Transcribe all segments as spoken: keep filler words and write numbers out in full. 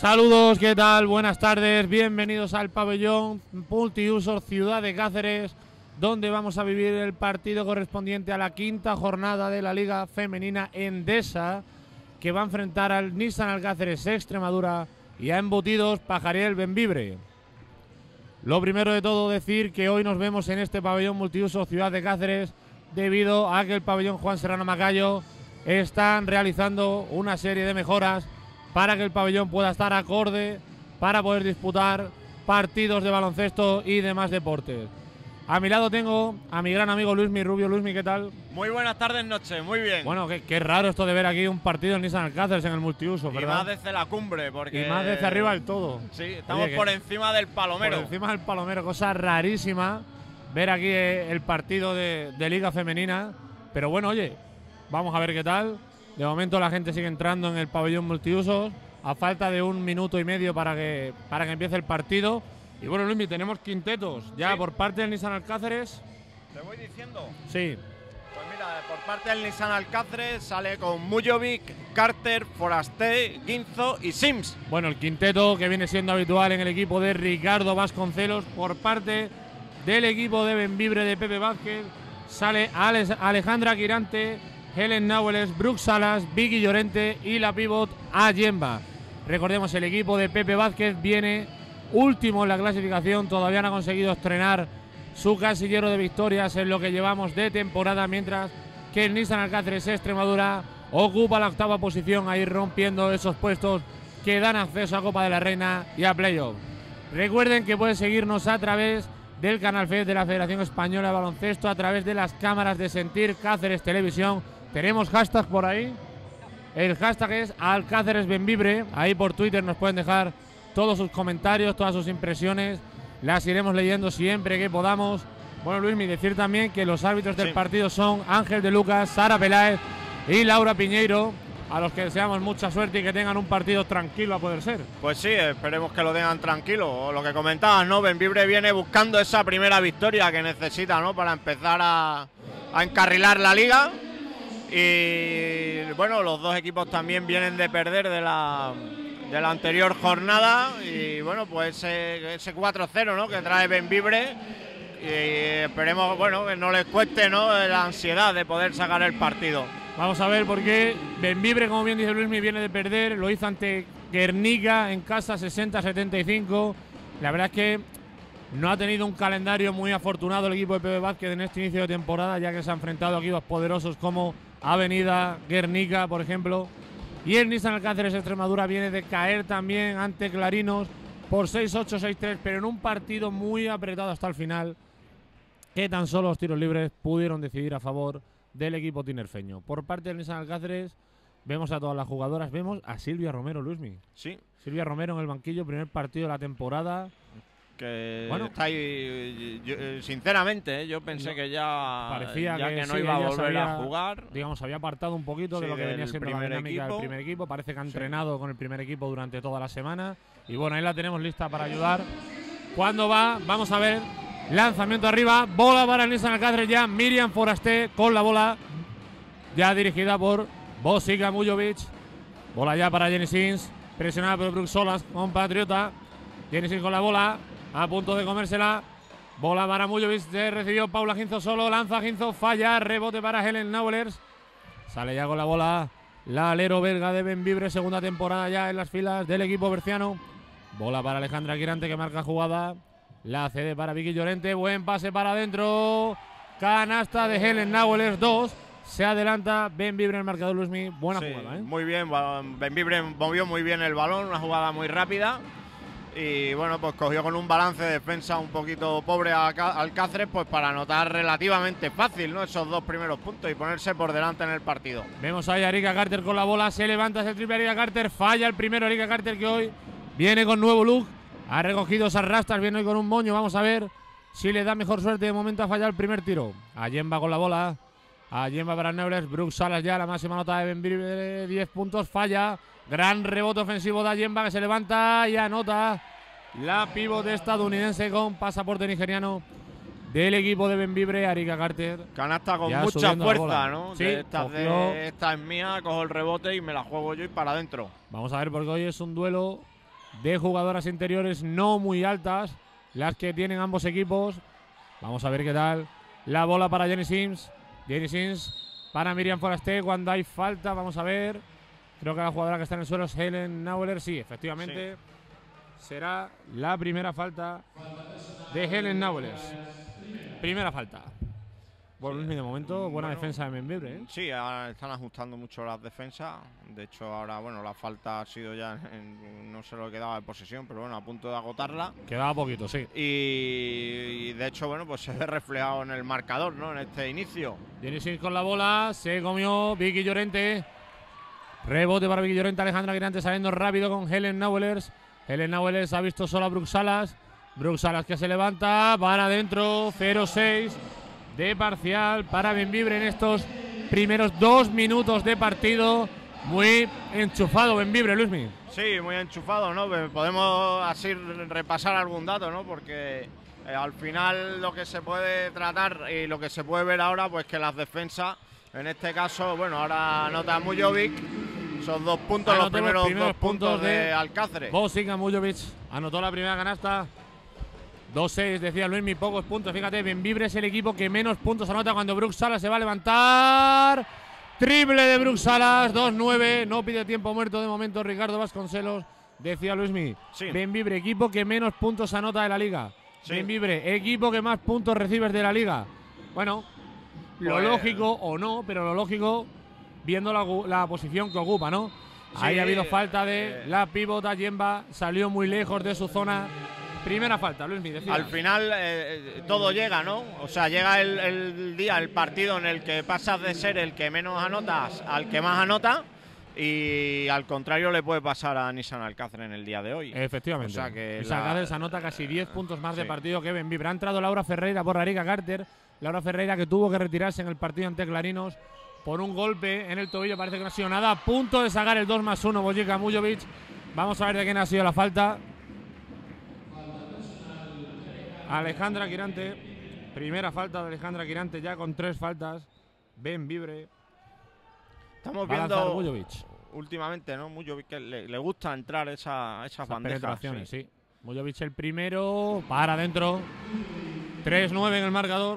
Saludos, ¿qué tal? Buenas tardes, bienvenidos al pabellón multiusos Ciudad de Cáceres, donde vamos a vivir el partido correspondiente a la quinta jornada de la Liga Femenina Endesa, que va a enfrentar al Nissan Alcáceres Extremadura y a Embutidos Pajariel Bembibre. Lo primero de todo, decir que hoy nos vemos en este pabellón multiuso Ciudad de Cáceres debido a que el pabellón Juan Serrano Macayo están realizando una serie de mejoras para que el pabellón pueda estar acorde para poder disputar partidos de baloncesto y demás deportes. A mi lado tengo a mi gran amigo Luismi Rubio. Luismi, ¿qué tal? Muy buenas tardes, noche, muy bien. Bueno, qué, qué raro esto de ver aquí un partido en Nissan Alcáceres en el multiuso, ¿verdad? Y más desde la cumbre, porque... Y más desde arriba del todo. Sí, estamos Oye, por encima del palomero. Por encima del palomero, cosa rarísima ver aquí el partido de, de Liga Femenina. Pero bueno, oye, vamos a ver qué tal. De momento la gente sigue entrando en el pabellón multiusos a falta de un minuto y medio para que, para que empiece el partido. Y bueno, Luismi, tenemos quintetos ya Sí. por parte del Nissan Alcáceres. ¿Te voy diciendo? Sí. Pues mira, por parte del Nissan Alcáceres sale con Mujovic, Carter, Forasté, Guinzo y Sims. Bueno, el quinteto que viene siendo habitual en el equipo de Ricardo Vasconcelos. Por parte del equipo de Bembibre de Pepe Vázquez sale Ale Alejandra Quirante, Helen Nauwels, Brooke Salas, Vicky Llorente y la pívot Ayemba. Recordemos, el equipo de Pepe Vázquez viene último en la clasificación, todavía no ha conseguido estrenar su casillero de victorias en lo que llevamos de temporada, mientras que el Nissan Alcáceres Extremadura ocupa la octava posición, ahí rompiendo esos puestos que dan acceso a Copa de la Reina y a Playoff. Recuerden que pueden seguirnos a través del canal F E D de la Federación Española de Baloncesto, a través de las cámaras de Sentir Cáceres Televisión. Tenemos hashtag por ahí. El hashtag es Alcáceres Bembibre. Ahí por Twitter nos pueden dejar todos sus comentarios, todas sus impresiones. Las iremos leyendo siempre que podamos. Bueno, Luismi, decir también que los árbitros del Sí. partido son Ángel de Lucas, Sara Peláez y Laura Piñeiro, a los que deseamos mucha suerte y que tengan un partido tranquilo a poder ser. Pues sí, esperemos que lo tengan tranquilo. Lo que comentabas, ¿no? Bembibre viene buscando esa primera victoria que necesita, ¿no? Para empezar a, a encarrilar la liga. Y bueno, los dos equipos también vienen de perder de la, de la anterior jornada. Y bueno, pues ese, ese cuatro cero, ¿no? Que trae Bembibre. Y esperemos, bueno, que no les cueste, ¿no? La ansiedad de poder sacar el partido. Vamos a ver, porque Bembibre, como bien dice Luismi, viene de perder. Lo hizo ante Guernica en casa, sesenta a setenta y cinco. La verdad es que no ha tenido un calendario muy afortunado el equipo de Pepe Vázquez en este inicio de temporada, ya que se ha enfrentado a equipos poderosos como Avenida, Guernica, por ejemplo. Y el Nissan Alcáceres Extremadura viene de caer también ante Clarinos por seis ocho, seis tres, pero en un partido muy apretado hasta el final, que tan solo los tiros libres pudieron decidir a favor del equipo tinerfeño. Por parte del Nissan Alcáceres vemos a todas las jugadoras, vemos a Silvia Romero, Luismi. Sí. Silvia Romero en el banquillo, primer partido de la temporada. Que Bueno. está ahí, yo, eh, sinceramente, ¿eh? yo pensé No, que ya, parecía ya que que no sí, iba a ella volver sabía- a jugar. Digamos, había apartado un poquito de Sí, lo que venía del siendo la primer dinámica del equipo. primer equipo. Parece que ha Sí. entrenado con el primer equipo durante toda la semana. Y bueno, ahí la tenemos lista para ayudar. ¿Cuándo va? Vamos a ver. Lanzamiento arriba. Bola para el Nissan Alcáceres ya. Miriam Forasté con la bola. Ya dirigida por Bosica Mujovic. Bola ya para Jenny Sims. Presionada por Brooke Solas, compatriota. Jenny Sims con la bola. A punto de comérsela. Bola para Mujovic. Recibió Paula Ginzo solo. Lanza Ginzo. Falla. Rebote para Helen Nauwels. Sale ya con la bola la alero belga de Bembibre. Segunda temporada ya en las filas del equipo berciano. Bola para Alejandra Quirante, que marca jugada. La cede para Vicky Llorente. Buen pase para adentro. Canasta de Helen Nauwels. Dos. Se adelanta Bembibre en el marcador, Luismi. Buena Sí, jugada, ¿eh? Muy bien, Bembibre movió muy bien el balón, una jugada muy rápida. Y bueno, pues cogió con un balance de defensa un poquito pobre a Alcáceres, pues para anotar relativamente fácil, ¿no? Esos dos primeros puntos y ponerse por delante en el partido. Vemos ahí a Erika Carter con la bola. Se levanta ese triple Erika Carter. Falla el primero Erika Carter, que hoy viene con nuevo look. Ha recogido esas rastras, viene hoy con un moño. Vamos a ver si le da mejor suerte. De momento ha fallado el primer tiro. Ayemba con la bola. Ayemba para Nauwels. Brooke Salas ya, la máxima nota de Bembibre, diez puntos. Falla. Gran rebote ofensivo de Ayemba, que se levanta y anota la pivote estadounidense con pasaporte nigeriano del equipo de Bembibre, Erika Carter. Canasta con ya mucha subiendo la fuerza, bola. ¿no? Sí, De esta, cogió- de, esta es mía, cojo el rebote y me la juego yo y para adentro. Vamos a ver, porque hoy es un duelo de jugadoras interiores no muy altas, las que tienen ambos equipos. Vamos a ver qué tal. La bola para Jenny Sims. Jenny Sims para Miriam Foraster cuando hay falta. Vamos a ver. Creo que la jugadora que está en el suelo es Helen Naueler. Sí, efectivamente. Sí. Será la primera falta de Helen Naueler. Primera falta. Bueno, de momento, buena bueno, defensa de Bembibre, ¿eh? Sí, ahora están ajustando mucho las defensas. De hecho, ahora, bueno, la falta ha sido ya, en, no sé lo que quedaba de posesión, pero bueno, a punto de agotarla. Quedaba poquito, sí. Y, y de hecho, bueno, pues se ve reflejado en el marcador, ¿no? En este inicio. Jenny Sims con la bola, se comió Vicky Llorente. Rebote para Vicky Llorente, Alejandra Guirante saliendo rápido con Helen Nauwelers. Helen Nauwelers ha visto solo a Brooke Salas. Brooke Salas que se levanta, para adentro, cero seis. De parcial para Bembibre en estos primeros dos minutos de partido. Muy enchufado Bembibre, Luismi. Sí, muy enchufado, ¿no? Podemos así repasar algún dato, ¿no? Porque eh, al final lo que se puede tratar y lo que se puede ver ahora, pues que las defensas, en este caso, bueno, ahora anota Mujovic, son dos puntos, anotó los primeros, los primeros dos puntos, puntos de, de Alcáceres. Bosica Mujovic anotó la primera canasta. dos seis, decía Luismi, pocos puntos. Fíjate, Bembibre es el equipo que menos puntos anota cuando Brooke Salas se va a levantar. Triple de Brooke Salas, dos nueve. No pide tiempo muerto de momento Ricardo Vasconcelos. Decía Luismi, sí. Bembibre, equipo que menos puntos anota de la liga. Sí. Bembibre, equipo que más puntos recibes de la liga. Bueno, lo pues... lógico, o no, pero lo lógico, viendo la, la posición que ocupa, ¿no? Sí, Ahí ha habido falta de eh... la pivota. Yemba salió muy lejos de su zona. Primera falta, Luis Miguel. Al final eh, todo llega, ¿no? O sea, llega el, el día, el partido en el que pasas de ser el que menos anotas al que más anota, y al contrario le puede pasar a Nissan Alcácer en el día de hoy. Efectivamente. O sea que Nissan la... Alcácer anota casi diez puntos más sí. de partido que Bembibre. Ha entrado Laura Ferreira por Arica Carter. Laura Ferreira que tuvo que retirarse en el partido ante Clarinos por un golpe en el tobillo. Parece que no ha sido nada. A punto de sacar el dos más uno Bosica Mujovic. Vamos a ver de quién ha sido la falta. Alejandra Guirante, primera falta de Alejandra Guirante ya con tres faltas. Bembibre. Estamos viendo últimamente, ¿no? Mujovic que le, le gusta entrar esa, esas, esas bandejas. Sí. sí. Mujovic el primero, para adentro. tres nueve en el marcador.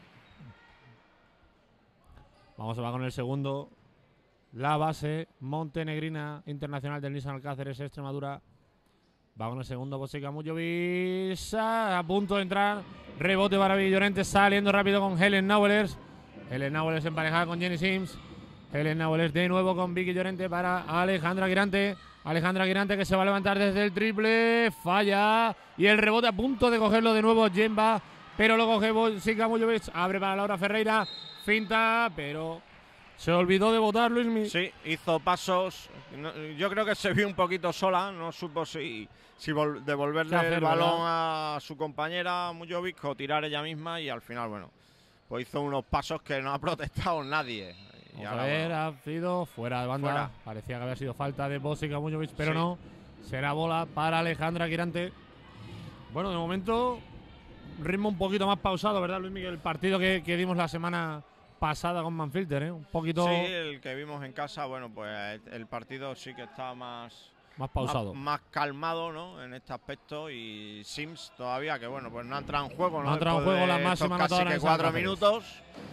Vamos a ver con el segundo. La base montenegrina internacional del Nissan Alcáceres Extremadura. Va con el segundo, Bosica Mujovic, a punto de entrar, rebote para Vicky Llorente, saliendo rápido con Helen Nauwelers. Helen Nauwelers emparejada con Jenny Sims. Helen Nauwelers de nuevo con Vicky Llorente para Alejandra Guirante. Alejandra Guirante que se va a levantar desde el triple, falla. Y el rebote a punto de cogerlo de nuevo Yemba, pero lo coge Bosica Mujovic, abre para Laura Ferreira, finta, pero se olvidó de botar Luismi. Sí, hizo pasos. Yo creo que se vio un poquito sola, no supo si, si devolverle hacer, el balón ¿verdad? A su compañera Mujovic o tirar ella misma, y al final, bueno, pues hizo unos pasos que no ha protestado nadie. Y ahora, a ver, bueno, ha sido fuera de banda. Fuera. Parecía que había sido falta de Bosica Mujovic, pero sí. no. Será bola para Alejandra Guirante. Bueno, de momento, ritmo un poquito más pausado, ¿verdad, Luis Miguel? El partido que, que dimos la semana pasada con Manfilter, ¿eh? Un poquito. Sí, el que vimos en casa, bueno, pues el partido sí que está más. Más pausado. Más, más calmado, ¿no? En este aspecto. Y Sims todavía, que bueno, pues no ha entrado en juego, ¿no? No ha entrado en juego la máxima casi que cuatro minutos.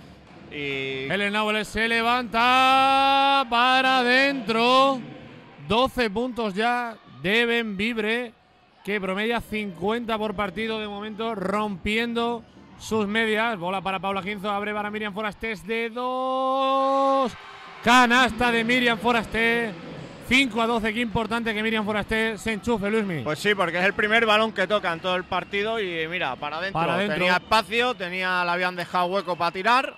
Y. Helen Nauwelers se levanta para adentro. doce puntos ya de Bembibre, que promedia cincuenta por partido de momento, rompiendo sus medias. Bola para Paula Quinzo, abre para Miriam Foraster de dos. Canasta de Miriam Foraster. cinco a doce, qué importante que Miriam Foraster se enchufe, Luismi. Pues sí, porque es el primer balón que toca en todo el partido y mira, para adentro. Para adentro. Tenía espacio, tenía, le habían dejado hueco para tirar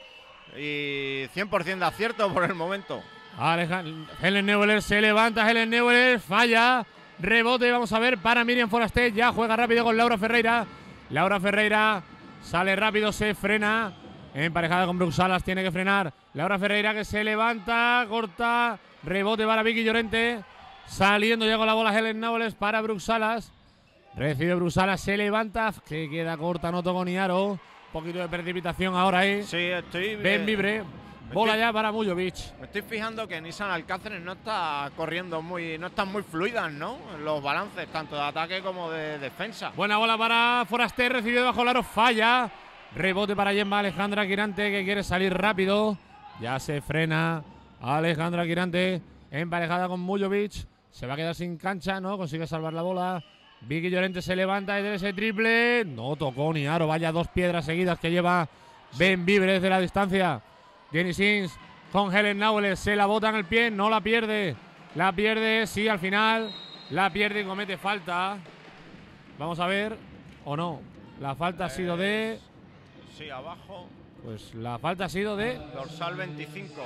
y cien por ciento de acierto por el momento. Alejandra, Helen Nauwelers se levanta, Helen Nauwelers falla. Rebote, vamos a ver, para Miriam Foraster. Ya juega rápido con Laura Ferreira. Laura Ferreira sale rápido, se frena. Emparejada con Brooke Salas, tiene que frenar. Laura Ferreira que se levanta, corta. Rebote para Vicky Llorente. Saliendo ya con la bola Helen Nauwelers para Brooke Salas. Recibe Brooke Salas, se levanta. Que queda corta, no tocó ni aro. Un poquito de precipitación ahora ahí. Sí, estoy. Bembibre. Bola estoy, ya para Mujovic. Me estoy fijando que Nissan Alcáceres no está corriendo muy, no están muy fluidas, ¿no? Los balances, tanto de ataque como de defensa. Buena bola para Foraster, recibido bajo el aro, falla. Rebote para Yemba Alejandra Quirante, que quiere salir rápido. Ya se frena Alejandra Quirante, emparejada con Mujovic. Se va a quedar sin cancha, ¿no? Consigue salvar la bola. Vicky Llorente se levanta desde ese triple. No tocó ni aro. Vaya dos piedras seguidas que lleva Bembibre desde la distancia. Jenny Sims con Helen Nauwels. Se la bota en el pie. No la pierde. La pierde, sí, al final. La pierde y comete falta. Vamos a ver. ¿O no? La falta ha sido de... Sí, abajo. Pues la falta ha sido de... Dorsal veinticinco.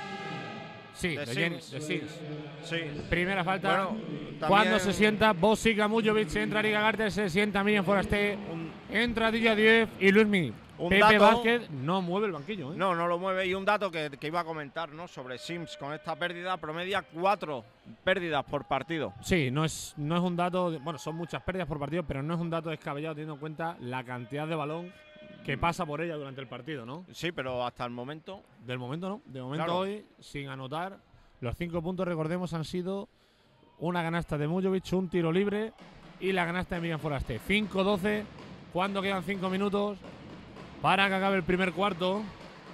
Sí, de, de Jenny, de Sims. Sí. Primera falta. Bueno, cuando se sienta Bosica Mujovic, entra Arica Carter, se sienta Miriam Foraster, entra Dilla Diez y Luismi. Pepe dato, Vázquez no mueve el banquillo, ¿eh? No, no lo mueve. Y un dato que, que iba a comentar, ¿no? Sobre Sims, con esta pérdida, promedia cuatro pérdidas por partido. Sí, no es, no es un dato, de, bueno, son muchas pérdidas por partido, pero no es un dato descabellado teniendo en cuenta la cantidad de balón que pasa por ella durante el partido, ¿no? Sí, pero hasta el momento... Del momento no, de momento claro. Hoy, sin anotar, los cinco puntos, recordemos, han sido una canasta de Mujovic, un tiro libre y la canasta de Miriam Foraster. cinco doce, cuando quedan cinco minutos para que acabe el primer cuarto.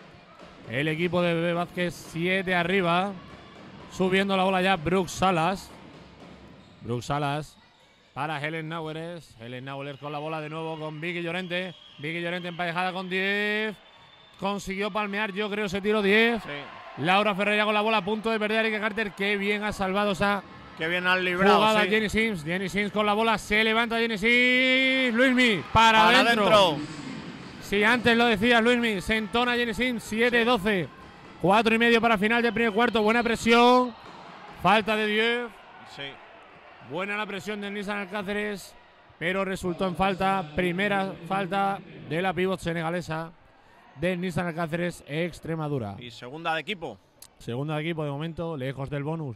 El equipo de Bebe Vázquez, siete arriba, subiendo la bola ya Brooke Salas. Brooke Salas para Helen Nauwels. Helen Nauwels con la bola de nuevo con Vicky Llorente. Vicky Llorente emparejada con diez. Consiguió palmear, yo creo, ese tiro diez. Sí. Laura Ferreira con la bola a punto de perder a Arica Carter. Qué bien ha salvado esa Qué bien han librado. jugada sí. Jenny Sims. Jenny Sims con la bola. Se levanta Jenny Sims. Luismi para, Para adentro. adentro. Si antes lo decías, Luismi. Se entona Jenny Sims. siete doce. cuatro y medio para final del primer cuarto. Buena presión. Falta de diez. Sí. Buena la presión de Nissan Alcáceres, pero resultó en falta. Primera falta de la pívot senegalesa de Nissan Alcáceres, Extremadura. Y segunda de equipo. Segunda de equipo de momento, lejos del bonus.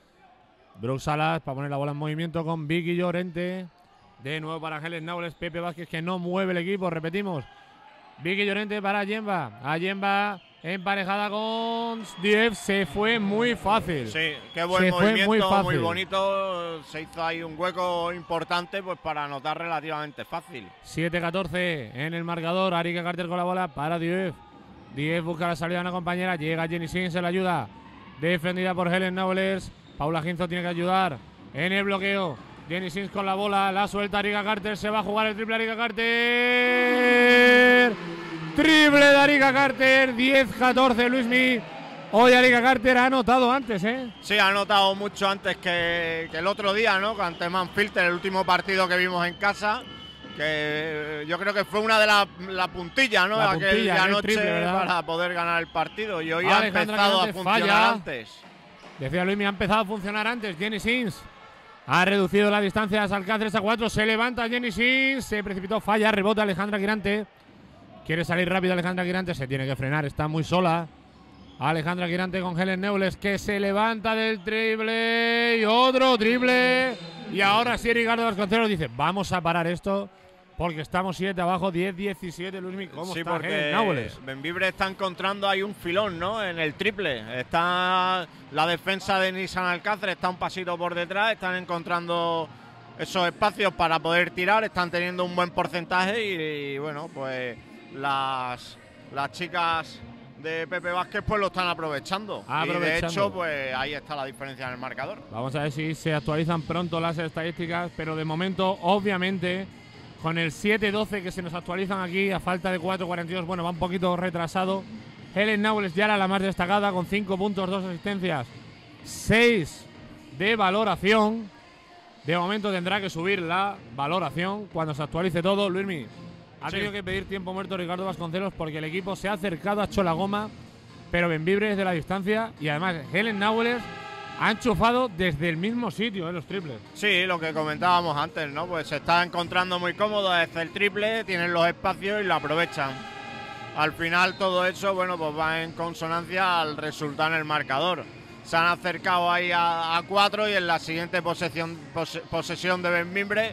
Brooke Salas para poner la bola en movimiento con Vicky Llorente. De nuevo para Helen Nauwels. Pepe Vázquez, que no mueve el equipo, repetimos. Vicky Llorente para Yemba. A Yemba emparejada con diez. Se fue muy fácil. Sí, qué buen se movimiento, fue muy, fácil. muy bonito. Se hizo ahí un hueco importante pues para anotar relativamente fácil. siete catorce en el marcador. Arica Carter con la bola para diez. diez busca la salida de una compañera. Llega Jenny Sims, se la ayuda. Defendida por Helen Nauwels. Paula Ginzo tiene que ayudar en el bloqueo. Jenny Sims con la bola. La suelta Arica Carter. Se va a jugar el triple Arica Carter. Triple de Arica Carter. diez catorce, Luismi. Hoy Arica Carter ha anotado antes, ¿eh? Sí, ha anotado mucho antes que, que el otro día, ¿no? Ante Manfilter, el último partido que vimos en casa. Que yo creo que fue una de las la puntillas, ¿no? La Aquel puntilla, día aquel anoche triple, ¿verdad? para poder ganar el partido. Y hoy Alejandra ha empezado a Quirante funcionar falla. antes. Decía Luismi, ha empezado a funcionar antes. Jenny Sims ha reducido la distancia de Alcáceres a cuatro. Se levanta Jenny Sims. Se precipitó, falla, rebota Alejandra Quirante. Quiere salir rápido Alejandra Quirante. Se tiene que frenar, está muy sola. Alejandra Quirante con Helen Nauwels, que se levanta del triple. Y otro triple. Y ahora sí Ricardo Vasconcelos dice, vamos a parar esto, porque estamos siete abajo, diez diecisiete, Luismi. ¿Cómo Sí, está porque Helen Nauwels? Bembibre está encontrando ahí un filón, ¿no? En el triple. Está la defensa de Nissan Alcáceres, está un pasito por detrás, están encontrando esos espacios para poder tirar, están teniendo un buen porcentaje y, y bueno, pues las, las chicas de Pepe Vázquez pues lo están aprovechando. aprovechando. Y de hecho, pues ahí está la diferencia en el marcador. Vamos a ver si se actualizan pronto las estadísticas, pero de momento, obviamente, con el siete doce que se nos actualizan aquí, a falta de cuatro cuarenta y dos, bueno, va un poquito retrasado. Helen Nauwels ya era la más destacada, con cinco puntos, dos asistencias, seis de valoración. De momento tendrá que subir la valoración cuando se actualice todo. Luismi, ha Sí. tenido que pedir tiempo muerto Ricardo Vasconcelos porque el equipo se ha acercado, ha hecho la goma, pero Bembibre desde la distancia, y además Helen Nauwels ha enchufado desde el mismo sitio en los triples. Sí, lo que comentábamos antes, ¿no? Pues se está encontrando muy cómodo desde el triple, tienen los espacios y lo aprovechan. Al final todo eso, bueno, pues va en consonancia al resultado en el marcador. Se han acercado ahí a, a cuatro y en la siguiente posesión, pose, posesión de Bembibre,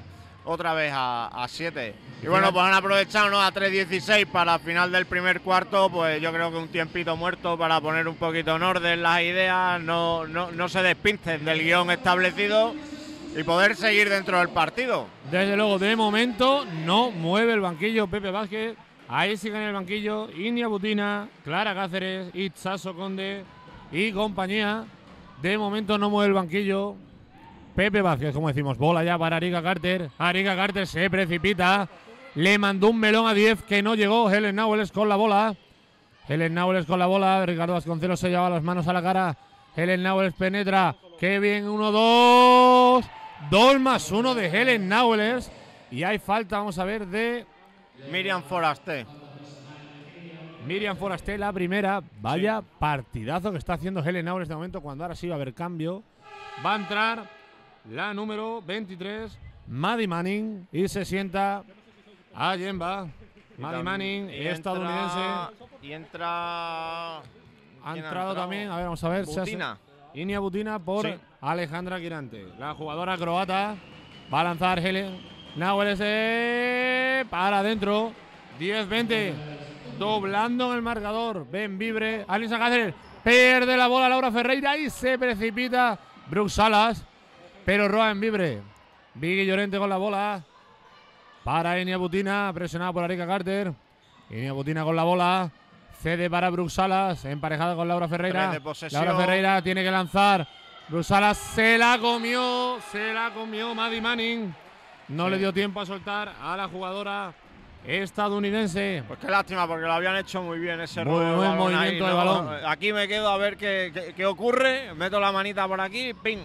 otra vez a siete. Y bueno, pues han aprovechado, ¿no?, a tres dieciséis para el final del primer cuarto, pues yo creo que un tiempito muerto para poner un poquito en orden las ideas, no, no, no se despinten del guión establecido y poder seguir dentro del partido. Desde luego, de momento no mueve el banquillo Pepe Vázquez. Ahí siguen en el banquillo Iña Butina, Clara Cáceres, Itzaso Conde y compañía. De momento no mueve el banquillo Pepe Vázquez, como decimos. Bola ya para Arica Carter. Arica Carter se precipita. Le mandó un melón a diez que no llegó. Helen Nauwels con la bola. Helen Nauwels con la bola. Ricardo Vasconcelos se lleva las manos a la cara. Helen Nauwels penetra. Qué bien, uno dos. Dos más uno de Helen Nauwels. Y hay falta, vamos a ver, de Miriam Forasté. Miriam Forasté, la primera. Vaya sí. partidazo que está haciendo Helen Nauwels de momento, cuando ahora sí va a haber cambio. Va a entrar la número veintitrés, Maddie Manning, y se sienta a Yemba. Maddie Manning, y estadounidense. Y entra. Ha entrado también, a ver, vamos a ver. Butina. Iña Butina por sí. Alejandra Quirante. La jugadora croata va a lanzar Helen Nauwels para adentro. diez veinte. Doblando en el marcador. Bembibre. Alisa Cáceres. Pierde la bola Laura Ferreira y se precipita Brooke Salas. Pero roba Bembibre. Vicky Llorente con la bola. Para Iña Butina. Presionada por Arica Carter. Iña Butina con la bola. Cede para Brooke Salas. Emparejada con Laura Ferreira. Laura Ferreira tiene que lanzar. Brooke Salas se la comió. Se la comió Maddie Manning. No sí. le dio tiempo a soltar a la jugadora estadounidense. Pues qué lástima, porque lo habían hecho muy bien ese muy buen balón movimiento ahí, de ¿no? balón. Aquí me quedo a ver qué, qué, qué ocurre. Meto la manita por aquí, ping.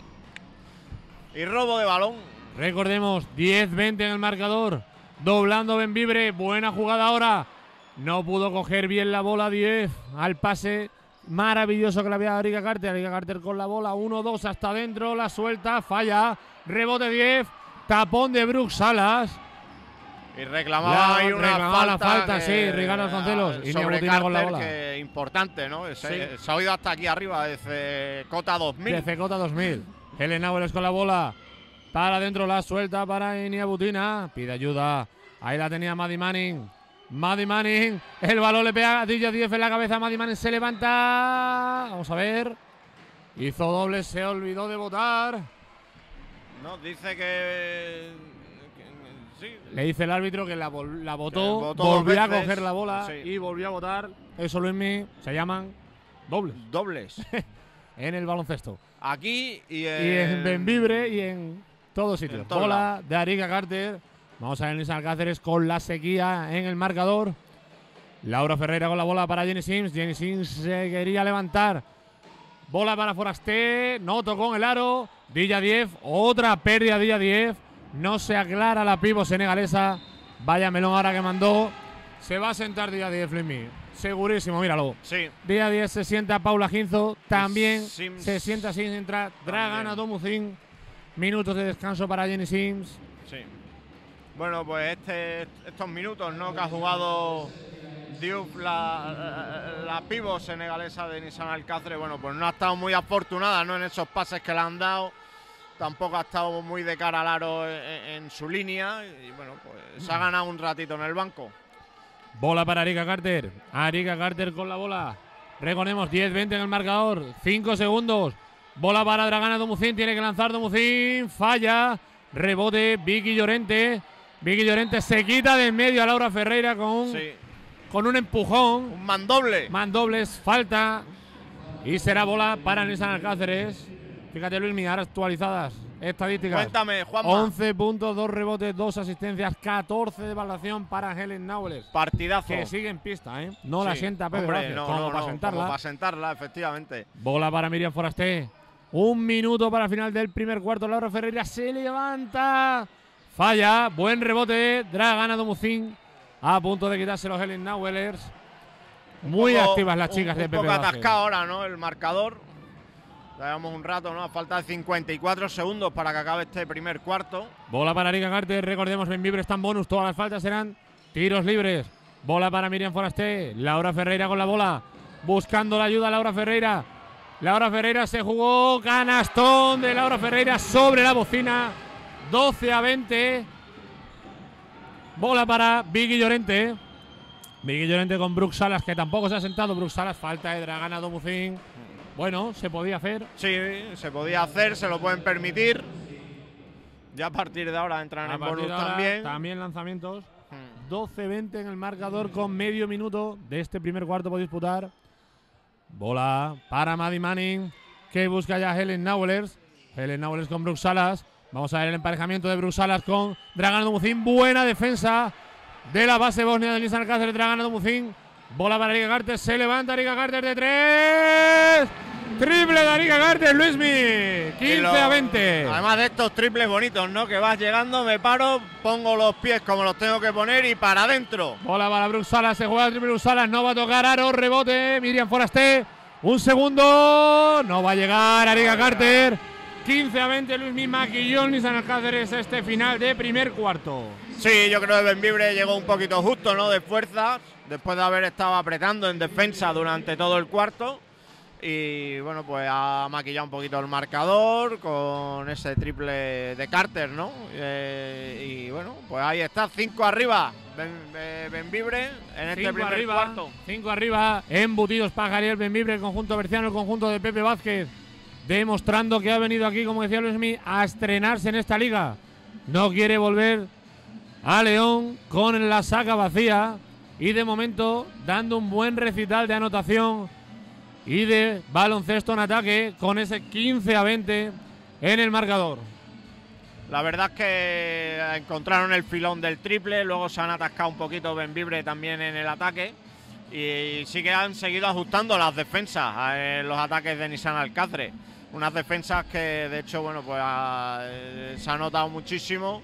Y robo de balón. Recordemos, diez veinte en el marcador. Doblando Bembibre. Buena jugada ahora. No pudo coger bien la bola diez al pase maravilloso que le había dado Arica Carter. Arica Carter con la bola. uno dos hasta adentro. La suelta. Falla. Rebote diez. Tapón de Brooke Salas. Y reclamaba ahí una reclamaba falta, la falta, que, sí, Ricardo Vasconcelos. Y sobre Carter, con la bola. Que importante, ¿no? Sí. Se, se ha oído hasta aquí arriba, desde Cota dos mil. Desde Cota dos mil. Helen Nauwels con la bola. Para adentro, la suelta para Iña Butina. Pide ayuda. Ahí la tenía Maddie Manning. Maddie Manning. El balón le pega a D J diez en la cabeza. Maddie Manning se levanta. Vamos a ver. Hizo doble, se olvidó de votar. No, dice que... Sí. Le dice el árbitro que la, la votó, votó volvió a coger la bola sí. y volvió a votar. Eso, Luismi, se llaman dobles. Dobles. En el baloncesto. Aquí y en, y en Bembibre y en todos sitios. Todo bola lado. de Arica Carter. Vamos a ver Elisa Cáceres con la sequía en el marcador. Laura Ferreira con la bola para Jenny Sims. Jenny Sims se quería levantar. Bola para Forasté. No tocó en el aro. Dilla diez. Otra pérdida Dilla diez. No se aclara la pivo senegalesa. Vaya melón ahora que mandó. Se va a sentar Día diez, Flemmy. Segurísimo, míralo. Sí. Día diez se sienta Paula Ginzo. También Sims. se sienta sin entrar Dragana Domucin. Minutos de descanso para Jenny Sims. Sí. Bueno, pues este, estos minutos, ¿no?, que ha jugado Diouf, la, la, la pivo senegalesa de Nissan Alcáceres, bueno, pues no ha estado muy afortunada, ¿no?, en esos pases que le han dado. Tampoco ha estado muy de cara al aro en, en su línea y bueno, pues se ha ganado un ratito en el banco. Bola para Arica Carter. Arica Carter con la bola. Recordemos, diez veinte en el marcador. cinco segundos. Bola para Dragana Domucin. Tiene que lanzar Domucin. Falla. Rebote. Vicky Llorente. Vicky Llorente se quita de en medio a Laura Ferreira con un, sí. con un empujón. Un mandoble. Mandobles. Falta. Y será bola para Nissan Alcáceres. Fíjate, Luis, ahora actualizadas estadísticas. Cuéntame, Juanma. once puntos, dos rebotes, dos asistencias, catorce de evaluación para Helen Nauwels. Partidazo. Que sigue en pista, ¿eh? No sí. la sienta Pepe Hombre, Vázquez, no, como no, para no, sentarla. Como para sentarla, efectivamente. Bola para Miriam Forasté. Un minuto para el final del primer cuarto. Laura Ferreira se levanta. Falla. Buen rebote. Dragana Domucin. A punto de quitárselo Helen Nauwels. Muy poco, activas las chicas un, de un Pepe poco Vázquez. atascado ahora, ¿no?, el marcador. Llevamos un rato, ¿no? A falta de cincuenta y cuatro segundos para que acabe este primer cuarto. Bola para Arica Carter. Recordemos, Bembibre está en bonus. Todas las faltas serán tiros libres. Bola para Miriam Forasté. Laura Ferreira con la bola. Buscando la ayuda Laura Ferreira. Laura Ferreira se jugó. Canastón de Laura Ferreira sobre la bocina. doce a veinte. Bola para Vicky Llorente. Vicky Llorente con Brooke Salas, que tampoco se ha sentado. Brooke Salas, falta de Dragana Domucin. Bueno, se podía hacer. Sí, se podía hacer, se lo pueden permitir. Ya a partir de ahora entran A en partir bonus de ahora, también. También lanzamientos. Hmm. doce veinte en el marcador con medio minuto de este primer cuarto por disputar. Bola para Maddie Manning, que busca ya a Helen Nauwelers. Helen Nauwelers con Brooke Salas. Vamos a ver el emparejamiento de Brooke Salas con Dragana Domucin. Buena defensa de la base bosnia de Nisan Alcácer. Dragana Domucin. Bola para Arika Carter. Se levanta Arika Carter de tres. Triple de Arika Carter, Luismi. quince a veinte. Además de estos triples bonitos, ¿no? Que vas llegando, me paro, pongo los pies como los tengo que poner y para adentro. Bola para Brooke Salas. Se juega el triple Brooke Salas. No va a tocar aro. Rebote. Miriam Forasté. Un segundo. No va a llegar Arika Carter. quince a veinte, Luismi. Maquillón Nisan Alcácer es este final de primer cuarto. Sí, yo creo que Benvibre llegó un poquito justo, ¿no? De fuerzas, después de haber estado apretando en defensa durante todo el cuarto. Y bueno, pues ha maquillado un poquito el marcador con ese triple de Carter, ¿no? Eh, y bueno, pues ahí está, cinco arriba, Benvibre en este cinco primer arriba, cuarto. cinco arriba, embutidos para Jariel Benvibre, el conjunto berciano, el conjunto de Pepe Vázquez, demostrando que ha venido aquí, como decía Luismi, a estrenarse en esta liga. No quiere volver a León con la saca vacía y de momento dando un buen recital de anotación y de baloncesto en ataque con ese quince a veinte en el marcador. La verdad es que encontraron el filón del triple, luego se han atascado un poquito Benvibre también en el ataque y sí que han seguido ajustando las defensas en los ataques de Nisan Alcácer. Unas defensas que de hecho, bueno, pues a, eh, se ha notado muchísimo.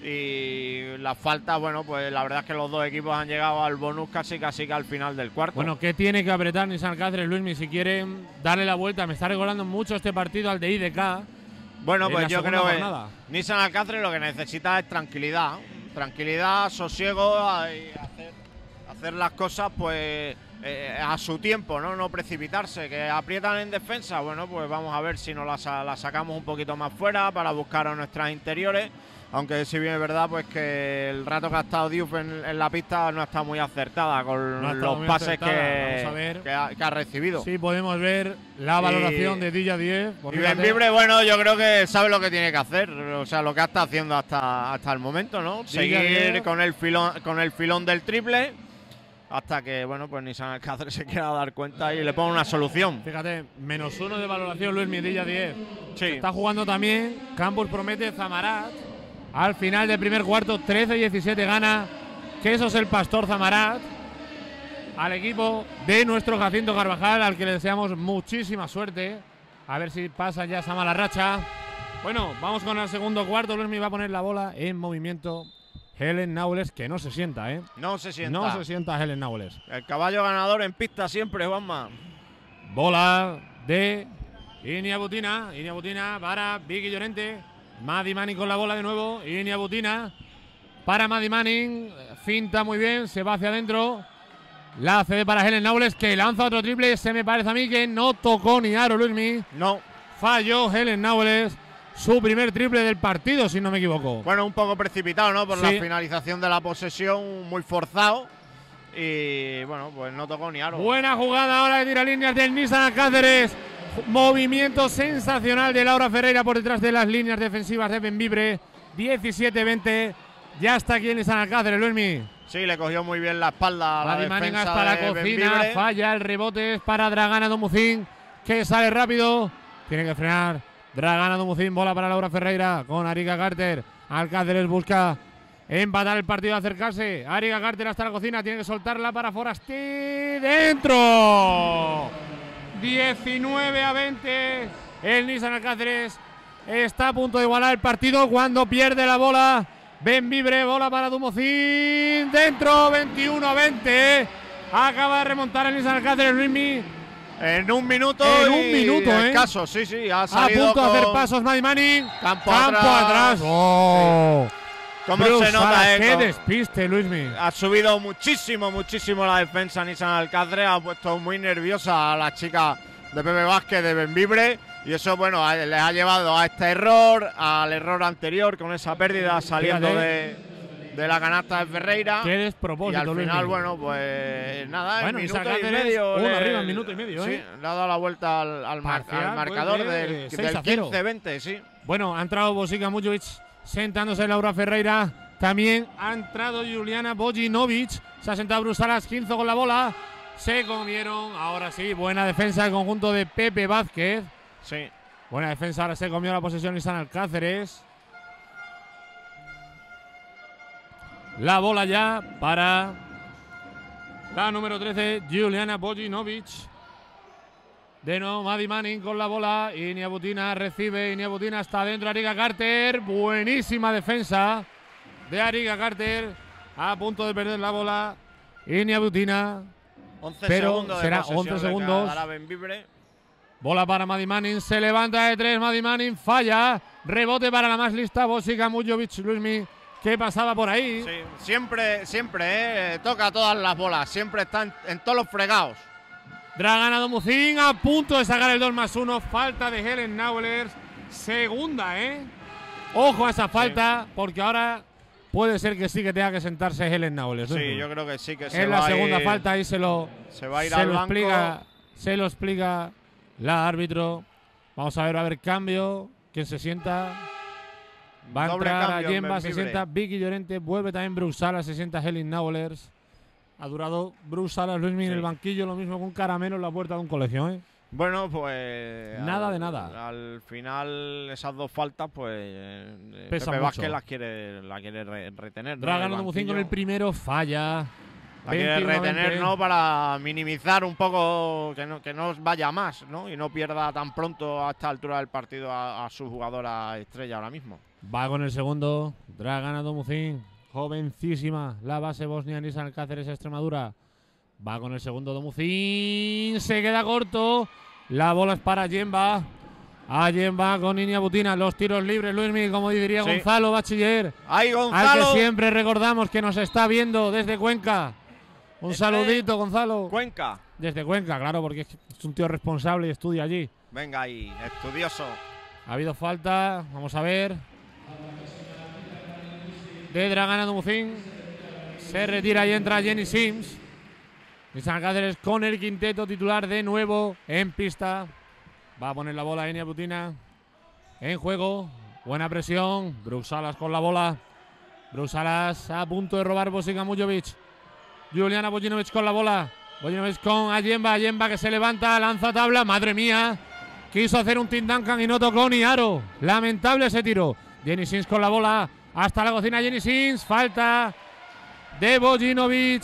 Y las faltas, bueno, pues la verdad es que los dos equipos han llegado al bonus casi casi que al final del cuarto. Bueno, ¿qué tiene que apretar Nisan Alcácer, Luismi, si quieren darle la vuelta? Me está recordando mucho este partido al de I D K. Bueno, pues yo creo que jornada. Nisan Alcácer lo que necesita es tranquilidad. Tranquilidad, sosiego y hacer, hacer las cosas pues eh, a su tiempo, ¿no? No precipitarse. Que aprietan en defensa, bueno, pues vamos a ver si nos la, la sacamos un poquito más fuera para buscar a nuestras interiores. Aunque si bien es verdad pues que el rato que ha estado Diouf en, en la pista no está muy acertada con no los muy pases acertada. que, que, ha, que ha recibido. Sí, podemos ver la valoración y, de Dilla diez. Y Benvibre, bueno, yo creo que sabe lo que tiene que hacer, o sea, lo que ha estado haciendo hasta, hasta el momento, ¿no? Seguir con el filón, con el filón del triple hasta que, bueno, pues Nisan Alcácer se quiera dar cuenta y le ponga una solución. Fíjate, menos uno de valoración Luis Midilla diez. Sí. Está jugando también Campus Promete Zamarat. Al final del primer cuarto, trece diecisiete gana Quesos el Pastor Zamarat al equipo de nuestro Jacinto Carvajal, al que le deseamos muchísima suerte. A ver si pasa ya esa mala racha. Bueno, vamos con el segundo cuarto. Luis me va a poner la bola en movimiento. Helen Nauwelers, que no se sienta, ¿eh? No se sienta. No se sienta Helen Nauwelers. El caballo ganador en pista siempre, Juanma. Bola de Inia Butina. Inia Butina para Vicky Llorente. Maddie Manning con la bola de nuevo. Inia Butina para Maddie Manning. Finta muy bien, se va hacia adentro. La cede para Helen Nauwelers, que lanza otro triple. Se me parece a mí que no tocó ni aro, Luismi. No. Falló Helen Nauwelers. Su primer triple del partido, si no me equivoco. Bueno, un poco precipitado, ¿no? Por sí. La finalización de la posesión, muy forzado. Y bueno, pues no tocó ni aro. Buena jugada ahora de tira líneas del Nisan Alcácer. Movimiento sensacional de Laura Ferreira por detrás de las líneas defensivas de Benvibre. diecisiete veinte. Ya está aquí en Nisan Alcácer, Luismi. Sí, le cogió muy bien la espalda a la defensa hasta de la cocina, Benvibre. falla el rebote, es para Dragana Domucin, que sale rápido. Tiene que frenar Dragana Domucin, bola para Laura Ferreira con Arika Carter. Alcáceres busca empatar el partido, acercarse. Arika Carter hasta la cocina, tiene que soltarla para Forastí. ¡Dentro! diecinueve a veinte. El Nisan Alcáceres está a punto de igualar el partido cuando pierde la bola. Benvibre, bola para Domucin. Dentro, veintiuno a veinte. Acaba de remontar el Nisan Alcáceres, Luismi. En un minuto. En un minuto, ¿eh? Escaso, sí, sí. Ha a salido punto con de hacer pasos Maddie Manning. Campo, Campo atrás. atrás. ¡Oh! Sí. ¿Cómo Bruce se nota, Salas, eh? ¡Qué Con- despiste, Luismi! Ha subido muchísimo, muchísimo la defensa Nisan Alcácer. Ha puesto muy nerviosa a la chica de Pepe Vázquez de Benvibre. Y eso, bueno, a- les ha llevado a este error, al error anterior con esa pérdida saliendo Fíjate. de, de la canasta de Ferreira. Qué despropósito, y al final, Luis. bueno, pues nada, bueno, en y minuto y medio. Uno le, arriba en minuto y medio, sí, ¿eh? le ha dado la vuelta al, al, mar, Parcial, al marcador pues, de del, seis del a cero. quince veinte, sí. Bueno, ha entrado Bosica Mujovic sentándose Laura Ferreira. También ha entrado Juliana Bojinovic. Se ha sentado Brusalas, quince con la bola. Se comieron, ahora sí, buena defensa del conjunto de Pepe Vázquez. Sí. Buena defensa, ahora se comió la posesión Nissan Alcáceres. La bola ya para la número trece, Juliana Bojinovic. De nuevo Maddie Manning con la bola. Inia Butina recibe. Inia Butina está dentro. Ariga Carter. Buenísima defensa de Ariga Carter. A punto de perder la bola. Inia Butina. once pero segundos será de posesión once le segundos. quedará a Bembibre. Bola para Maddie Manning. Se levanta de tres. Maddie Manning falla. Rebote para la más lista. Bosica Mujovic. Luismi. ¿Qué pasaba por ahí? Sí, siempre, siempre, eh, toca todas las bolas. Siempre está en, en todos los fregados. Dragana Domucin a punto de sacar el dos más uno. Falta de Helen Nauwelers. Segunda, ¿eh? Ojo a esa falta, sí. Porque ahora puede ser que sí que tenga que sentarse Helen Nauwelers. Sí, ¿no? yo creo que sí que se es va la segunda a ir, falta y se lo, se va a ir se al lo banco. explica, se lo explica la árbitro. Vamos a ver, va a haber cambio. ¿Quién se sienta? Va a Doble entrar cambio a Yemba, en se Bembibre. sienta Vicky Llorente, vuelve también Bruxalas, se sienta Helen Nauwelers. Ha durado Bruxalas, Luis Min Sí. en el banquillo, lo mismo que un caramelo en la puerta de un colegio, ¿eh? Bueno, pues. Nada al, de nada. Al final, esas dos faltas, pues. eh, Pesa Pepe mucho. Vázquez las quiere, la quiere re- retener. ¿no? Dragan En el Domucin con banquillo. el primero, falla. La quiere veintiuno a retener, veinte. ¿no? Para minimizar un poco, que no, que no vaya más, ¿no? Y no pierda tan pronto a esta altura del partido a, a su jugadora estrella ahora mismo. Va con el segundo. Dragana Domucin, jovencísima. La base bosnia Nissan Alcáceres Extremadura. Va con el segundo Domucin. Se queda corto. La bola es para Yemba. A Yemba con Inia Butina. Los tiros libres, Luismi, como diría Sí. Gonzalo Bachiller. ¡Ay, Al Gonzalo! que siempre recordamos que nos está viendo desde Cuenca. Un Este- saludito, Gonzalo. Cuenca. Desde Cuenca, claro, porque es un tío responsable y estudia allí. Venga ahí, estudioso. Ha habido falta, vamos a ver. De Dragana Domucin. Se retira y entra Jenny Sims. Nissan Alcáceres con el quinteto titular de nuevo en pista. Va a poner la bola Inia Butina en juego. Buena presión. Bruxalas con la bola. Bruxalas a punto de robar Bosica Mujovic. Juliana Bojinovic con la bola. Bojinovic con Ayemba. Ayemba que se levanta, lanza tabla. Madre mía. Quiso hacer un Tim Duncan y no tocó ni aro. Lamentable ese tiro. Jenny Sims con la bola. Hasta la cocina Jenny Sims. Falta de Bojinovic.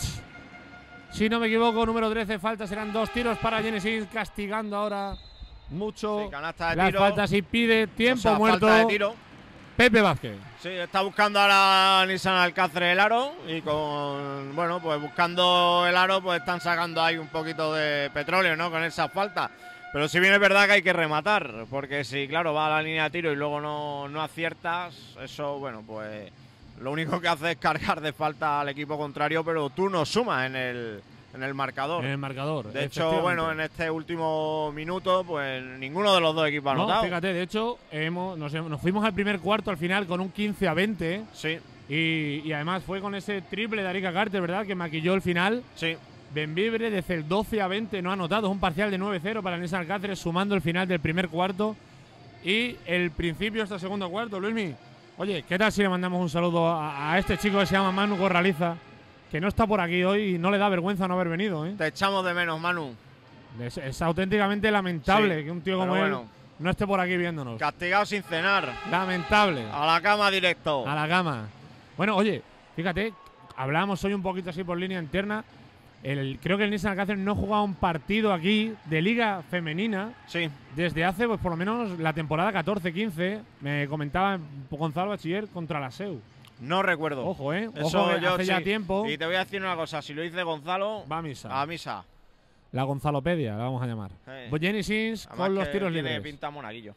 Si no me equivoco, número trece. Falta, serán dos tiros para Jenny Sims. Castigando ahora mucho Sí, canasta de las tiro. faltas y pide tiempo O sea, muerto. falta de tiro. Pepe Vázquez. Sí, está buscando ahora Nissan Alcáceres el aro y con, bueno, pues buscando el aro, pues están sacando ahí un poquito de petróleo, ¿no? Con esas faltas. Pero si bien es verdad que hay que rematar, porque si, claro, va a la línea de tiro y luego no, no aciertas, eso, bueno, pues lo único que hace es cargar de falta al equipo contrario, pero tú no sumas en el, en el marcador. En el marcador. De hecho, bueno, en este último minuto, pues ninguno de los dos equipos ha No, anotado. fíjate, de hecho, hemos, nos, nos fuimos al primer cuarto al final con un quince a veinte. Sí, Y, y además fue con ese triple de Arica Carter, ¿verdad? Que maquilló el final. sí. Bembibre desde el doce a veinte no ha anotado. Es un parcial de nueve cero para Nissan Alcáceres, sumando el final del primer cuarto y el principio de este segundo cuarto. Luismi, oye, ¿qué tal si le mandamos un saludo a, a este chico que se llama Manu Corraliza, que no está por aquí hoy y no le da vergüenza no haber venido, ¿eh? Te echamos de menos, Manu. Es, es auténticamente lamentable Sí, que un tío como pero él bueno. no esté por aquí viéndonos. Castigado sin cenar. Lamentable. A la cama directo. A la cama. Bueno, oye, fíjate, hablábamos hoy un poquito así por línea interna. El, creo que el Nissan Alcáceres no ha jugado un partido aquí de liga femenina Sí. desde hace, pues por lo menos la temporada catorce quince. Me comentaba Gonzalo Bachiller contra la S E U. No recuerdo. Ojo, ¿eh? Eso Ojo, que yo hace sí. ya tiempo. Y te voy a decir una cosa. Si lo dice Gonzalo, Va a misa. a misa. La Gonzalopedia, la vamos a llamar. Eh. Pues Jenny Sims Además con los que tiros tiene libres. pinta monaguillo.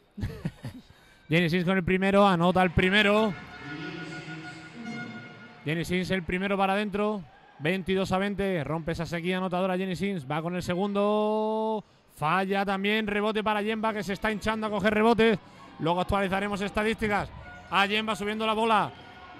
Jenny Sims con el primero, anota el primero. Jenny Sims el primero para adentro. veintidós a veinte, rompe esa sequía anotadora Jenny Sims, va con el segundo, falla también, rebote para Yemba que se está hinchando a coger rebotes, luego actualizaremos estadísticas, a Yemba subiendo la bola,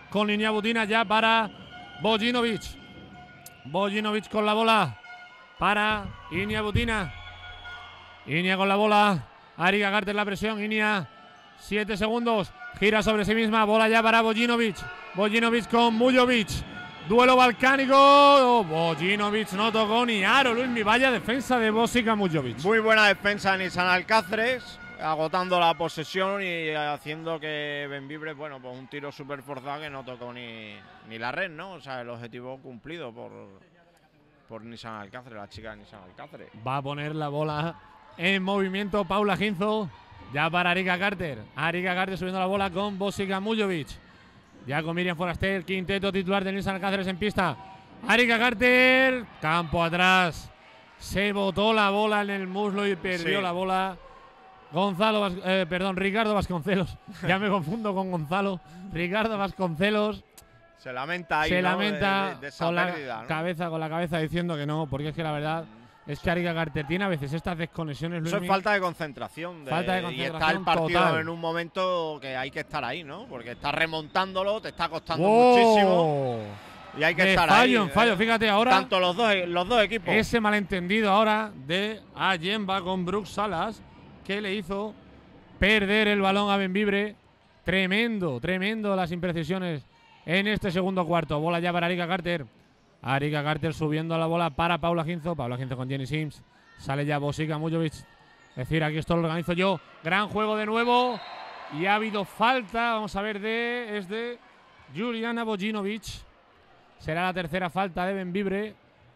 con línea Butina ya para Bojinovic. Bojinovic con la bola para Iña Butina. Iña con la bola. Arica Carter la presión. Iña, siete segundos. Gira sobre sí misma. Bola ya para Bojinovic. Bojinovic con Mujovic. Duelo balcánico. Oh, Bojinovic no tocó ni aro. Luismi, vaya defensa de Bosica Mujovic. Muy buena defensa de Nissan Alcáceres, agotando la posesión y haciendo que Bembibre, bueno, pues un tiro súper forzado que no tocó ni, ni la red, ¿no? O sea, el objetivo cumplido por, por Nissan Alcáceres, la chica de Nissan Alcáceres. Va a poner la bola en movimiento Paula Ginzo. Ya para Arica Carter. Arica Carter subiendo la bola con Bosica Mujovic. Ya con Miriam Foraster, quinteto titular de Nissan Alcáceres en pista. Arica Carter, campo atrás. Se botó la bola en el muslo y perdió sí. la bola. Gonzalo, Vas eh, perdón, Ricardo Vasconcelos. Ya me confundo con Gonzalo. Ricardo Vasconcelos. Se lamenta ahí, Se ¿no? lamenta de, de, de esa con, pérdida, la ¿no? cabeza, con la cabeza diciendo que no, porque es que la verdad es que Arica Carter tiene a veces estas desconexiones. Eso es falta de concentración. De, falta de concentración. Y está el partido total. en un momento que hay que estar ahí, ¿no? Porque está remontándolo, te está costando ¡Wow! muchísimo. Y hay que de estar fallo ahí. en fallo, eh, fíjate ahora. Tanto los dos, los dos equipos. Ese malentendido ahora de Ayemba con Brooks Salas, que le hizo perder el balón a Bembibre. Tremendo, tremendo las imprecisiones en este segundo cuarto. Bola ya para Arica Carter. Arica Carter subiendo a la bola para Paula Ginzo. Paula Ginzo con Jenny Sims. Sale ya Bosica Mujovic. Es decir, aquí esto lo organizo yo. Gran juego de nuevo. Y ha habido falta. Vamos a ver, de es de Juliana Bojinovic. Será la tercera falta de Bembibre.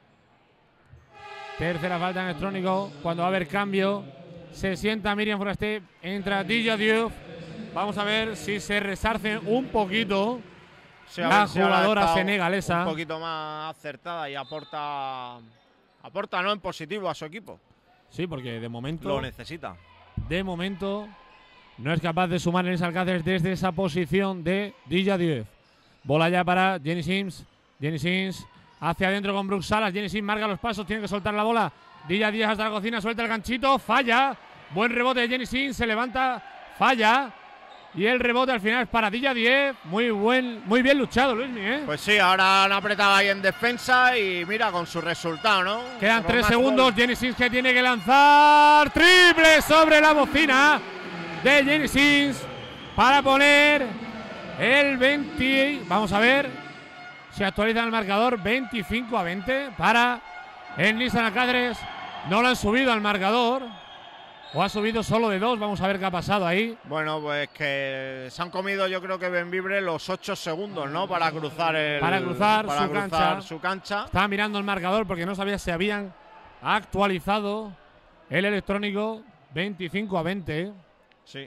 Tercera falta en electrónico. Cuando va a haber cambio, se sienta Miriam Foraster. Entra Dija Diouf. Vamos a ver si se resarce un poquito Sí, la si ahora jugadora está senegalesa. Un poquito más acertada y aporta, aporta no en positivo a su equipo. Sí, porque de momento, Lo necesita. de momento, no es capaz de sumar en ese Alcáceres desde esa posición de Dija Diouf. Bola ya para Jenny Sims. Jenny Sims hacia adentro con Brooks Salas. Jenny Sims marca los pasos, tiene que soltar la bola. Dija Diouf hasta la cocina, suelta el ganchito, falla. Buen rebote de Jenny Sims, se levanta, falla. Y el rebote al final es para Dija Diouf. Muy buen, muy bien luchado, Luismi, ¿eh? Pues sí, ahora han apretado ahí en defensa y mira con su resultado, ¿no? Quedan Con tres más segundos. gol. Jenny Sims que tiene que lanzar. Triple sobre la bocina de Jenny Sims para poner el veinte. Vamos a ver si actualiza el marcador. veinticinco a veinte para el Nissan Alcáceres. No lo han subido al marcador. O ha subido solo de dos. Vamos a ver qué ha pasado ahí. Bueno, pues que se han comido, yo creo que Bembibre los ocho segundos, ¿no? Para cruzar el, Para cruzar para su cruzar cancha. su cancha. Estaba mirando el marcador porque no sabía si habían actualizado el electrónico. veinticinco a veinte. Sí.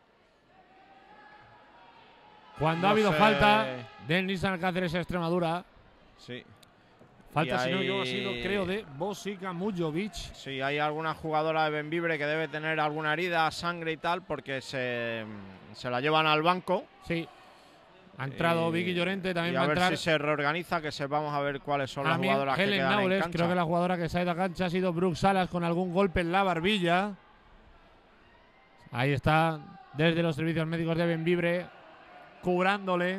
Cuando No ha habido sé. falta del Nissan Alcáceres a Extremadura. Sí. Falta, Y si no me ahí- equivoco, ha sido, creo, de Bosica Mujovic. Sí, hay alguna jugadora de Bembibre que debe tener alguna herida, sangre y tal, porque se, se la llevan al banco. Sí. Ha entrado Y- Vicky Llorente, también y va a a ver entrar. si se reorganiza, que sepamos a ver cuáles son las También jugadoras que Helen quedan en Naules, cancha. creo que la jugadora que se ha ido a cancha ha sido Brooks Salas con algún golpe en la barbilla. Ahí está, desde los servicios médicos de Bembibre, cubrándole.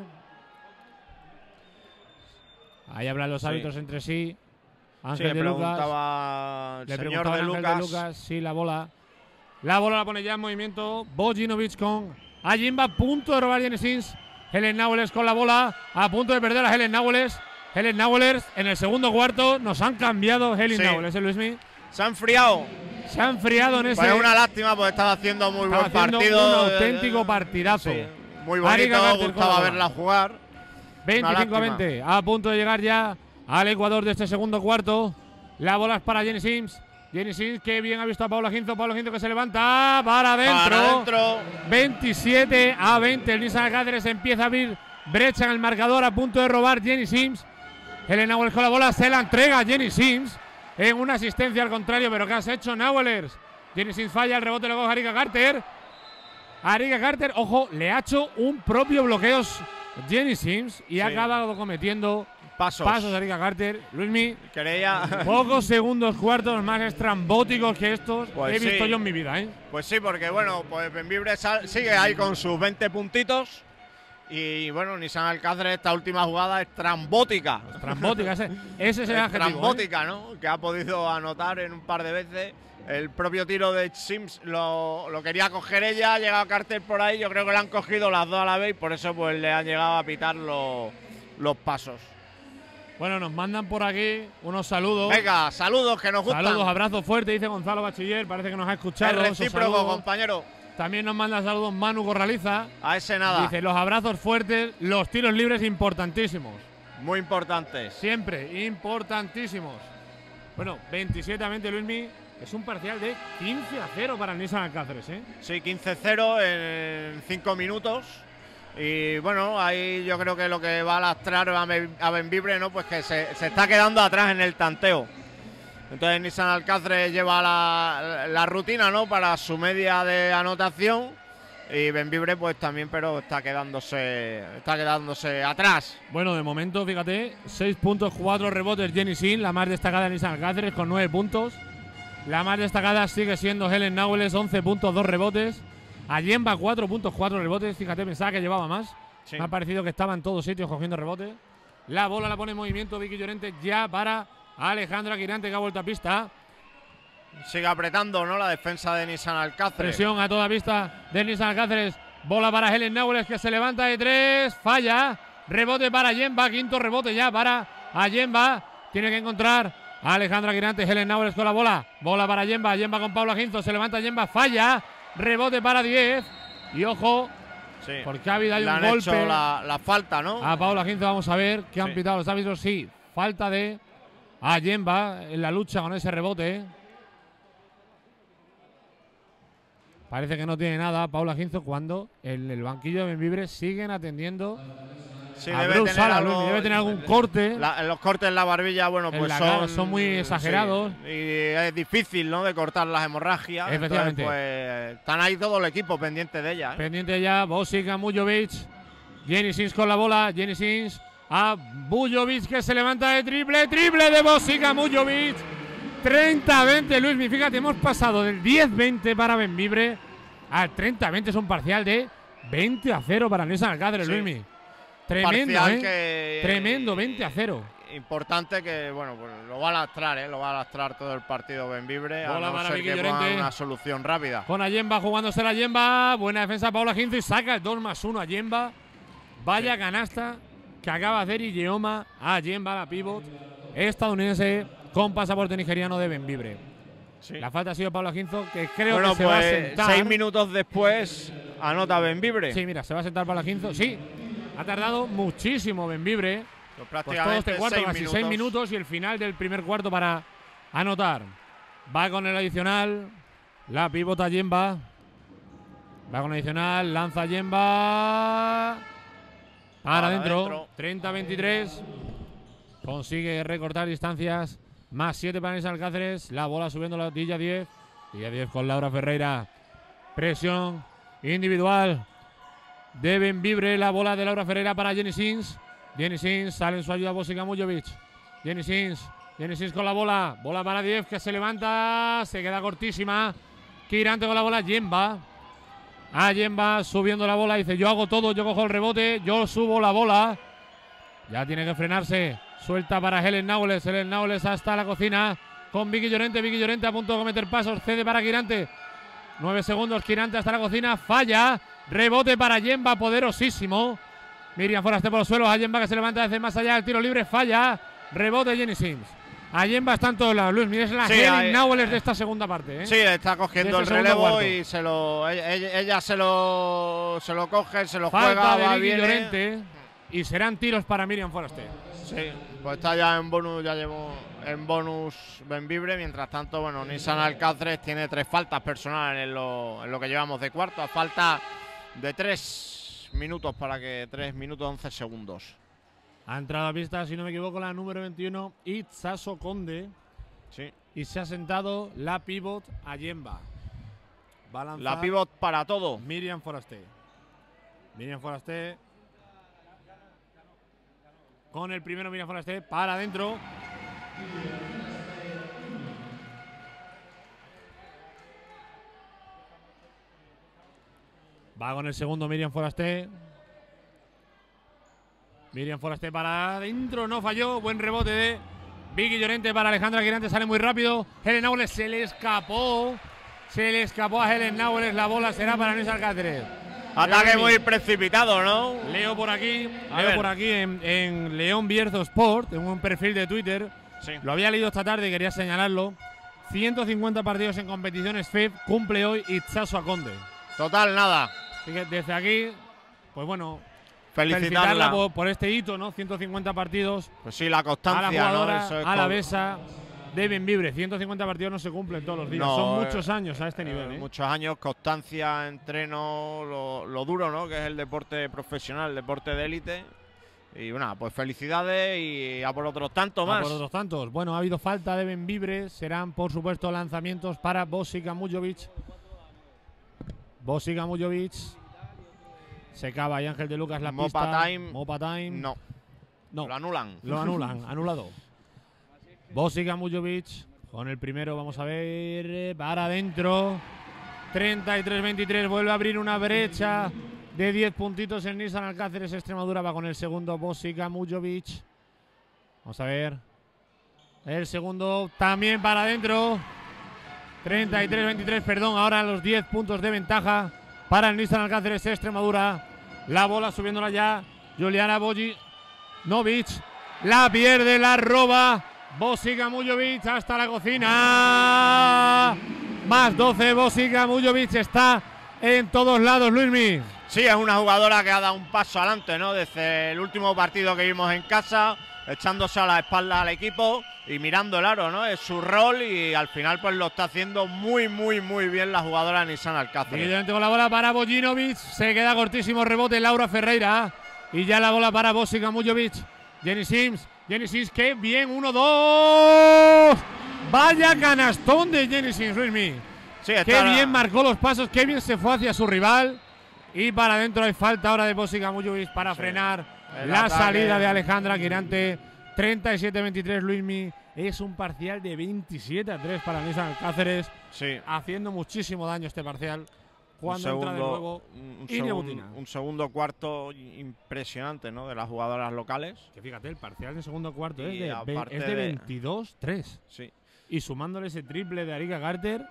Ahí hablan los Sí. árbitros entre sí. Sí, Ángel le de Lucas. preguntaba el Le señor preguntaba de Ángel Lucas. de Lucas, sí, la bola. La bola la pone ya en movimiento Bojinovic con Ayimba, a punto de robar Jenny Sims. Helen Naules con la bola, a punto de perder a Helen Naules. Helen Naules en el segundo cuarto nos han cambiado Helen Sí. Naules, ¿eh, Luismi? Se ha enfriado. Se ha enfriado en ese. Pues es una lástima, porque estaba haciendo muy estaba buen haciendo partido. un auténtico partidazo. Sí, muy Arica bonito, Carter con la gustaba bola. verla jugar. veinticinco a lástima. veinte, a punto de llegar ya al Ecuador de este segundo cuarto. La bola es para Jenny Sims. Jenny Sims que bien ha visto a Paula Ginzo. Paula Ginzo que se levanta para adentro. Para adentro. veintisiete a veinte. El Nissan Alcáceres empieza a abrir brecha en el marcador. A punto de robar Jenny Sims. Helen Nauwels con la bola. Se la entrega a Jenny Sims. En una asistencia al contrario. Pero ¿qué has hecho, Nauwels? Jenny Sims falla. El rebote lo coge Arica Carter. Arica Carter, ojo, le ha hecho un propio bloqueo Jenny Sims. Y Sí. ha acabado cometiendo Pasos. pasos de Arica Carter. Luismi, Quería. pocos segundos cuartos más estrambóticos que estos Pues he visto sí. yo en mi vida, ¿eh? Pues sí, porque bueno, pues Bembibre sal- sigue ahí con sus veinte puntitos. Y bueno, Nissan Alcáceres, esta última jugada es trambótica. Trambótica, ese, ese es el adjetivo. Trambótica, ¿eh? ¿no? Que ha podido anotar en un par de veces. El propio tiro de Sims lo, lo quería coger ella, ha llegado a cartel por ahí. Yo creo que le han cogido las dos a la vez y por eso pues le han llegado a pitar los, los pasos. Bueno, nos mandan por aquí unos saludos. Venga, saludos que nos gustan. Saludos, abrazos fuertes, dice Gonzalo Bachiller. Parece que nos ha escuchado. Es recíproco, compañero. También nos manda saludos Manu Corraliza. A ese nada. Dice, los abrazos fuertes, los tiros libres importantísimos. Muy importantes. Siempre, importantísimos. Bueno, veintisiete a veinte, Luismi. Es un parcial de quince a cero para el Nissan Alcáceres, ¿eh? Sí, quince a cero en cinco minutos. Y bueno, ahí yo creo que lo que va a lastrar a Bembibre, ¿no? Pues que se, se está quedando atrás en el tanteo. Entonces Nissan Alcáceres lleva la, la rutina, ¿no? Para su media de anotación. Y Bembibre pues también, pero está quedándose está quedándose atrás. Bueno, de momento, fíjate, seis puntos, cuatro rebotes Jenny Sin, la más destacada de Nissan Alcáceres con nueve puntos. La más destacada sigue siendo Helen Nauwels, once puntos, dos rebotes. Ayemba, cuatro puntos, cuatro rebotes. Fíjate, pensaba que llevaba más. Sí. Me ha parecido que estaba en todos sitios cogiendo rebotes. La bola la pone en movimiento Vicky Llorente ya para Alejandra Quirante, que ha vuelto a pista. Sigue apretando, ¿no? La defensa de Nissan Alcáceres. Presión a toda vista de Nissan Alcáceres. Bola para Helen Nauwels, que se levanta de tres. Falla. Rebote para Ayemba. Quinto rebote ya para Ayemba. Tiene que encontrar a Alejandra Quirante. Helen Nauwels con la bola. Bola para Ayemba. Ayemba con Paula Ginzo. Se levanta Ayemba. Falla. Rebote para diez. Y ojo, sí, porque ha habido ahí un han golpe. Hecho la, la falta, ¿no? A Paula Ginzo, vamos a ver qué han sí. pitado los árbitros. Sí, falta de Ayemba en la lucha con ese rebote. Parece que no tiene nada Paula Ginzo cuando en el banquillo de Bembibre siguen atendiendo sí, a debe, Bruce tener Sala, algo, debe tener algún corte. La, los cortes en la barbilla, bueno, pues la son, cara, son muy exagerados. Sí, y es difícil, ¿no? De cortar las hemorragias. Efectivamente. Entonces, pues, están ahí todo el equipo pendiente de ella. ¿eh? Pendiente ya, Bosica, Mujovic. Jenny Sins con la bola. Jenny Sins a Mujovic, que se levanta de triple. Triple de Bosica, Mujovic. treinta a veinte, Luismi. Fíjate, hemos pasado del diez a veinte para Bembibre al treinta a veinte. Es un parcial de veinte a cero para Nissan Alcáceres, sí. Luismi. Tremendo, ¿eh? Que, Tremendo, veinte a cero. Importante que, bueno, pues lo va a lastrar, ¿eh? Lo va a lastrar todo el partido Bembibre. A no ser que ponga una solución rápida. Con Ayemba jugándose la Ayemba. Buena defensa Paula Ginzo y saca el dos más uno a Ayemba. Vaya sí. canasta que acaba de hacer Ijeoma a Ayemba, la pivot estadounidense con pasaporte nigeriano de Bembibre. Sí. La falta ha sido Paula Ginzo, que creo bueno, que se pues, va a sentar. Seis minutos después anota Bembibre. Sí, mira, se va a sentar Paula Ginzo. Sí. Ha tardado muchísimo Bembibre. Pues pues todo este cuarto, seis casi minutos. seis minutos y el final del primer cuarto para anotar. Va con el adicional. La pivota Ayemba. Va con el adicional. Lanza Ayemba. Para adentro. treinta a veintitrés. Consigue recortar distancias. Más siete para Nissan Alcáceres. La bola subiendo la Dilla diez. Dilla diez con Laura Ferreira. Presión individual de Bembibre. La bola de Laura Ferreira para Jenny Sins. Jenny Sins sale en su ayuda Bosica Mujovic. Jenny Sins. Jenny Sins con la bola. Bola para diez, que se levanta. Se queda cortísima. Quirante con la bola. Ayemba. Ayemba subiendo la bola. Dice, yo hago todo. Yo cojo el rebote. Yo subo la bola. Ya tiene que frenarse. Suelta para Helen Nauwels. Helen Nauwels hasta la cocina. Con Vicky Llorente. Vicky Llorente a punto de cometer pasos. Cede para Quirante. Nueve segundos. Quirante hasta la cocina. Falla. Rebote para Ayemba, poderosísimo. Miriam Foraste por los suelos. Ayemba que se levanta desde más allá. El tiro libre falla. Rebote Jenny Sims. Ayemba está en todos lados. Luis, mira, es la sí, Helen Nauwels de esta segunda parte. ¿eh? Sí, está cogiendo el relevo cuarto. Y se lo, ella, ella se lo se lo coge, se lo Falta juega. De va Vicky bien. Llorente. Y serán tiros para Miriam Foraste. Sí, pues está ya en bonus, ya llevo en bonus Bembibre. Mientras tanto, bueno, Nissan Alcáceres tiene tres faltas personales en lo, en lo que llevamos de cuarto. A falta de tres minutos para que tres minutos once segundos. Ha entrado a pista, si no me equivoco, la número veintiuno, Itzaso Conde. Sí. Y se ha sentado la pivot Ayemba. Va a lanzar la pivot para todo. Miriam Foraste. Miriam Foraste. Con el primero Miriam Foraste para adentro. Va con el segundo Miriam Foraste. Miriam Foraste para adentro, no falló. Buen rebote de Vicky Llorente para Alejandra Quirante, sale muy rápido. Helen Náules se le escapó. Se le escapó a Helen Náules. La bola será para Inés Alcáceres. Ataque muy precipitado, ¿no? Leo por aquí, A leo ver. por aquí en, en León Bierzo Sport, en un perfil de Twitter. Sí. Lo había leído esta tarde y quería señalarlo. ciento cincuenta partidos en competiciones F I B, cumple hoy Itzaso Aconde. Total, nada. Así que desde aquí, pues bueno, Felicitarla. felicitarla por, por este hito, ¿no? ciento cincuenta partidos Pues sí, la a constancia, la jugadora, ¿no? Eso es a la co- besa de Benvibre. ciento cincuenta partidos no se cumplen todos los días, No, son eh, muchos años a este Eh, nivel. ¿eh? Muchos años, constancia, entreno, lo, lo duro, ¿no? Que es el deporte profesional, el deporte de élite. Y bueno, pues felicidades y a por otros tantos Ah, más. por otros tantos. Bueno, ha habido falta de Benvibre. Serán, por supuesto, lanzamientos para Bosica Mujovic. Bosica Mujovic. Secaba y Ángel de Lucas la Mopa pista. time. Mopa time. No, No. lo anulan. Lo anulan, anulado. Bosica Mujovic con el primero, vamos a ver, eh, para adentro. treinta y tres veintitrés, vuelve a abrir una brecha de diez puntitos en Nissan Alcáceres. Extremadura va con el segundo, Bosica Mujovic. Vamos a ver. El segundo también para adentro. treinta y tres veintitrés, perdón, ahora los diez puntos de ventaja para el Nissan Alcáceres Extremadura. La bola subiéndola ya Juliana Bojinovic. La pierde, la roba Bosica Mujovic hasta la cocina. Más doce, Bosica Mujovic está en todos lados, Luismi. Sí, es una jugadora que ha dado un paso adelante, ¿no? Desde el último partido que vimos en casa, echándose a la espalda al equipo y mirando el aro, ¿no? Es su rol y al final pues lo está haciendo muy, muy, muy bien la jugadora Nissan Alcáceres. Directamente con la bola para Bojinovic. Se queda cortísimo rebote Laura Ferreira. Y ya la bola para Bosica Mujovic. Jenny Sims. Jenny Sims, qué bien. uno dos. Vaya canastón de Jenny Sims, Luismi. Sí, Qué está- bien marcó los pasos. Qué bien se fue hacia su rival. Y para adentro hay falta ahora de Bosica Mujovic para Sí. frenar El la ataque. salida de Alejandra Quirante. treinta y siete veintitrés, Luismi. Es un parcial de veintisiete a tres para Nissan Alcáceres. Sí. Haciendo muchísimo daño este parcial. Cuando un entra de segundo, nuevo un, Iria segun- Butina. un segundo cuarto impresionante, ¿no? De las jugadoras locales. Que fíjate, el parcial de segundo cuarto Y es de, ve- aparte es de de- veintidós tres. Sí. Y sumándole ese triple de Arika Carter,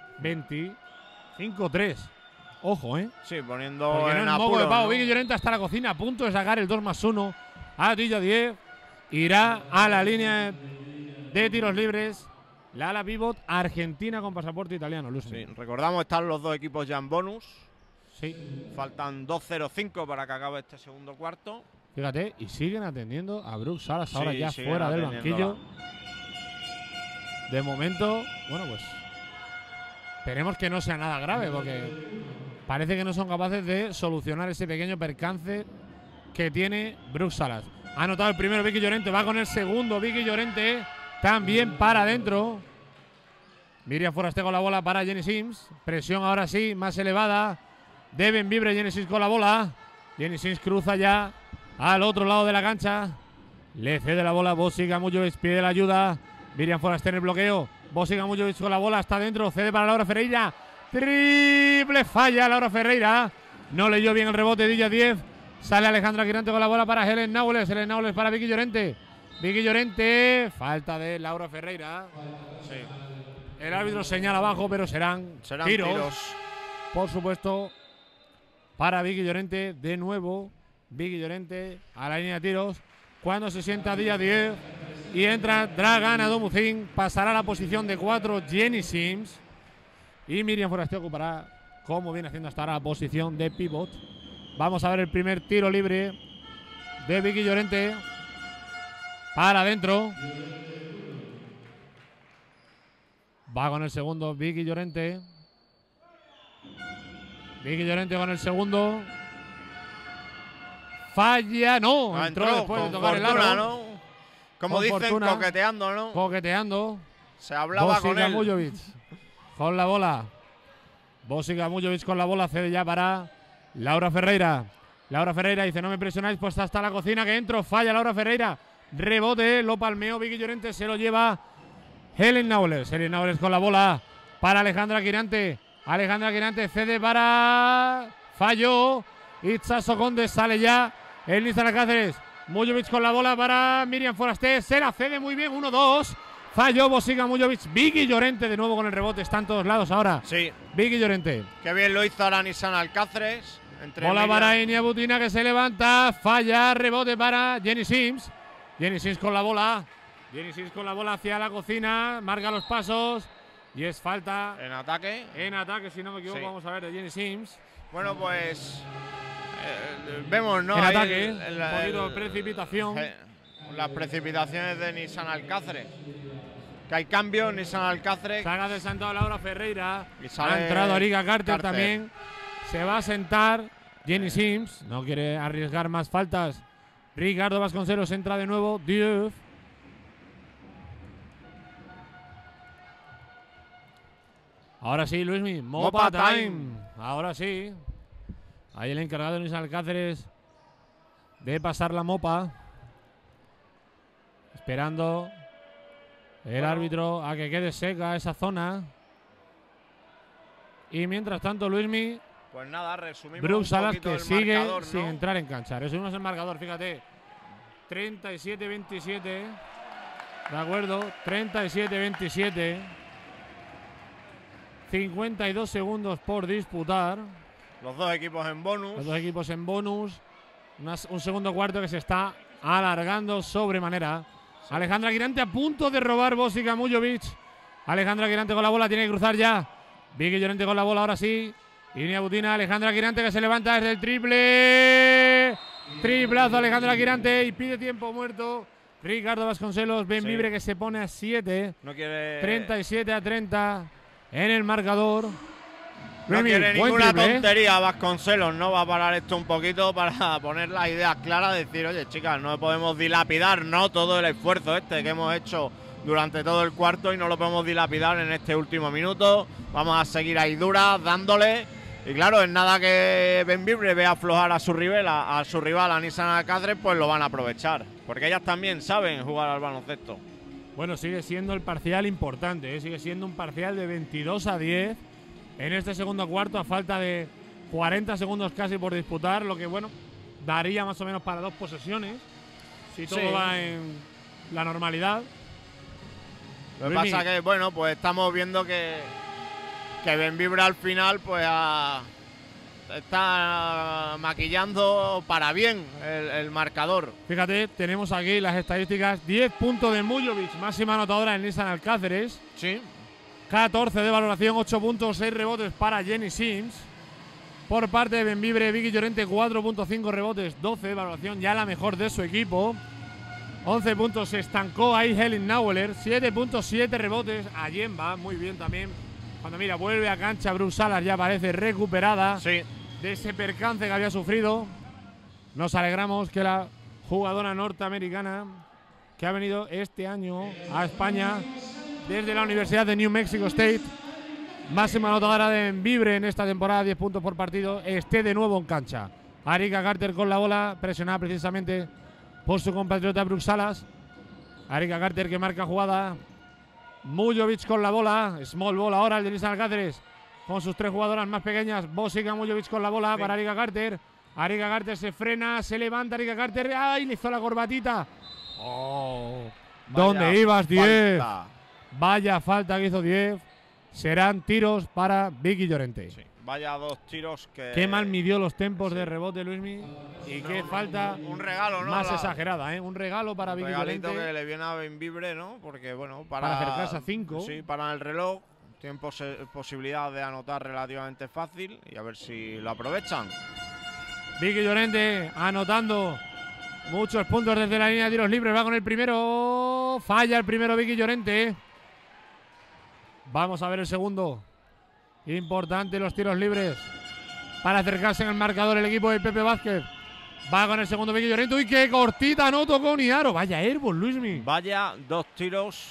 veinticinco tres. Ojo, ¿eh? Sí, poniendo Porque no en es moco de apuros, pavo. ¿no? Vicky Llorente hasta la cocina, a punto de sacar el dos más uno. A Tilla diez. Irá a la línea de tiros libres. La ala pivot argentina con pasaporte italiano, Luis. Sí, recordamos, están los dos equipos ya en bonus. Sí. Faltan dos cero cinco para que acabe este segundo cuarto. Fíjate, y siguen atendiendo a Brooke Salas ahora Sí, ya siguen fuera del atendiéndola. banquillo. De momento, bueno, pues esperemos que no sea nada grave, porque parece que no son capaces de solucionar ese pequeño percance que tiene Brooke Salas. Ha anotado el primero Vicky Llorente, va con el segundo Vicky Llorente, también para adentro. Miriam Foraste con la bola para Jenny Sims. Presión ahora sí, más elevada. Deben Vibre Jenny Sims con la bola. Jenny Sims cruza ya al otro lado de la cancha. Le cede la bola Bosica Mujovic, pide la ayuda. Miriam Foraste en el bloqueo. Bosica Mujovic con la bola hasta adentro. Cede para Laura Ferreira. Triple falla Laura Ferreira. No leyó bien el rebote. Dilla diez. Sale Alejandra Quirante con la bola para Helen Náules. Helen Náules para Vicky Llorente. Vicky Llorente. Falta de Laura Ferreira. Sí. El árbitro señala abajo, pero serán, Serán tiros, tiros. por supuesto, para Vicky Llorente. De nuevo, Vicky Llorente a la línea de tiros. Cuando se sienta día diez y entra Dragana Domucin, pasará a la posición de cuatro Jenny Sims. Y Miriam Foraste ocupará, como viene haciendo hasta ahora, la posición de pivot. Vamos a ver el primer tiro libre de Vicky Llorente. Para adentro. Va con el segundo Vicky Llorente. Vicky Llorente con el segundo. Falla, no. Ah, entró, entró después de con tocar el fortuna, aro. ¿no? Como Con dicen, fortuna. coqueteando, ¿no? Coqueteando. Se hablaba con Bosica él. Mujovic con la bola. Bosica Mujovic con la bola. Cede ya para Laura Ferreira. Laura Ferreira dice: no me presionáis, pues hasta la cocina que entro. Falla Laura Ferreira. Rebote, lo palmeó Vicky Llorente. Se lo lleva Helen Náules. Helen Náules con la bola para Alejandra Quirante. Alejandra Quirante cede para. Falló. Itza Soconde sale ya. El Nissan Alcáceres. Mujovic con la bola para Miriam Foraster. Se la cede muy bien. uno dos. Falló Bosica Mujovic. Vicky Llorente de nuevo con el rebote. Está en todos lados ahora. Sí. Vicky Llorente. Qué bien lo hizo ahora Nissan Alcáceres. Entre Bola Miriam. para Inia Butina que se levanta. Falla. Rebote para Jenny Sims. Jenny Sims con la bola. Jenny Sims con la bola hacia la cocina. Marca los pasos. Y es falta. En ataque. En ataque, si no me equivoco. Sí. Vamos a ver de Jenny Sims. Bueno, pues. Eh, vemos, ¿no? En Ahí ataque. el- el- un poquito el- de precipitación. eh, las precipitaciones de Nissan Alcáceres. Que hay cambios, Nissan Alcáceres. Se ha adelantado Laura Ferreira. Y sale Ha entrado Arica Carter, Carter. también. Se va a sentar Jenny Sims. No quiere arriesgar más faltas. Ricardo Vasconcelos entra de nuevo. Diouf. Ahora sí, Luismi. Mopa, Mopa time. time. Ahora sí. Ahí el encargado de Luis Alcáceres de pasar la mopa. Esperando el Bueno. árbitro a que quede seca esa zona. Y mientras tanto, Luismi, Pues nada, resumimos Bruce un Salas poquito que el sigue marcador, ¿no? sin entrar en cancha. Resumimos el marcador, fíjate. treinta y siete veintisiete. De acuerdo, treinta y siete veintisiete. cincuenta y dos segundos por disputar. Los dos equipos en bonus. Los dos equipos en bonus. Unas- un segundo cuarto que se está alargando sobremanera. Alejandra Girante a punto de robar Bosica Mujovic. Alejandra Girante con la bola, tiene que cruzar ya. Vicky Llorente con la bola, ahora sí. Inia Butina, Alejandra Girante que se levanta desde el triple. Triplazo Alejandra Girante y pide tiempo muerto. Ricardo Vasconcelos, Ben Sí. Vibre que se pone a siete. No quiere. treinta y siete a treinta en el marcador. No Remy, quiere buen ninguna triple, ¿eh? tontería Vasconcelos, no va a parar esto un poquito para poner las ideas claras, decir, oye chicas, no podemos dilapidar no todo el esfuerzo este que hemos hecho durante todo el cuarto y no lo podemos dilapidar en este último minuto, vamos a seguir ahí duras, dándole, y claro, es nada que Benvibre vea aflojar a su rival, a, a su rival, a Nissan Alcáceres, pues lo van a aprovechar, porque ellas también saben jugar al baloncesto. Bueno, sigue siendo el parcial importante, ¿eh? Sigue siendo un parcial de veintidós a diez en este segundo cuarto a falta de cuarenta segundos casi por disputar, lo que bueno, daría más o menos para dos posesiones, si todo Sí. va en la normalidad. Lo que Luismi, pasa que, bueno, pues estamos viendo que, que Benvibre al final, pues ha- está maquillando para bien el, el marcador. Fíjate, tenemos aquí las estadísticas, diez puntos de Mujovic, máxima anotadora en Nissan Alcáceres, Sí. catorce de valoración, ocho puntos, seis rebotes para Jenny Sims. Por parte de Benvibre, Vicky Llorente, cuatro punto cinco rebotes, doce de valoración, ya la mejor de su equipo. once puntos se estancó ahí Helen Naueler, siete punto siete rebotes. Allen va muy bien también. Cuando mira, vuelve a cancha, Bruce Salas ya parece recuperada Sí. de ese percance que había sufrido. Nos alegramos que la jugadora norteamericana que ha venido este año a España desde la Universidad de New Mexico State, máxima anotadora de Benvibre en esta temporada, diez puntos por partido, esté de nuevo en cancha. Arica Carter con la bola, presionada precisamente por su compatriota Bruce Salas. Arica Carter que marca jugada. Mujovic con la bola, small ball ahora el de Nissan Alcáceres con sus tres jugadoras más pequeñas. Bosica Mujovic con la bola Sí. para Arica Carter. Arica Carter se frena, se levanta Arica Carter. ¡Ay! Le hizo la corbatita. Oh, ¿dónde Vaya ibas, diez? falta. Vaya falta que hizo diez. Serán tiros para Vicky Llorente. Sí. Vaya dos tiros que. Qué mal midió los tempos sí. de rebote, Luismi. Y No, qué no, falta un regalo, ¿no? más La- exagerada, ¿eh? Un regalo para Un Vicky regalito Llorente. que le viene a Benvibre, ¿no? Porque, bueno, para. Para acercarse a cinco. Sí, para el reloj. Tienen pos- posibilidad de anotar relativamente fácil y a ver si lo aprovechan. Vicky Llorente anotando muchos puntos desde la línea de tiros libres. Va con el primero. Falla el primero Vicky Llorente. Vamos a ver el segundo. Importante los tiros libres para acercarse en el marcador el equipo de Pepe Vázquez. Va con el segundo Vicky Llorente. ¡Uy, qué cortita! No tocó ni aro. Vaya airball, Luismi. Vaya dos tiros.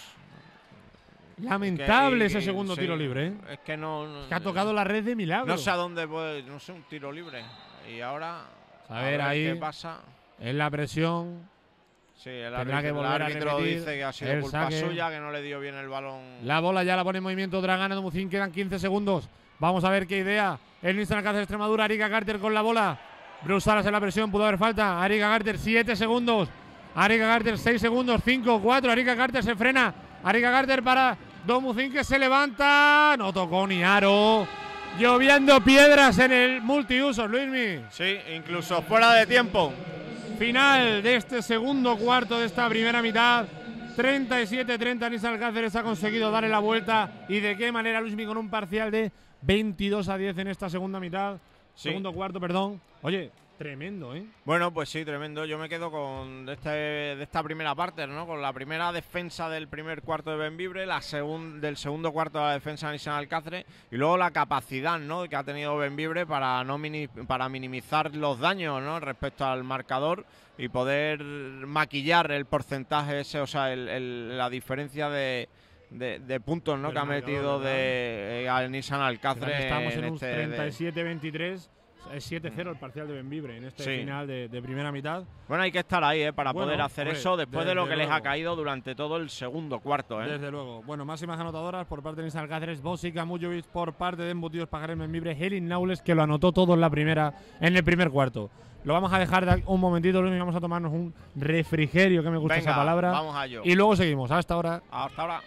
Lamentable que- y- ese y- segundo sí, tiro libre, ¿eh? Es que no. no- Que ha tocado la red de milagro. No sé a dónde puede. No sé, un tiro libre. Y ahora. A ver, ahí. ¿Qué pasa? En la presión. Sí, el Tendrá árbitro, que el volver a árbitro repetir dice que ha sido el culpa saque. suya, que no le dio bien el balón. La bola ya la pone en movimiento Dragana de Mucín. Quedan quince segundos. Vamos a ver qué idea. El Nissan Alcáceres Extremadura. Arica Carter con la bola. Bruce Salas en la presión, pudo haber falta. Arica Carter, siete segundos. Arica Carter, seis segundos, cinco, cuatro. Arica Carter se frena. Arica Carter para Domucin, que se levanta. No tocó ni aro. Lloviendo piedras en el multiusos, Luismi. Sí, incluso fuera de tiempo. Final de este segundo cuarto de esta primera mitad. treinta y siete treinta. Nissan Cáceres ha conseguido darle la vuelta. ¿Y de qué manera, Luismi? Con un parcial de veintidós a diez en esta segunda mitad. Sí. Segundo cuarto, perdón. Oye, tremendo, ¿eh? Bueno, pues sí, tremendo. Yo me quedo con de, este, de esta primera parte, ¿no? Con la primera defensa del primer cuarto de Bembibre, la segun, del segundo cuarto de la defensa de Nissan Alcáceres, y luego la capacidad, ¿no?, que ha tenido Bembibre para no mini, para minimizar los daños, ¿no?, respecto al marcador y poder maquillar el porcentaje ese, o sea, el, el, la diferencia de De, de puntos, ¿no?, que ha metido de eh, al Nissan Alcáceres. Estamos en, en un este treinta y siete veintitrés, es siete cero el parcial de Bembibre en este sí. final de, de primera mitad. Bueno, hay que estar ahí, ¿eh?, para bueno, poder hacer hombre, eso después de lo que luego. les ha caído durante todo el segundo cuarto, ¿eh? Desde luego. Bueno, máximas anotadoras por parte de Nissan Alcáceres, Bosica Mujovic, por parte de Embutidos Pajares Bembibre, Helin Naules, que lo anotó todo en la primera, en el primer cuarto. Lo vamos a dejar de un momentito, Luis, y vamos a tomarnos un refrigerio, que me gusta Venga, esa palabra. Vamos a ello. Y luego seguimos. Hasta ahora. Hasta ahora.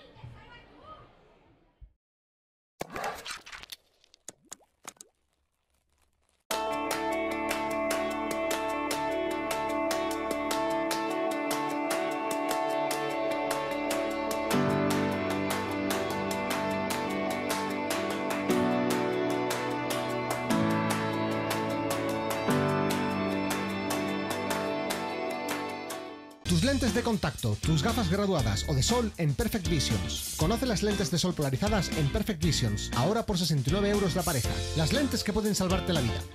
Tus lentes de contacto, tus gafas graduadas o de sol en Perfect Visions. Conoce las lentes de sol polarizadas en Perfect Visions, ahora por sesenta y nueve euros la pareja. Las lentes que pueden salvarte la vida.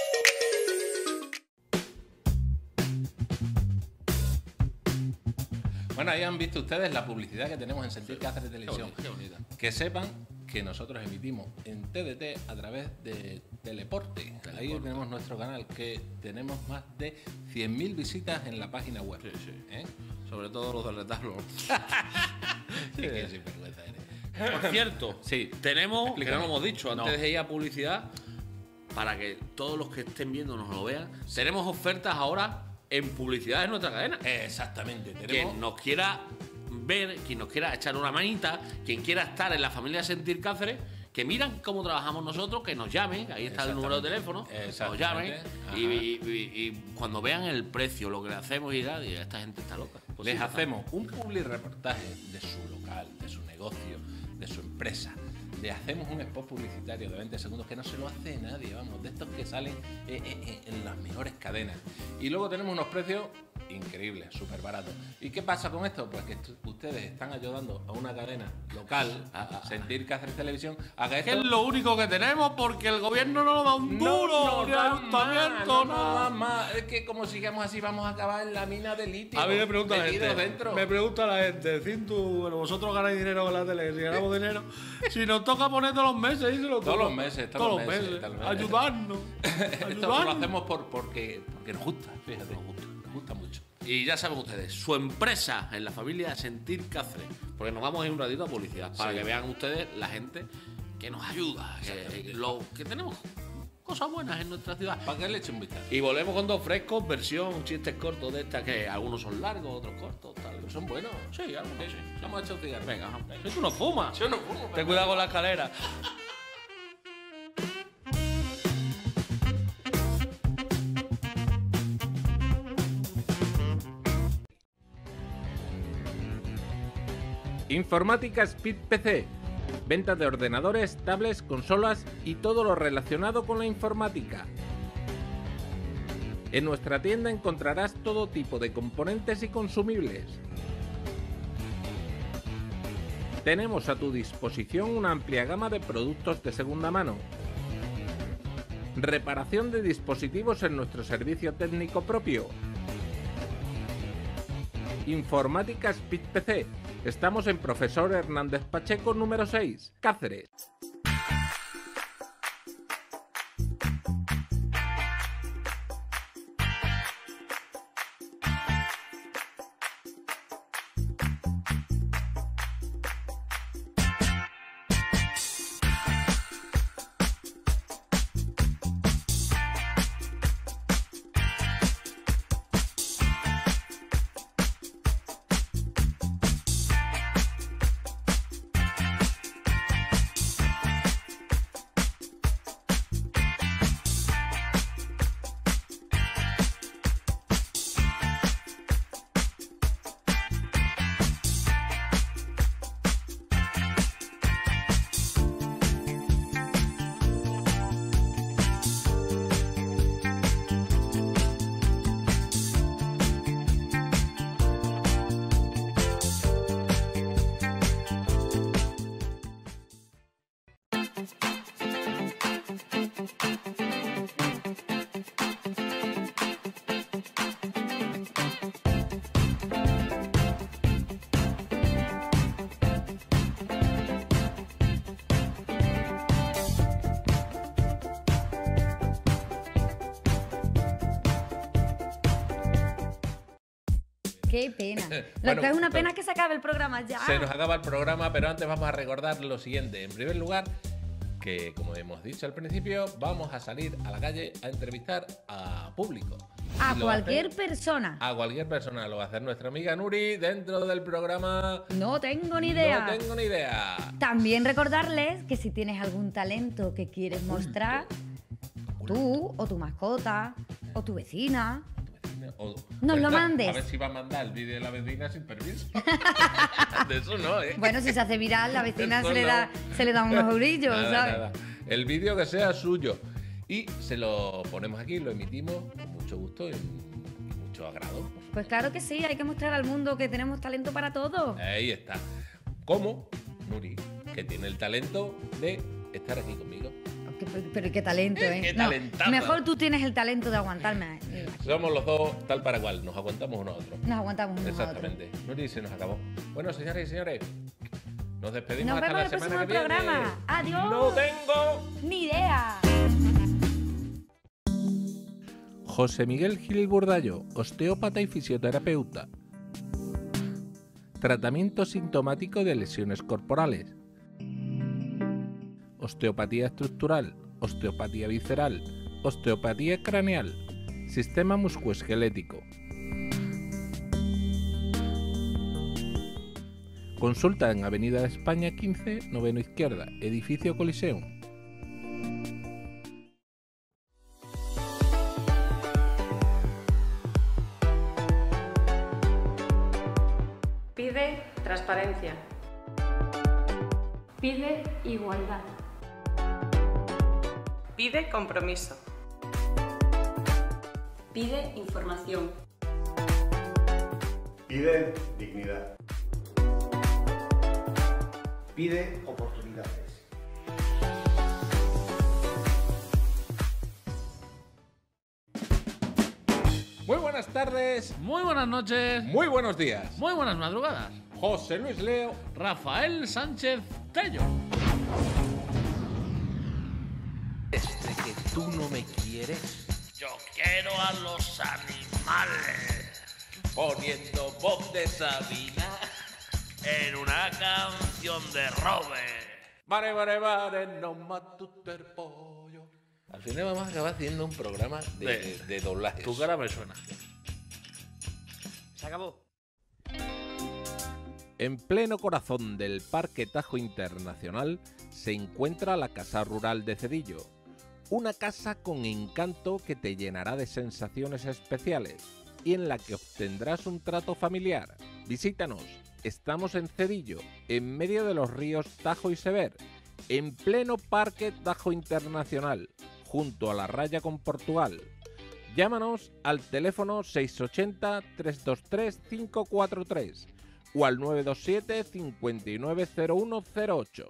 Bueno, ahí han visto ustedes la publicidad que tenemos en Sentir Cáceres Televisión. Qué bonita. Que sepan que nosotros emitimos en T D T a través de Teleporte. Teleporte. Ahí tenemos nuestro canal, que tenemos más de cien mil visitas en la página web. Sí, sí. ¿Eh? Sobre todo los del retablo. Sí. Qué sinvergüenza eres. Por cierto, sí. tenemos, que no lo hemos dicho, antes No. de ir a publicidad, para que todos los que estén viendo nos lo vean, sí. tenemos ofertas ahora en publicidad en nuestra cadena. Exactamente. Tenemos... Quien nos quiera ver, quien nos quiera echar una manita, quien quiera estar en la familia Sentir Cáceres, que miran cómo trabajamos nosotros, que nos llamen, ahí está el número de teléfono, nos llamen y, y, y, y cuando vean el precio, lo que le hacemos y tal, y esta gente está loca. Pues les sí, hacemos un publi reportaje de su local, de su negocio, de su empresa. Le hacemos un spot publicitario de veinte segundos que no se lo hace nadie, vamos, de estos que salen eh, eh, en las mejores cadenas. Y luego tenemos unos precios increíbles, súper baratos. ¿Y qué pasa con esto? Pues que ustedes están ayudando a una cadena local, a Sentir Cáceres Televisión, a que esto... Es lo único que tenemos, porque el gobierno no nos da un duro, no, ni el ayuntamiento, no, no da más. Es que como sigamos así vamos a acabar en la mina de litio. A mí me pregunta la gente, dentro. me pregunta la gente, Cintu, bueno, vosotros ganáis dinero con la tele, si ganamos dinero, si nos toca poner todos los meses, y se lo todos los meses, todos, todos los meses, meses. meses. ayudarnos, ayudarnos. Esto lo hacemos por, porque, porque nos gusta, fíjate, nos gusta, nos gusta mucho. Y ya saben ustedes, su empresa en la familia Sentir Cáceres, porque nos vamos a ir un ratito a publicidad, para sí. que vean ustedes la gente que nos ayuda, que, lo, que tenemos cosas buenas en nuestra ciudad. Para que le echen un vistazo. Y volvemos con dos frescos, versión chistes cortos de esta, que algunos son largos, otros cortos, tal. Pero son buenos. Sí, algunos sí. sí. Vamos a echar un cigarro. Venga, vamos. Si tú no fumas. Yo no fumo. Ten cuidado con la escalera. Informática Speed P C. Venta de ordenadores, tablets, consolas y todo lo relacionado con la informática. En nuestra tienda encontrarás todo tipo de componentes y consumibles. Tenemos a tu disposición una amplia gama de productos de segunda mano. Reparación de dispositivos en nuestro servicio técnico propio. Informática Speed P C. Estamos en Profesor Hernández Pacheco número seis, Cáceres. Qué pena. Lo Bueno, que es una no. pena es que se acabe el programa ya. Se nos acaba el programa, pero antes vamos a recordar lo siguiente. En primer lugar, que como hemos dicho al principio, vamos a salir a la calle a entrevistar a público. A Y lo va a cualquier hacer- persona. A cualquier persona. Lo va a hacer nuestra amiga Nuri dentro del programa. No tengo ni idea. No tengo ni idea. También recordarles que si tienes algún talento que quieres mostrar, tú o tu mascota o tu vecina, O- Nos lo a mandes. ver si va a mandar el vídeo de la vecina sin permiso. De eso no, ¿eh? bueno, si se hace viral, la vecina Eso se le, no. da, se le da unos eurillos, Nada, ¿sabes? nada. El vídeo que sea suyo. Y se lo ponemos aquí, lo emitimos con mucho gusto y, y mucho agrado. Pues claro que sí, hay que mostrar al mundo que tenemos talento para todo. Ahí está. Como Nuri, que tiene el talento de estar aquí conmigo. Qué- Pero, pero qué talento, ¿eh? Qué No, talentazo. mejor tú tienes el talento de aguantarme. Somos los dos tal para cual, nos aguantamos uno a otro. Nos aguantamos unos a otros. Exactamente. Nuri, se nos acabó. Bueno, señoras y señores, nos despedimos Nos hasta vemos la en el semana que próximo viene. programa. Adiós. No tengo Ni idea. José Miguel Gil Burdallo, osteópata y fisioterapeuta. Tratamiento sintomático de lesiones corporales. Osteopatía estructural, osteopatía visceral, osteopatía craneal, sistema musculoesquelético. Consulta en Avenida de España quince, noveno izquierda, edificio Coliseum. Pide transparencia. Pide igualdad. Pide compromiso. Pide información. Pide dignidad. Pide oportunidades. Muy buenas tardes, Muy buenas noches, muy buenos días. muy buenas madrugadas. José Luis Leo. Rafael Sánchez Tello. Desde que tú no me quieres, Yo quiero a los animales poniendo voz de Sabina. en una canción de Robert. Vale, vale, vale, no mato el pollo. Al final vamos a acabar haciendo un programa de, De- de, de doblajes. Tu cara me suena. Se acabó. En pleno corazón del Parque Tajo Internacional se encuentra la Casa Rural de Cedillo. Una casa con encanto que te llenará de sensaciones especiales y en la que obtendrás un trato familiar. Visítanos. Estamos en Cedillo, en medio de los ríos Tajo y Sever, en pleno Parque Tajo Internacional, junto a la raya con Portugal. Llámanos al teléfono seis ocho cero, tres dos tres, cinco cuatro tres o al nueve dos siete, cinco nueve cero uno cero ocho.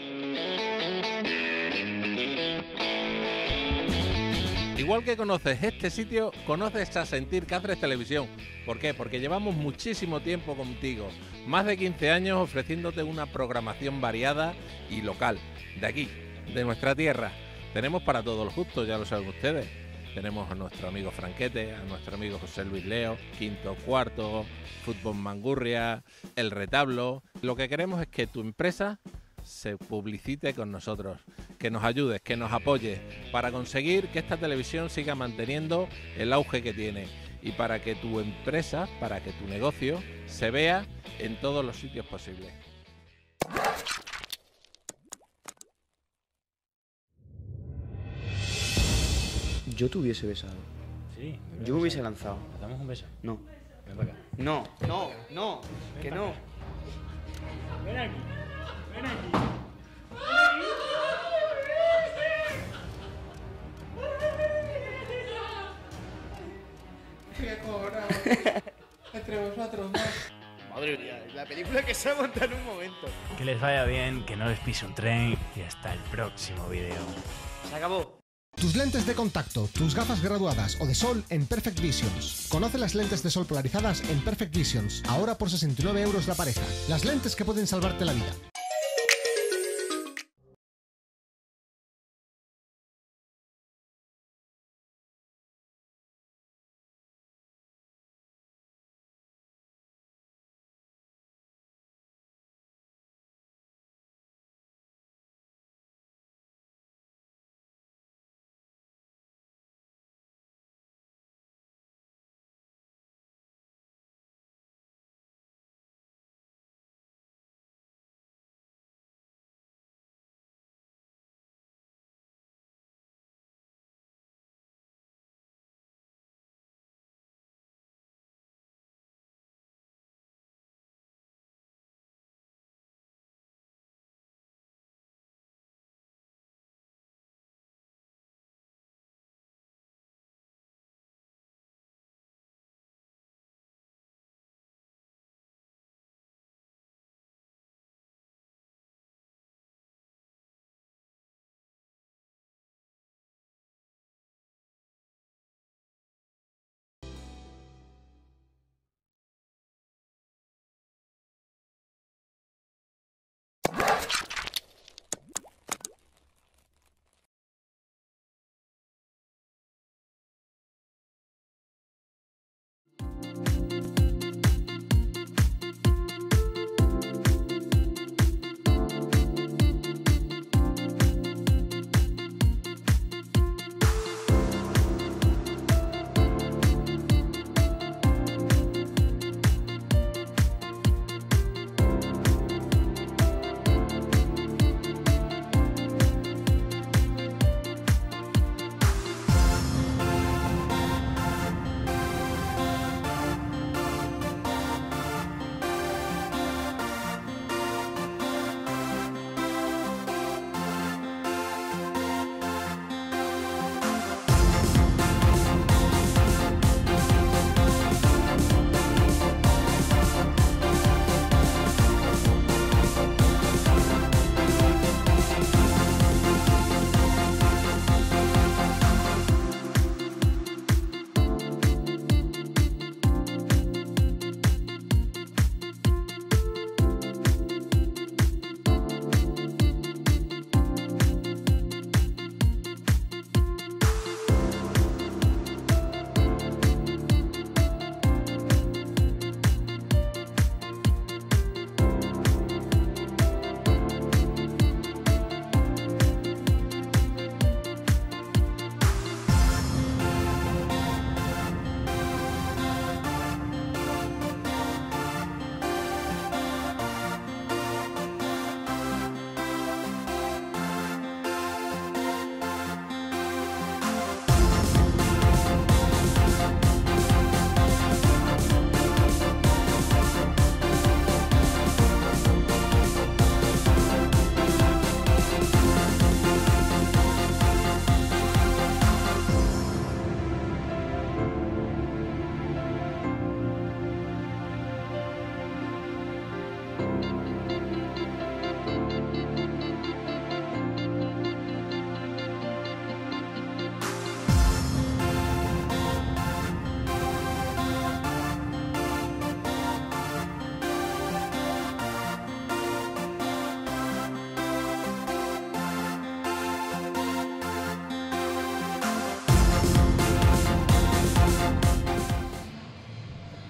Igual que conoces este sitio, conoces a Sentir Cáceres Televisión. ¿Por qué? Porque llevamos muchísimo tiempo contigo, más de quince años ofreciéndote una programación variada y local, de aquí, de nuestra tierra. Tenemos para todos los gustos, ya lo saben ustedes. Tenemos a nuestro amigo Franquete, a nuestro amigo José Luis Leo, Quinto Cuarto, Fútbol Mangurria, El Retablo. Lo que queremos es que tu empresa se publicite con nosotros, que nos ayudes, que nos apoyes para conseguir que esta televisión siga manteniendo el auge que tiene y para que tu empresa, para que tu negocio se vea en todos los sitios posibles. Yo te hubiese besado. Sí. Yo me hubiese lanzado. ¿Nos damos un beso? No. Ven para acá. No, no, no, que no. Ven aquí. Ven aquí. Entre vosotros dos. Madre mía, la película que se ha montado en un momento. Que les vaya bien, que no les pise un tren y hasta el próximo vídeo. Se acabó. Tus lentes de contacto, tus gafas graduadas o de sol en Perfect Visions. Conoce las lentes de sol polarizadas en Perfect Visions, ahora por sesenta y nueve euros la pareja. Las lentes que pueden salvarte la vida.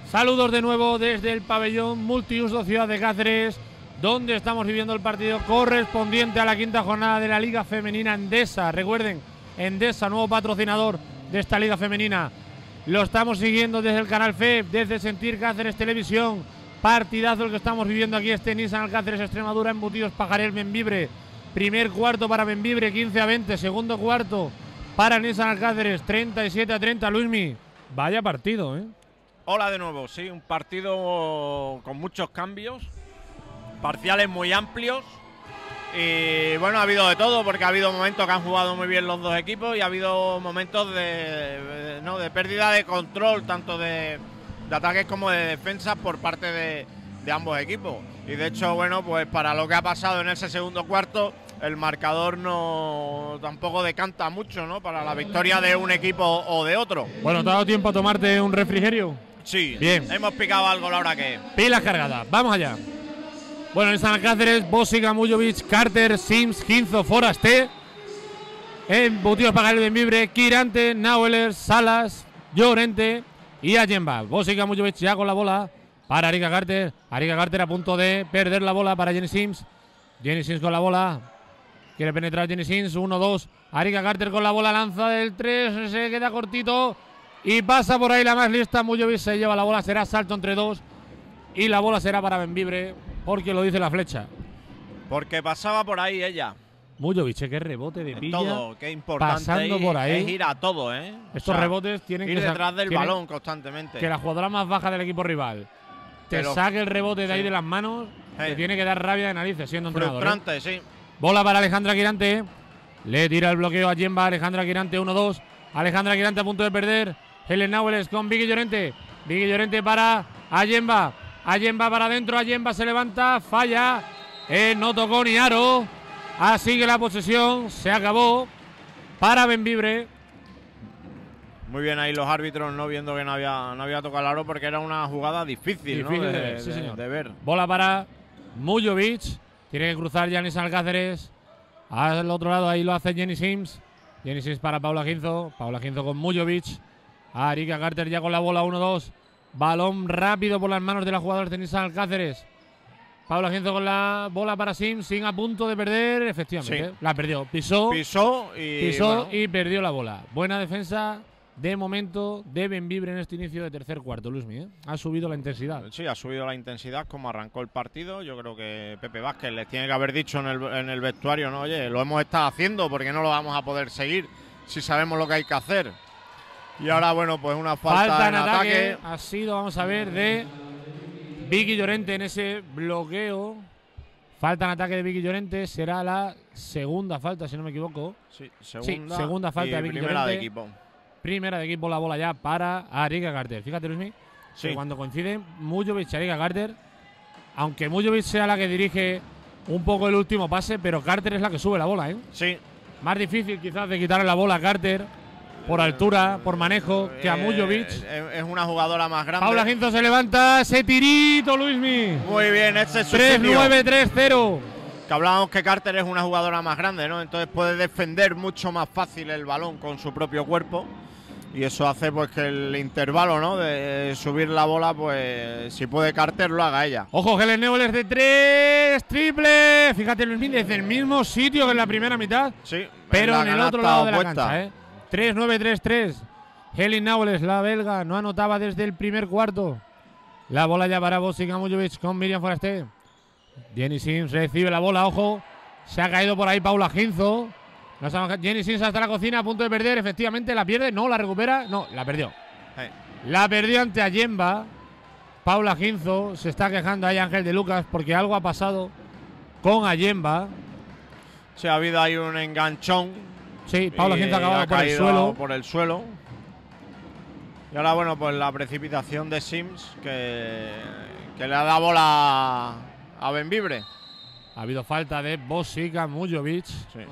Saludos de nuevo desde el pabellón multiuso Ciudad de Cáceres, donde estamos viviendo el partido correspondiente a la quinta jornada de la Liga Femenina Endesa. Recuerden, Endesa, nuevo patrocinador de esta Liga Femenina. Lo estamos siguiendo desde el canal F E P, desde Sentir Cáceres Televisión. Partidazo el que estamos viviendo aquí, este Nissan Alcáceres Extremadura, embutidos Pajarel Bembibre. Primer cuarto para Bembibre, quince a veinte. Segundo cuarto para Nissan Alcáceres, treinta y siete a treinta. Luismi, vaya partido, ¿eh? Hola de nuevo, sí, un partido con muchos cambios, parciales muy amplios. Y bueno, ha habido de todo, porque ha habido momentos que han jugado muy bien los dos equipos y ha habido momentos de, de, ¿no? de pérdida de control, tanto de, de ataques como de defensa por parte de, de ambos equipos. Y de hecho, bueno, pues para lo que ha pasado en ese segundo cuarto, el marcador no tampoco decanta mucho, ¿no? Para la victoria de un equipo o de otro. Bueno, ¿te ha dado tiempo a tomarte un refrigerio? Sí, bien. Hemos picado algo la hora que es. Pilas cargadas, vamos allá. Bueno, en San Alcáceres, Bosica, Mujovic, Carter, Sims, Ginzo, Foraste. Embutidos para el Bembibre, Kirante, Naueler, Salas, Llorente y Ayemba. Bosica, Mujovic ya con la bola para Arika Carter. Arika Carter a punto de perder la bola para Jenny Sims. Jenny Sims con la bola. Quiere penetrar Jenny Sims, uno dos. Arika Carter con la bola, lanza del tres, se queda cortito. Y pasa por ahí la más lista, Mujovic se lleva la bola, será salto entre dos. Y la bola será para Bembibre, porque lo dice la flecha. Porque pasaba por ahí ella. Mujovic, qué rebote de pilla. Todo, qué importante. Pasando por ahí. Es ir a todo, ¿eh? Estos o sea, rebotes tienen ir que ir detrás del tienen balón constantemente. Que la jugadora más baja del equipo rival te Pero, saque el rebote de sí. ahí de las manos, Sí. te tiene que dar rabia de narices siendo entrenador. Frustrante, ¿eh? sí. Bola para Alejandra Quirante. Le tira el bloqueo a Yemba. Alejandra Quirante, uno dos. Alejandra Quirante a punto de perder. Helen Naueles con Vicky Llorente. Vicky Llorente para Ayemba. Ayemba para adentro. Ayemba se levanta. Falla. Eh, no tocó ni aro. Así que la posesión se acabó para Bembibre. Muy bien ahí los árbitros, no viendo que no había, no había tocado el aro, porque era una jugada difícil, Difícil ¿no? de de, ver, sí, de- señor. de ver. Bola para Mujovic. Tiene que cruzar Yanis Alcáceres. Al otro lado ahí lo hace Jenny Sims. Jenny Sims para Paula Ginzo. Paula Ginzo con Mujovic. Arika Carter ya con la bola, uno dos. Balón rápido por las manos de la jugadora de Nissan Alcáceres. Paula Ginzo con la bola para Sims. Sims a punto de perder. Efectivamente, Sí. la perdió. Pisó. Pisó y, Pisó bueno, y perdió la bola. Buena defensa de momento de Bembibre en este inicio de tercer cuarto, Luismi, ¿eh? Ha subido la intensidad. sí, ha subido la intensidad como arrancó el partido. Yo creo que Pepe Vázquez les tiene que haber dicho en el, en el vestuario, ¿no? Oye, lo hemos estado haciendo, porque no lo vamos a poder seguir si sabemos lo que hay que hacer. Y ahora, bueno, pues una falta, Falta en en ataque. ataque. Ha sido, vamos a ver, de Vicky Llorente en ese bloqueo. Falta en ataque de Vicky Llorente. Será la segunda falta, si no me equivoco. Sí, Sí, segunda, segunda falta y de Vicky primera Llorente. de equipo. Primera de equipo, la bola ya para Arika Carter. Fíjate, Luismi, Sí. que cuando coinciden Mujovic y Arika Carter, aunque Mujovic sea la que dirige un poco el último pase, pero Carter es la que sube la bola, ¿eh? Sí. Más difícil quizás de quitarle la bola a Carter por altura, por manejo, que a Eh, Mujovic. es, es una jugadora más grande. Paula Ginzo se levanta, ese tirito, Luismi. Muy bien, ese es su tres sitio. nueve, tres cero. Que hablábamos que Carter es una jugadora más grande, ¿no? Entonces puede defender mucho más fácil el balón con su propio cuerpo. Y eso hace pues que el intervalo, ¿no? De subir la bola, pues si puede Carter, lo haga ella. Ojo, Helen Neules de tres, triple. Fíjate, Luismi, desde el mismo sitio que en la primera mitad, Sí, pero la en el canasta otro lado de la opuesta. cancha, ¿eh? tres nueve, tres tres. Helen Naules, la belga, no anotaba desde el primer cuarto. La bola ya para Bosica Mujovic con Miriam Foraste. Jenny Sims recibe la bola, ojo. Se ha caído por ahí Paula Ginzo. No sabe- Jenny Sims hasta la cocina, a punto de perder. Efectivamente, la pierde. No, la recupera. No, la perdió. Eh, La perdió ante Ayemba. Paula Ginzo se está quejando ahí Ángel de Lucas porque algo ha pasado con Ayemba. Sí, ha habido ahí un enganchón. Sí, Paula y Ginzo ha acabado ha por el caído suelo. por el suelo. Y ahora, bueno, pues la precipitación de Sims, que, que le ha dado bola a Bembibre. Ha habido falta de Bosica Mujovic. Sí.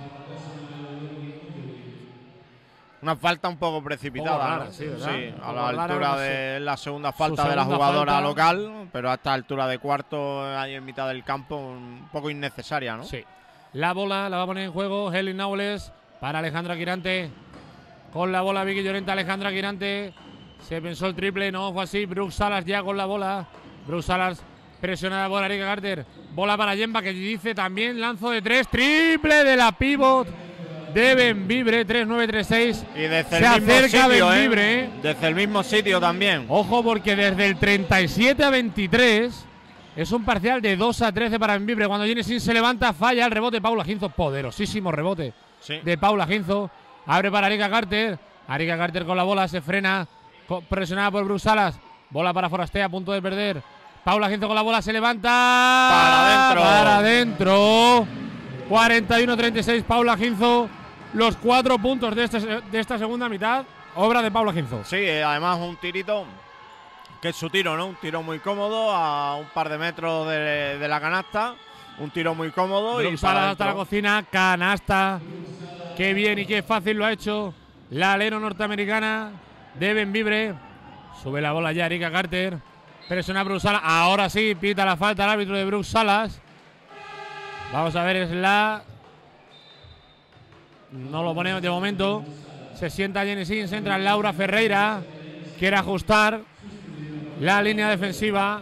Una falta un poco precipitada, Un poco rara, ¿no? sí, ¿verdad? Sí, Un a poco la rara, altura no sé. de la segunda falta de la segunda jugadora falta. local, pero a esta altura de cuarto, ahí en mitad del campo, un poco innecesaria, ¿no? Sí. La bola la va a poner en juego Helen Naules para Alejandra Quirante. Con la bola Vicky Llorente, Alejandra Quirante. Se pensó el triple, no fue así. Brooks Salas ya con la bola. Brooks Salas presionada por Arika Carter. Bola para Yemba, que dice también lanzo de tres. Triple de la pivot de Bembibre. tres nueve tres seis. Y desde se el mismo acerca sitio, Bembibre. ¿eh? Desde el mismo sitio también. Ojo, porque desde el treinta y siete a veintitrés es un parcial de dos a trece para Bembibre. Cuando Jenny Sims se levanta, falla el rebote. Paula Ginzo, poderosísimo rebote sí. de Paula Ginzo. Abre para Arika Carter. Arika Carter con la bola, se frena. Presionada por Brooks Salas. Bola para Forastea, a punto de perder. Paula Ginzo con la bola, se levanta. Para adentro. Para adentro. cuarenta y uno treinta y seis, Paula Ginzo. Los cuatro puntos de, este, de esta segunda mitad, obra de Paula Ginzo. Sí, además un tirito, que es su tiro, ¿no? Un tiro muy cómodo, a un par de metros de, de la canasta. Un tiro muy cómodo. Brooks y Salas hasta la cocina, canasta. Qué bien y qué fácil lo ha hecho la alero norteamericana de Bembibre. Sube la bola ya Arika Carter. Presiona a Brooks Salas. Ahora sí, pita la falta al árbitro de Brooks Salas. Vamos a ver, es la... No lo ponemos de momento. Se sienta Jenny Sims, entra Laura Ferreira. Quiere ajustar la línea defensiva.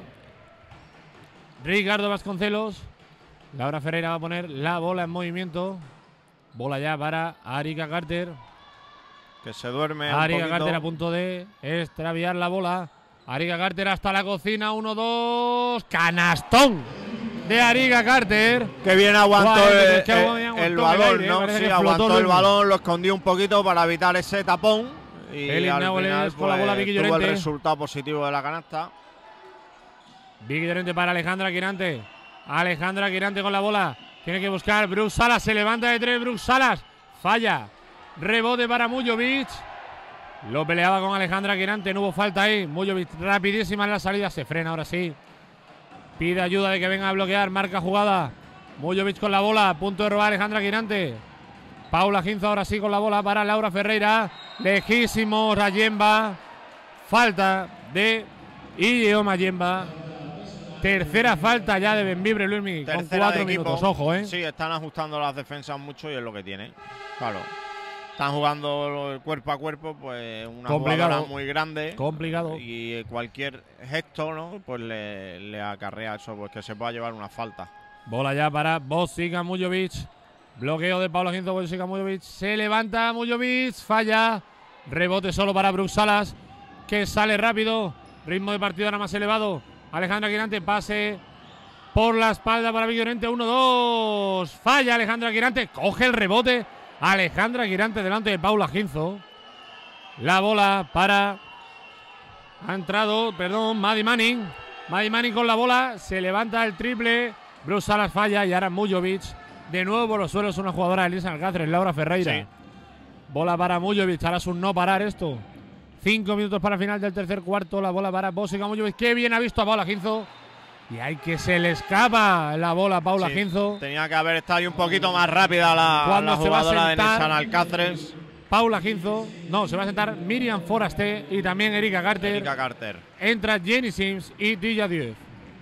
Ricardo Vasconcelos. Laura Ferreira va a poner la bola en movimiento. Bola ya para Arika Carter. Que se duerme. Arika Carter a punto de extraviar la bola. Arika Carter hasta la cocina. uno dos. Canastón de Arika Carter. Que bien aguantó Guau, el, que el, aguantó el el balón, aire, ¿no? parece Sí, que aguantó flotó el el- balón, lo escondió un poquito para evitar ese tapón. Y Eli al Náules final, con la bola, pues, Vicky tuvo el Llorente. resultado positivo de la canasta. Vicky Llorente para Alejandra Quirante. Alejandra Quirante con la bola. Tiene que buscar Brooks Salas. Se levanta de tres. Brooks Salas. Falla. Rebote para Mujovic. Lo peleaba con Alejandra Quirante. No hubo falta ahí. Mujovic rapidísima en la salida. Se frena ahora sí. Pide ayuda de que venga a bloquear. Marca jugada. Mujovic con la bola. A punto de robar Alejandra Quirante. Paula Ginzo ahora sí con la bola para Laura Ferreira. Lejísimo Rayemba. Falta de Ileoma Yemba. Tercera falta ya de Bembibre, Luismi, con Tercera cuatro de equipo. minutos. Ojo, ¿eh? Sí, están ajustando las defensas mucho y es lo que tiene. Claro. Están jugando el cuerpo a cuerpo, pues una Complicado. jugadora muy grande. Complicado. Y cualquier gesto, ¿no? Pues le, le acarrea eso, pues que se pueda llevar una falta. Bola ya para Bosica Mujovic. Bloqueo de Paula Ginzo, Bosica Mujovic. Se levanta Mujovic, falla. Rebote solo para Brooks Salas, que sale rápido. Ritmo de partido ahora más elevado. Alejandra Quirante, pase por la espalda para Vicky Llorente. uno dos. Falla Alejandra Quirante. Coge el rebote. Alejandra Quirante delante de Paula Ginzo. La bola para... Ha entrado, perdón, Maddie Manning. Maddie Manning con la bola. Se levanta el triple. Brooks Salas falla y ahora Mujovic. De nuevo por los suelos una jugadora de Elisa Alcáceres, Laura Ferreira. Sí. Bola para Mujovic. Ahora es un no parar esto. Cinco minutos para el final del tercer cuarto. La bola para Bosica Mujovic. Qué bien ha visto a Paula Ginzo. Y hay que se le escapa la bola a Paula Sí, Ginzo. Tenía que haber estado ahí un poquito más rápida la, Cuando la se va a jugadora de sentar- Nissan Alcáceres. Paula Ginzo. No, se va a sentar Miriam Forasté y también Erika Carter. Erika Carter. Entra Jenny Sims y Dilla Diez.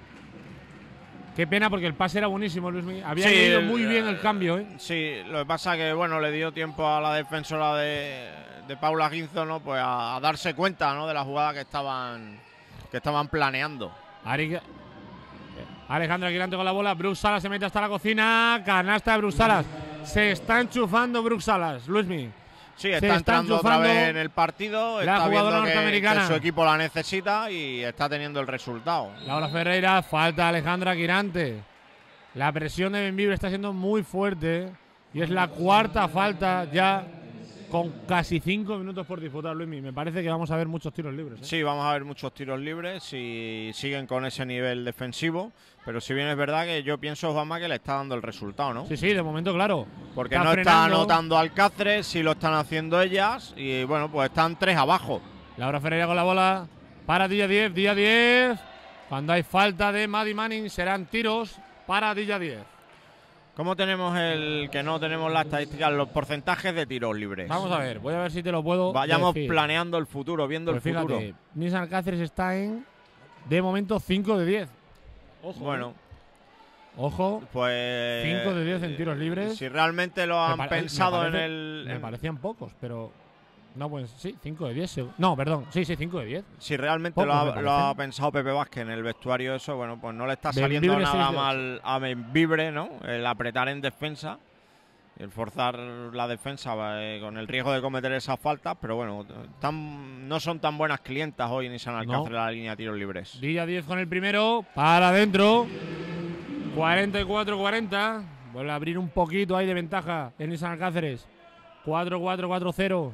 Qué pena porque el pase era buenísimo, Luismi. Había Sí, ido el- muy bien el cambio, ¿eh? Sí, lo que pasa que bueno, le dio tiempo a la defensora de, de Paula Ginzo, ¿no? Pues a, a darse cuenta, ¿no? De la jugada que estaban que estaban planeando. Arica- Alejandra Quirante con la bola. Brooks Salas se mete hasta la cocina. Canasta de Brooks Salas. Se está enchufando Brooks Salas, Luismi. Sí, Se está está entrando otra enchufando vez en el partido, la está jugadora viendo que- norteamericana. que su equipo la necesita y está teniendo el resultado. Laura Ferreira, falta Alejandra Quirante. La presión de Bembibre está siendo muy fuerte y es la cuarta falta ya con casi cinco minutos por disputar, Luismi. Me parece que vamos a ver muchos tiros libres, ¿eh? Sí, vamos a ver muchos tiros libres si siguen con ese nivel defensivo, pero si bien es verdad que yo pienso, Juanma, que le está dando el resultado, ¿no? Sí, sí, de momento, claro. Porque Está no frenando. está anotando Alcáceres, sí lo están haciendo ellas y bueno, pues están tres abajo. Laura Ferreira con la bola para Dilla diez, Dilla diez. Cuando hay falta de Maddie Manning serán tiros para Dilla diez. ¿Cómo tenemos el que no tenemos las estadísticas, los porcentajes de tiros libres? Vamos a ver, voy a ver si te lo puedo Vayamos decir. planeando el futuro, viendo Pues el futuro. fíjate, Nissan Alcáceres está en, de momento, cinco de diez. Ojo, Bueno, ¿eh? Ojo, pues cinco de diez en tiros libres. si realmente lo Me han pare- pensado me en parece- el Me en- parecían pocos, pero No, pues sí, cinco de diez. No, perdón, sí, sí, cinco de diez. Si realmente Pocos, lo, ha, me lo ha parecen. pensado Pepe Vázquez en el vestuario eso, bueno, pues no le está saliendo Bembibre nada seis de mal a Bembibre, ¿no? El apretar en defensa, el forzar la defensa eh, con el riesgo de cometer esas faltas, pero bueno, tan, no son tan buenas clientas hoy ni San Alcácer en la línea de tiros libres. Dilla diez con el primero, para adentro. cuarenta y cuatro cuarenta. Vuelve a abrir un poquito ahí de ventaja en Nissan Alcáceres. cuatro cuatro cuatro cero.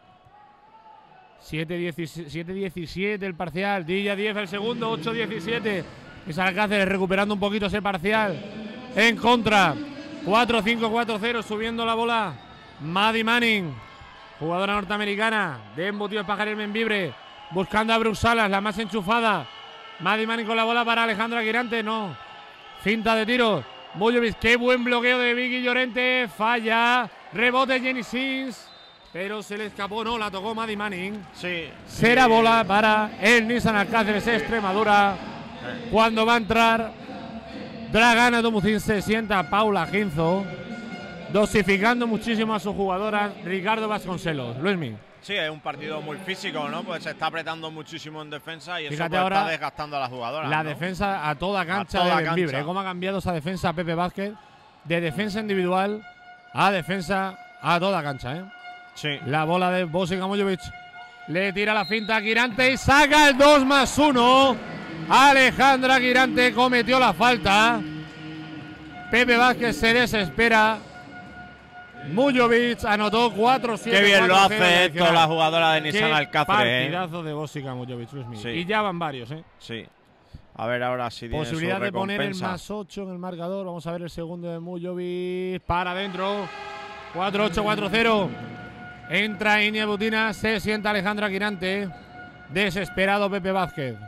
siete diecisiete el parcial. Dilla diez el segundo. ocho diecisiete. Nissan Alcáceres recuperando un poquito ese parcial. En contra. cuatro cinco cuatro cero. Subiendo la bola. Maddie Manning. Jugadora norteamericana. De embutido de Pajaril Bembibre. Buscando a Bruxalas. La más enchufada. Maddie Manning con la bola para Alejandra Girante. No. Finta de tiro. Mujovic, qué buen bloqueo de Vicky Llorente. Falla. Rebote Jenny Sims. Pero se le escapó, no, la tocó Maddie Manning. Sí. Será sí. bola para el Nissan Alcáceres Extremadura. Eh. Cuando va a entrar Dragana Tomucín, se sienta Paula Ginzo. Dosificando muchísimo a sus jugadoras. Ricardo Vasconcelos. Luismi. Sí, es un partido muy físico, ¿no? Pues se está apretando muchísimo en defensa y eso Fíjate pues, ahora está desgastando a las jugadoras. La ¿no? defensa a toda cancha A toda de Bembibre. cancha. ¿eh? ¿Cómo ha cambiado esa defensa Pepe Vázquez? De defensa individual a defensa a toda cancha, ¿eh? Sí. La bola de Bosica Mujovic. Le tira la finta a Girante y saca el dos más uno. Alejandra Girante cometió la falta. Pepe Vázquez se desespera. Mujovic anotó cuatro siete. Qué bien lo cuatro cero hace en esto adicional. la jugadora de Nissan Qué Alcáceres. ¿eh? Partidazo de Bosica Mujovic, Luismi. Sí. Y ya van varios, ¿eh? Sí. A ver ahora si tiene Posibilidad su de poner el recompensa. más ocho en el marcador. Vamos a ver el segundo de Mujovic. Para adentro. cuatro ocho cuatro cero. Entra Iña Butina. Se sienta Alejandra Girante. Desesperado Pepe Vázquez.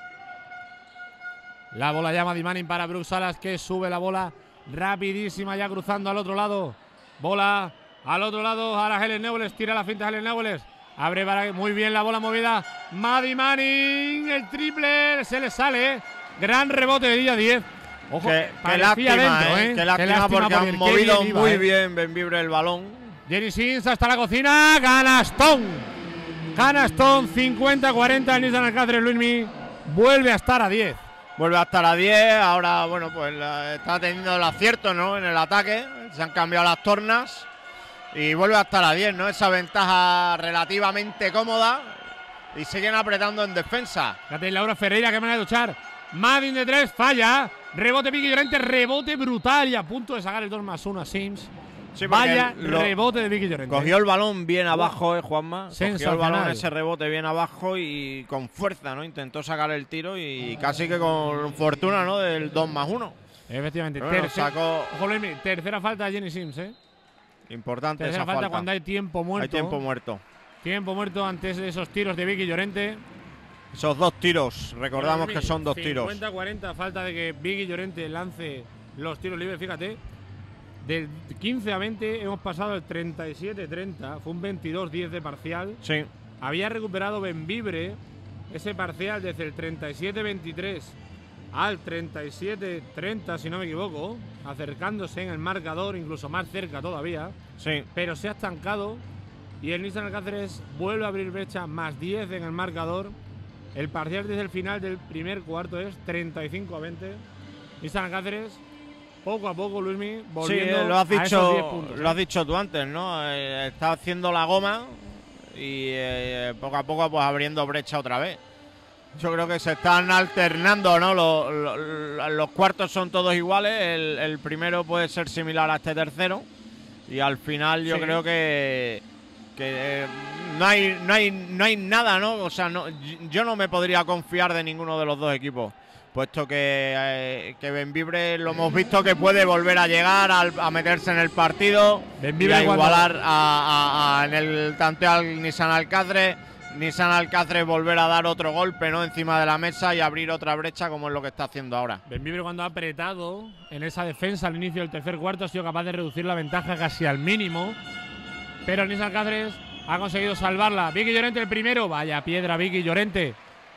La bola llama Di Manning para Bruxalas, que sube la bola rapidísima ya cruzando al otro lado. Bola al otro lado. Ahora Helen Neules. Tira la finta Helen Neules. Abre para muy bien la bola movida. Maddie Manning. El triple. Se le sale. Gran rebote de Dilla diez. Ojo, Qué, qué parecía lástima, dentro, ¿eh? ¿eh? Qué lástima, Qué lástima porque han qué movido bien iba, muy ¿eh? bien Bembibre el balón. Jenny Sims hasta la cocina. Canastón. Canastón. cincuenta cuarenta. El Nissan Alcáceres, Luismi. Vuelve a estar a diez. Vuelve a estar a diez. Ahora, bueno, pues la- está teniendo el acierto, ¿no? En el ataque. Se han cambiado las tornas. Y vuelve a estar a diez, ¿no? Esa ventaja relativamente cómoda. Y siguen apretando en defensa. Fíjate, Laura Ferreira, qué manera de luchar. Madin de tres, falla. Rebote Vicky Llorente, rebote brutal. Y a punto de sacar el dos más uno a Sims. Sí, porque Vaya lo- rebote de Vicky Llorente. Cogió el balón bien abajo, eh, Juanma. Cogió el Sensacional. balón, ese rebote bien abajo y con fuerza, ¿no? Intentó sacar el tiro y casi que con fortuna, ¿no? Del dos más uno. Efectivamente. Bueno, Tercer- sacó- Ojo, Luismi, tercera falta de Jenny Sims, ¿eh? Importante Tercera esa falta, falta. cuando hay tiempo muerto. Hay tiempo muerto. Tiempo muerto antes de esos tiros de Vicky Llorente. Esos dos tiros, recordamos Bueno, que son dos tiros. cincuenta cuarenta, falta de que Vicky Llorente lance los tiros libres, fíjate. Del quince a veinte hemos pasado el treinta y siete treinta, fue un veintidós diez de parcial. Sí. Había recuperado Bembibre ese parcial desde el treinta y siete veintitrés al treinta y siete treinta, si no me equivoco, acercándose en el marcador, incluso más cerca todavía. Sí. Pero se ha estancado y el Nissan Alcáceres vuelve a abrir brecha, más diez en el marcador. El parcial desde el final del primer cuarto es treinta y cinco a veinte. Nissan Alcáceres, poco a poco, Luismi, volviendo Sí, lo has a esos diez dicho, puntos. lo has dicho tú antes, ¿no? Eh, está haciendo la goma y eh, poco a poco pues abriendo brecha otra vez. Yo creo que se están alternando, ¿no? Los, los, los cuartos son todos iguales. El, el primero puede ser similar a este tercero y al final yo Sí. creo que que eh, no hay no hay no hay nada, ¿no? O sea, no, yo no me podría confiar de ninguno de los dos equipos, puesto que eh, que Bembibre lo hemos visto que puede volver a llegar al- a meterse en el partido Bembibre y a cuando- igualar a, a- a- en el tanteo al Nissan Alcáceres. Nissan Alcáceres volver a dar otro golpe, ¿no? Encima de la mesa y abrir otra brecha como es lo que está haciendo ahora. Bembibre, cuando ha apretado en esa defensa al inicio del tercer cuarto, ha sido capaz de reducir la ventaja casi al mínimo. Pero el Nissan Alcáceres ha conseguido salvarla. Vicky Llorente el primero. Vaya piedra, Vicky Llorente.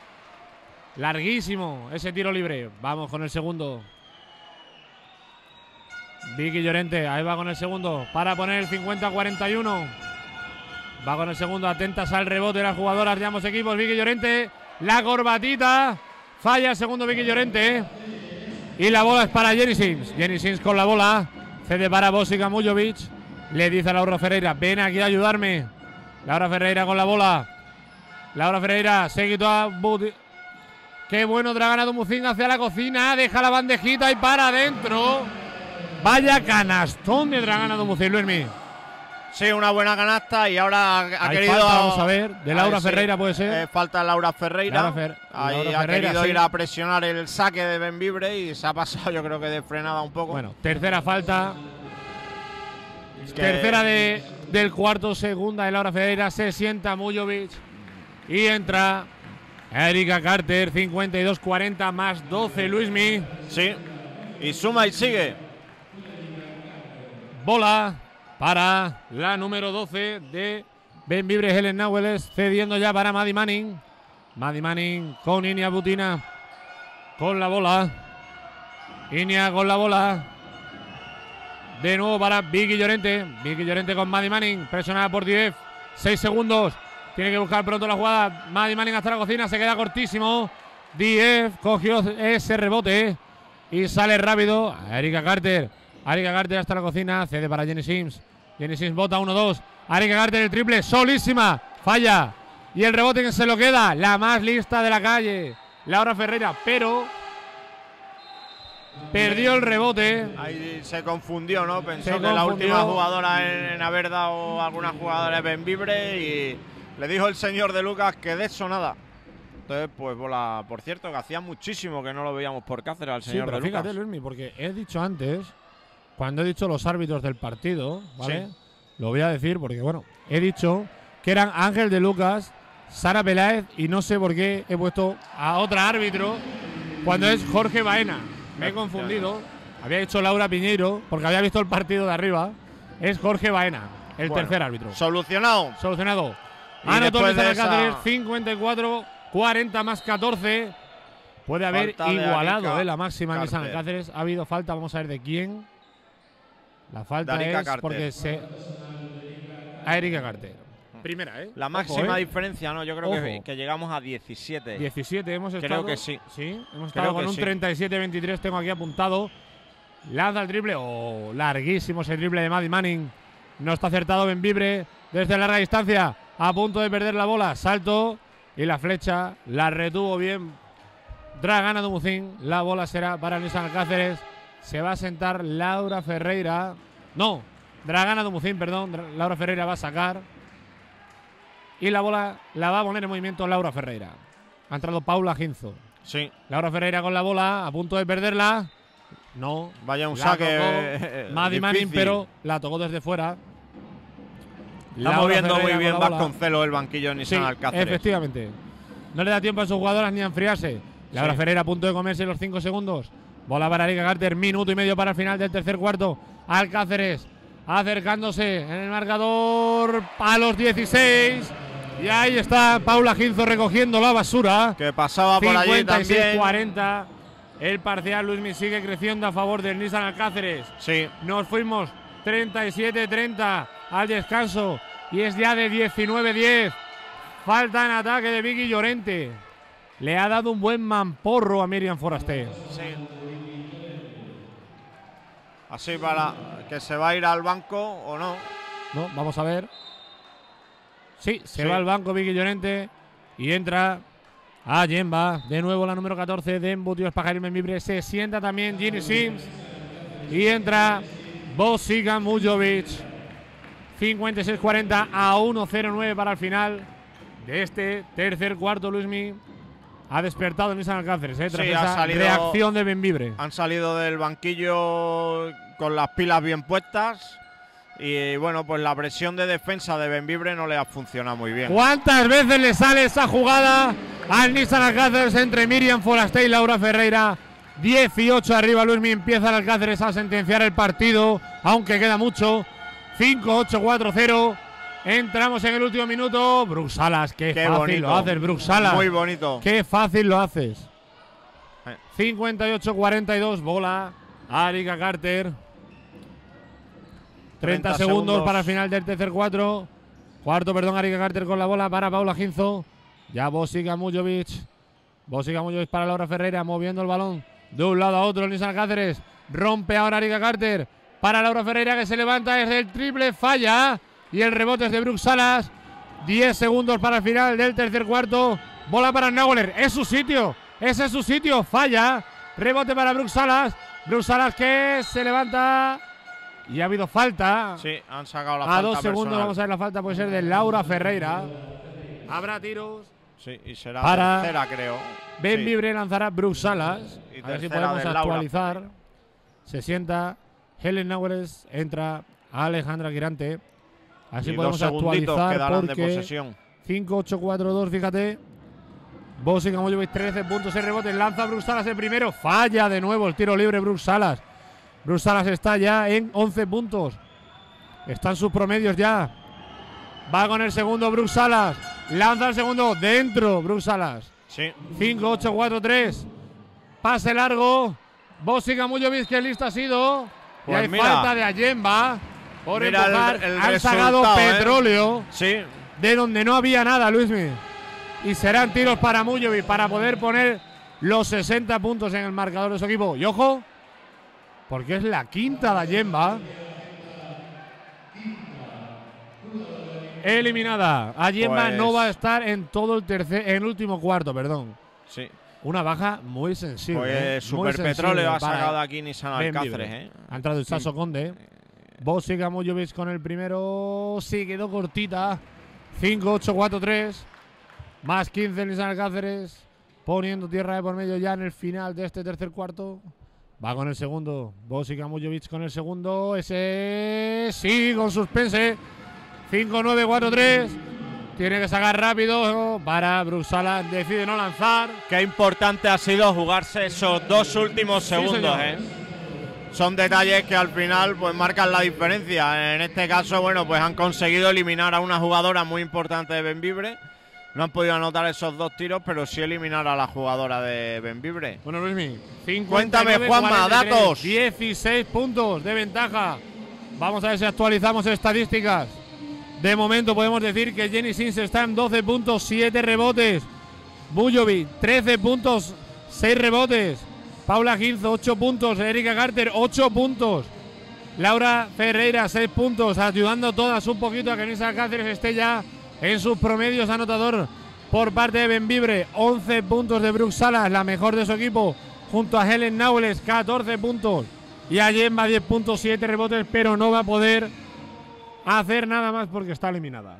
Larguísimo ese tiro libre. Vamos con el segundo. Vicky Llorente, ahí va con el segundo para poner el cincuenta cuarenta y uno. Va con el segundo, atentas al rebote las jugadoras de ambos equipos. Vicky Llorente, la corbatita. Falla el segundo Vicky Llorente. Y la bola es para Jenny Sims. Jenny Sims con la bola. Cede para Bosica Mujovic. Le dice a Laura Ferreira, ven aquí a ayudarme. Laura Ferreira con la bola. Laura Ferreira se quitó a Buti. Qué bueno Dragana Dumucín hacia la cocina. Deja la bandejita y para adentro. Vaya canastón de Dragana Dumucín, Luismi. Sí, una buena canasta y ahora ha Hay querido. falta, vamos a ver, de Laura Ahí sí, Ferreira puede ser. Eh, falta Laura Ferreira. Laura Fer- Ahí Laura ha Ferreira, querido sí. ir a presionar el saque de Benvibre y se ha pasado, yo creo que de frenada un poco. Bueno, tercera falta. Que- Tercera de, del cuarto, segunda de Laura Ferreira. Se sienta Mujovic y entra Erika Carter. cincuenta y dos cuarenta más doce, Luismi. Sí, y suma y sigue. Bola para la número doce de Benvibre, Helen Nauwels, cediendo ya para Maddie Manning. Maddie Manning con Inia Butina con la bola. Inia con la bola. De nuevo para Vicky Llorente. Vicky Llorente con Maddie Manning, presionada por Diez. Seis segundos. Tiene que buscar pronto la jugada. Maddie Manning hasta la cocina, se queda cortísimo. Diez cogió ese rebote y sale rápido. Erika Carter. Erika Carter hasta la cocina, cede para Jenny Sims. Jenny Sims bota uno dos. Erika Carter el triple, solísima. Falla. Y el rebote que se lo queda, la más lista de la calle, Laura Ferreira, pero perdió el rebote. Ahí se confundió, ¿no? Pensó Se que la confundió. última jugadora en, en haber dado alguna jugadora de Benvibre y le dijo el señor de Lucas que de eso nada. Entonces, pues, bola, por cierto, que hacía muchísimo que no lo veíamos por Cáceres al Sí, señor pero de fíjate, Lucas. Luismi, porque he dicho antes, cuando he dicho los árbitros del partido, ¿vale? Sí. Lo voy a decir porque, bueno, he dicho que eran Ángel de Lucas, Sara Peláez y no sé por qué he puesto a otra árbitro cuando es Jorge Baena. Me he confundido. Había dicho Laura Piñeiro porque había visto el partido de arriba. Es Jorge Baena, el Bueno, tercer árbitro. Solucionado. Solucionado. Y Anotó después Nissan de esa- Cáceres, cincuenta y cuatro cuarenta más catorce. Puede haber Falta de igualado Erika eh, la máxima en Nissan Carter. Cáceres. Ha habido falta, vamos a ver de quién. La falta De Erika es Carter. porque se. A Erika Carter. Primera, ¿eh? La Ojo, máxima ¿eh? diferencia, ¿no? Yo creo que, Ojo. que llegamos a diecisiete. diecisiete hemos Creo estado. que sí. Sí, hemos Creo estado con que un sí. treinta y siete veintitrés. Tengo aquí apuntado. Lanza el triple. Oh, larguísimo ese triple de Maddie Manning. No está acertado Benvibre desde larga distancia. A punto de perder la bola. Salto y la flecha la retuvo bien Dragana Dumucín. La bola será para Nissan Cáceres. Se va a sentar Laura Ferreira. No, Dragana Dumucín, perdón. Dra- Laura Ferreira va a sacar. Y la bola la va a poner en movimiento Laura Ferreira. Ha entrado Paula Ginzo. Sí. Laura Ferreira con la bola, a punto de perderla. No. Vaya un la saque. tocó eh, Maddie Manning, difícil. pero la tocó desde fuera. Está Laura moviendo Ferreira muy con bien la bola. Vasconcelos el banquillo de Sí, Nissan Alcáceres. efectivamente. No le da tiempo a sus jugadoras ni a enfriarse. Laura Sí. Ferreira a punto de comerse los cinco segundos. Bola para Erika Carter, minuto y medio para el final del tercer cuarto. Alcáceres acercándose en el marcador a los dieciséis. Y ahí está Paula Ginzo recogiendo la basura. Que pasaba por allí cincuenta y seis también. cuarenta. El parcial, Luismi, sigue creciendo a favor del Nissan Alcáceres. Sí. Nos fuimos treinta y siete treinta al descanso y es ya de diecinueve diez. Falta en ataque de Vicky Llorente. Le ha dado un buen mamporro a Miriam Foraster. Sí. Así para que se va a ir al banco o no. No, vamos a ver. Sí, se Sí. va al banco Vicky Llorente y entra a Yemba. De nuevo la número catorce de Embutidos Pajarín Benvibre. Se sienta también Ginny Sims y entra Bosica Mujovic. cincuenta y seis cuarenta a uno cero nueve para el final de este tercer cuarto. Luismi ha despertado en Nissan Alcáceres eh, tras Sí, ha esa salido- reacción de Benvibre. Han salido del banquillo con las pilas bien puestas. Y bueno, pues la presión de defensa de Benvibre no le ha funcionado muy bien. ¿Cuántas veces le sale esa jugada al Nissan Alcáceres entre Miriam Foraster y Laura Ferreira? dieciocho arriba, Luismi, empieza el Alcáceres a sentenciar el partido, aunque queda mucho. cinco ocho cuatro cero. Entramos en el último minuto. Bruxalas, qué, Qué fácil bonito. lo haces, Bruxalas. Muy bonito. Qué fácil lo haces. Eh. cincuenta y ocho cuarenta y dos, bola. Erika Carter. treinta, treinta segundos segundos. para el final del tercer cuatro. Cuarto, perdón, Erika Carter con la bola para Paula Ginzo. Ya Bosica Mujovic. Bosica Mujovic para Laura Ferreira, moviendo el balón de un lado a otro. Nissan Cáceres rompe ahora Erika Carter para Laura Ferreira, que se levanta desde el triple, falla. Y el rebote es de Brooke Salas. diez segundos para el final del tercer cuarto. Bola para Nauler. Es su sitio. Ese es su sitio. Falla. Rebote para Brooke Salas. Brooke Salas que se levanta. Y ha habido falta. Sí, han sacado la a falta. A dos segundos personal. vamos a ver la falta. Puede ser de Laura Ferreira. Habrá tiros. Sí, y será para tercera, creo. Ben sí. Vibre lanzará Brooke Salas. Y a ver si tercera podemos de Laura. actualizar. Se sienta Helen Naueles. Entra Alejandra Girante. Así y podemos dos segunditos actualizar quedarán porque de posesión. cinco ocho cuatro dos, fíjate. Bosica Mujovic, trece puntos, seis rebotes. Lanza Brooke Salas el primero. Falla de nuevo el tiro libre Brooke Salas. Brooke Salas está ya en once puntos. Están sus promedios ya. Va con el segundo Brooke Salas. Lanza el segundo dentro Brooke Salas. Sí. cinco ocho cuatro tres. Pase largo. Bosica Mujovic, que listo ha sido. Pues y hay mira, falta de Ayemba. Por mira empujar. el, el Han sacado resultado, ¿eh? petróleo. Sí. De donde no había nada, Luismi. Y serán tiros para Mujovic para poder poner los sesenta puntos en el marcador de su equipo. Y ojo, porque es la quinta de Ayemba. Eliminada. Ayemba Pues- no va a estar en todo el tercer, en el último cuarto, perdón. Sí. Una baja muy sensible. Pues ¿eh? Muy Superpetróleo sensible ha para sacado aquí Nissan Ben Alcáceres, Vibre. ¿eh? Ha entrado el Sasso Conde. Bosica Mujovic con el primero. Sí, quedó cortita. cinco ocho cuatro tres. Más quince Nissan Alcáceres. Poniendo tierra de por medio ya en el final de este tercer cuarto. Va con el segundo. Bosica Mujovic con el segundo. Ese sí, con suspense. cinco nueve cuatro tres. Tiene que sacar rápido para Brooke Salas. Decide no lanzar. Qué importante ha sido jugarse esos dos últimos segundos, señor. ¿eh? Son detalles que al final pues marcan la diferencia. En este caso, bueno, pues han conseguido eliminar a una jugadora muy importante de Benvibre. No han podido anotar esos dos tiros, pero sí eliminar a la jugadora de Benvibre. Bueno, Luismi, Cuéntame, Juanma, datos. dieciséis puntos de ventaja. Vamos a ver si actualizamos estadísticas. De momento podemos decir que Jenny Sims está en doce puntos, siete rebotes. Mujovic, trece puntos, seis rebotes. Paula Ginzo, ocho puntos. Erika Carter, ocho puntos. Laura Ferreira, seis puntos. Ayudando todas un poquito a que Nissan Cáceres esté ya en sus promedios anotador por parte de Benvibre. once puntos de Brooke Salas, la mejor de su equipo, junto a Helen Naueles, catorce puntos. Y Ayemba, diez puntos, siete rebotes, pero no va a poder hacer nada más porque está eliminada.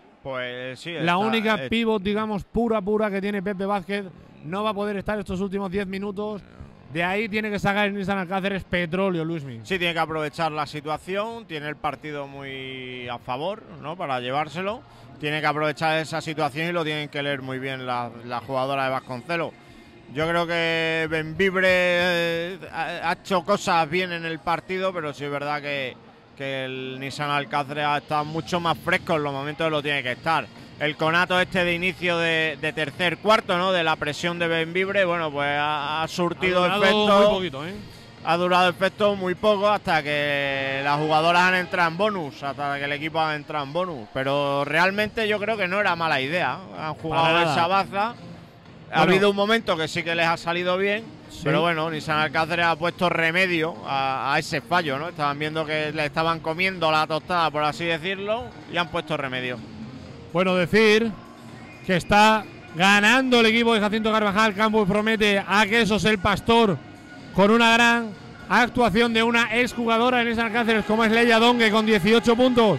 Pues sí. La está, única eh, pivot, digamos, pura, pura que tiene Pepe Vázquez no va a poder estar estos últimos diez minutos. De ahí tiene que sacar el Nissan Alcáceres petróleo, Luismi. Sí, tiene que aprovechar la situación, tiene el partido muy a favor, ¿no? Para llevárselo. Tiene que aprovechar esa situación y lo tienen que leer muy bien la, la jugadora de Vasconcelos. Yo creo que Benvibre eh, ha, ha hecho cosas bien en el partido, pero sí es verdad que, que el Nissan Alcáceres ha estado mucho más fresco en los momentos que lo tiene que estar. El conato este de inicio de, de tercer cuarto, ¿no? De la presión de Benvibre, bueno, pues ha, ha surtido Ha durado efecto. muy poquito, ¿eh? Ha durado efecto muy poco hasta que las jugadoras han entrado en bonus, hasta que el equipo ha entrado en bonus. Pero realmente yo creo que no era mala idea. Han jugado Para esa nada. baza. Ha Bueno. habido un momento que sí que les ha salido bien, Sí. pero bueno, Nissan Alcáceres ha puesto remedio a, a ese fallo, ¿no? Estaban viendo que le estaban comiendo la tostada, por así decirlo, y han puesto remedio. Bueno, decir que está ganando el equipo de Jacinto Carvajal. Campo promete a Quesos el Pastor con una gran actuación de una exjugadora en Nissan Alcáceres como es Leia Dongue con dieciocho puntos.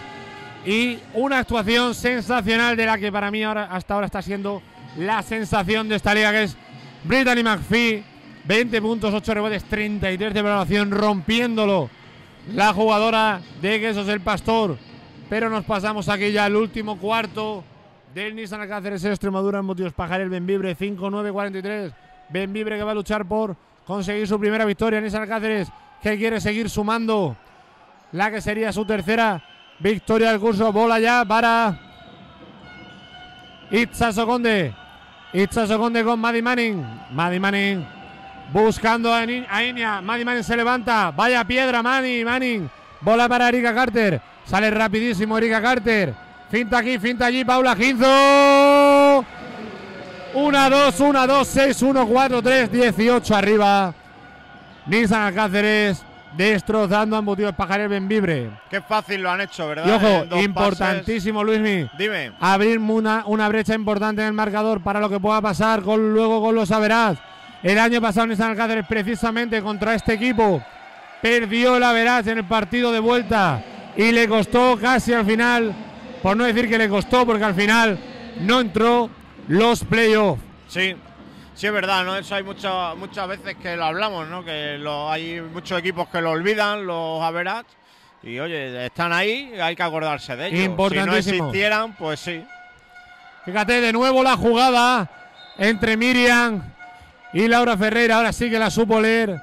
Y una actuación sensacional de la que para mí ahora, hasta ahora está siendo la sensación de esta liga, que es Brittany McPhee. veinte puntos, ocho rebotes, treinta y tres de valoración, rompiéndolo la jugadora de Quesos el Pastor. Pero nos pasamos aquí ya al último cuarto del Nissan Alcáceres Extremadura en Motivos Pajarel Benvibre, cinco nueve cuarenta y tres. Benvibre que va a luchar por conseguir su primera victoria. Nissan Alcáceres que quiere seguir sumando la que sería su tercera victoria del curso. Bola ya para Itza Soconde. Itza Soconde con Maddie Manning. Maddie Manning buscando a, Ni a Iña. Maddie Manning se levanta. Vaya piedra, Maddie Manning. Bola para Erika Carter. Sale rapidísimo Erika Carter. Finta aquí, finta allí, Paula Ginzo. uno dos, uno dos, seis, uno cuatro, tres, dieciocho arriba. Nissan Alcáceres destrozando a Embutidos Pajares Bembibre. Qué fácil lo han hecho, ¿verdad? Y ojo, En dos importantísimo, Luismi. Dime. Abrir una, una brecha importante en el marcador para lo que pueda pasar con, luego con los Average. El año pasado Nissan Alcáceres, precisamente contra este equipo, perdió el Average en el partido de vuelta y le costó casi al final, por no decir que le costó, porque al final no entró los playoffs. Sí. Sí, es verdad, ¿no? Eso hay muchas muchas veces que lo hablamos, ¿no? Que lo, hay muchos equipos que lo olvidan, los average. Y oye, están ahí, hay que acordarse de ellos. Importantísimo. Si no existieran, pues sí. Fíjate, de nuevo la jugada entre Miriam y Laura Ferreira. Ahora sí que la supo leer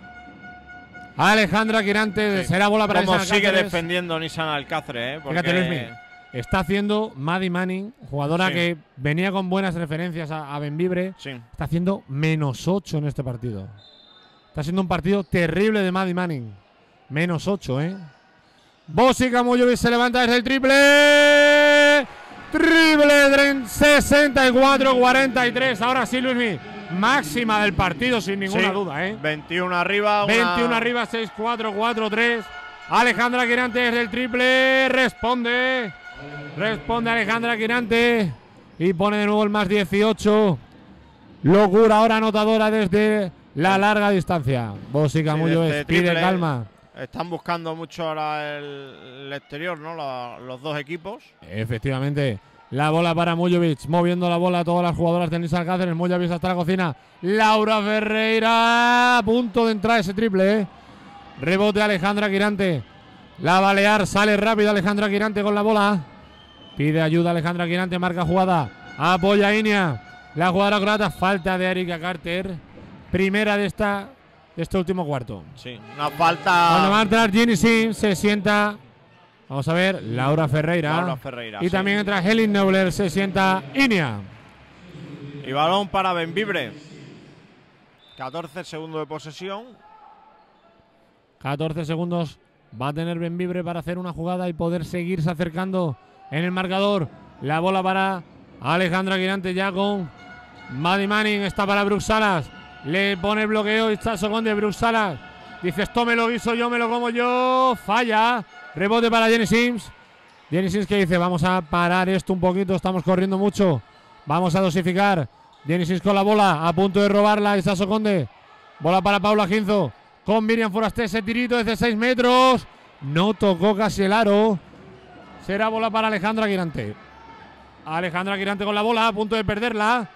Alejandra Quirante. Sí. Será bola para Como Nissan sigue Alcáceres. defendiendo Nissan Alcáceres, ¿eh? Porque Fíjate, Luismi, está haciendo Maddie Manning, jugadora Sí. que venía con buenas referencias a, a Bembibre. Sí. Está haciendo menos ocho en este partido. Está siendo un partido terrible de Maddie Manning. Menos ocho, ¿eh? Bosi Kamujovic se levanta desde el triple. Triple sesenta y cuatro cuarenta y tres. Ahora sí, Luismi. Máxima del partido, sin ninguna Sí. duda, ¿eh? veintiuno arriba. Una... veintiuno arriba, seis cuatro, cuatro tres. Alejandra Quirante desde el triple. Responde. Responde Alejandra Quirante. Y pone de nuevo el más dieciocho. Locura ahora anotadora desde la larga distancia. Bosi Kamujovic desde pide triple. calma. Están buscando mucho ahora el, el exterior, ¿no? La- los dos equipos. Efectivamente. La bola para Mujovic, moviendo la bola a todas las jugadoras de Nissan Alcáceres. Mujovic hasta la cocina. Laura Ferreira, a punto de entrar ese triple, ¿eh? Rebote Alejandra Quirante. La Balear sale rápido Alejandra Quirante con la bola. Pide ayuda Alejandra Quirante, marca jugada. Apoya Inia. La jugadora croata, falta de Erika Carter. Primera de esta de este último cuarto. Sí, una falta. Cuando va a entrar Jenny Sims, se sienta. Vamos a ver, Laura Ferreira. Laura Ferreira, y sí. también entra Helen Neuler, se sienta Inia. Y balón para Bembibre. catorce segundos de posesión. catorce segundos va a tener Bembibre para hacer una jugada y poder seguirse acercando en el marcador. La bola para Alejandra Quirante ya con Maddie Manning. Está para Brooke Salas. Le pone el bloqueo y está Soconde. Brooke Salas dice: esto me lo guiso yo, me lo como yo. Falla. Rebote para Jenny Sims. Jenny Sims que dice: vamos a parar esto un poquito, estamos corriendo mucho. Vamos a dosificar. Jenny Sims con la bola, a punto de robarla. Está Soconde. Bola para Paula Ginzo. Con Miriam Forasté, ese tirito desde seis metros. No tocó casi el aro. Será bola para Alejandra Quirante. Alejandra Quirante con la bola, a punto de perderla.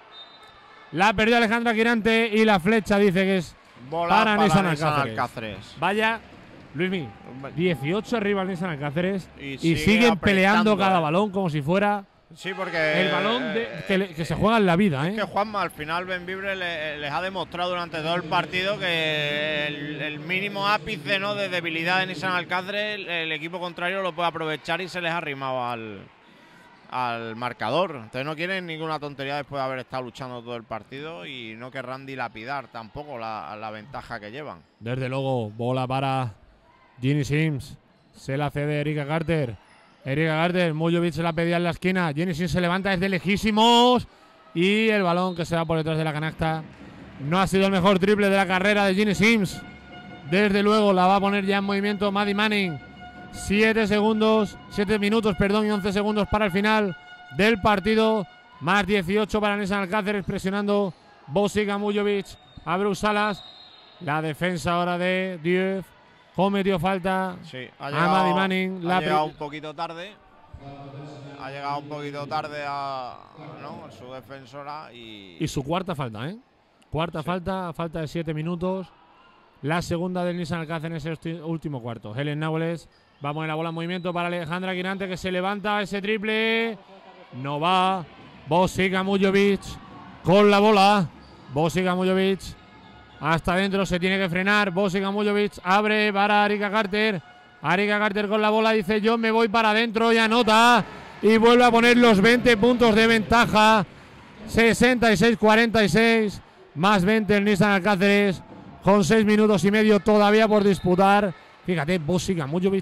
La perdió Alejandra Quirante y la flecha dice que es Bola para, para Nissan Nissan Alcáceres. Alcáceres. Vaya, Luismi, dieciocho arriba el Nissan Alcáceres Y y, sigue siguen peleando apretando, cada eh. balón como si fuera Sí, porque. el balón de- que, le- que se juega en la vida, Es ¿eh? que Juanma, al final Bembibre le- les ha demostrado durante todo el partido que el, el mínimo ápice, ¿no?, de debilidad de Nissan Alcáceres, el, el equipo contrario lo puede aprovechar y se les ha arrimado al, al marcador. Entonces no quieren ninguna tontería después de haber estado luchando todo el partido y no querrán dilapidar tampoco la, la ventaja que llevan. Desde luego, bola para Jenny Sims. Se la cede Erika Carter. Erika Carter, Mujovic se la pedía en la esquina. Jenny Sims se levanta desde lejísimos. Y el balón que se va por detrás de la canasta. No ha sido el mejor triple de la carrera de Jenny Sims. Desde luego la va a poner ya en movimiento Maddie Manning. Siete segundos, siete minutos, perdón, y once segundos para el final del partido. Más dieciocho para Nissan Alcáceres, presionando Bosica Mujovic a Brooke Salas. La defensa ahora de Dieuf. Cometió falta Sí, ha a llegado, Maddie Manning. ha La llegado pri- un poquito tarde. Ha llegado un poquito tarde a, ¿no?, a su defensora y, y su cuarta falta, ¿eh? Cuarta Sí. falta, falta de siete minutos. La segunda del Nissan Alcáceres en este último cuarto. Helen Naules va a poner la bola en movimiento para Alejandra Quirante, que se levanta ese triple. No va. Bosica Mujovic con la bola. Bosica Mujovic hasta adentro, se tiene que frenar. Bosica Mujovic abre para Erika Carter. Erika Carter con la bola dice: yo me voy para adentro, y anota. Y vuelve a poner los veinte puntos de ventaja. sesenta y seis cuarenta y seis. Más veinte el Nissan Alcáceres. Con seis minutos y medio todavía por disputar. Fíjate, Bosica Mujovic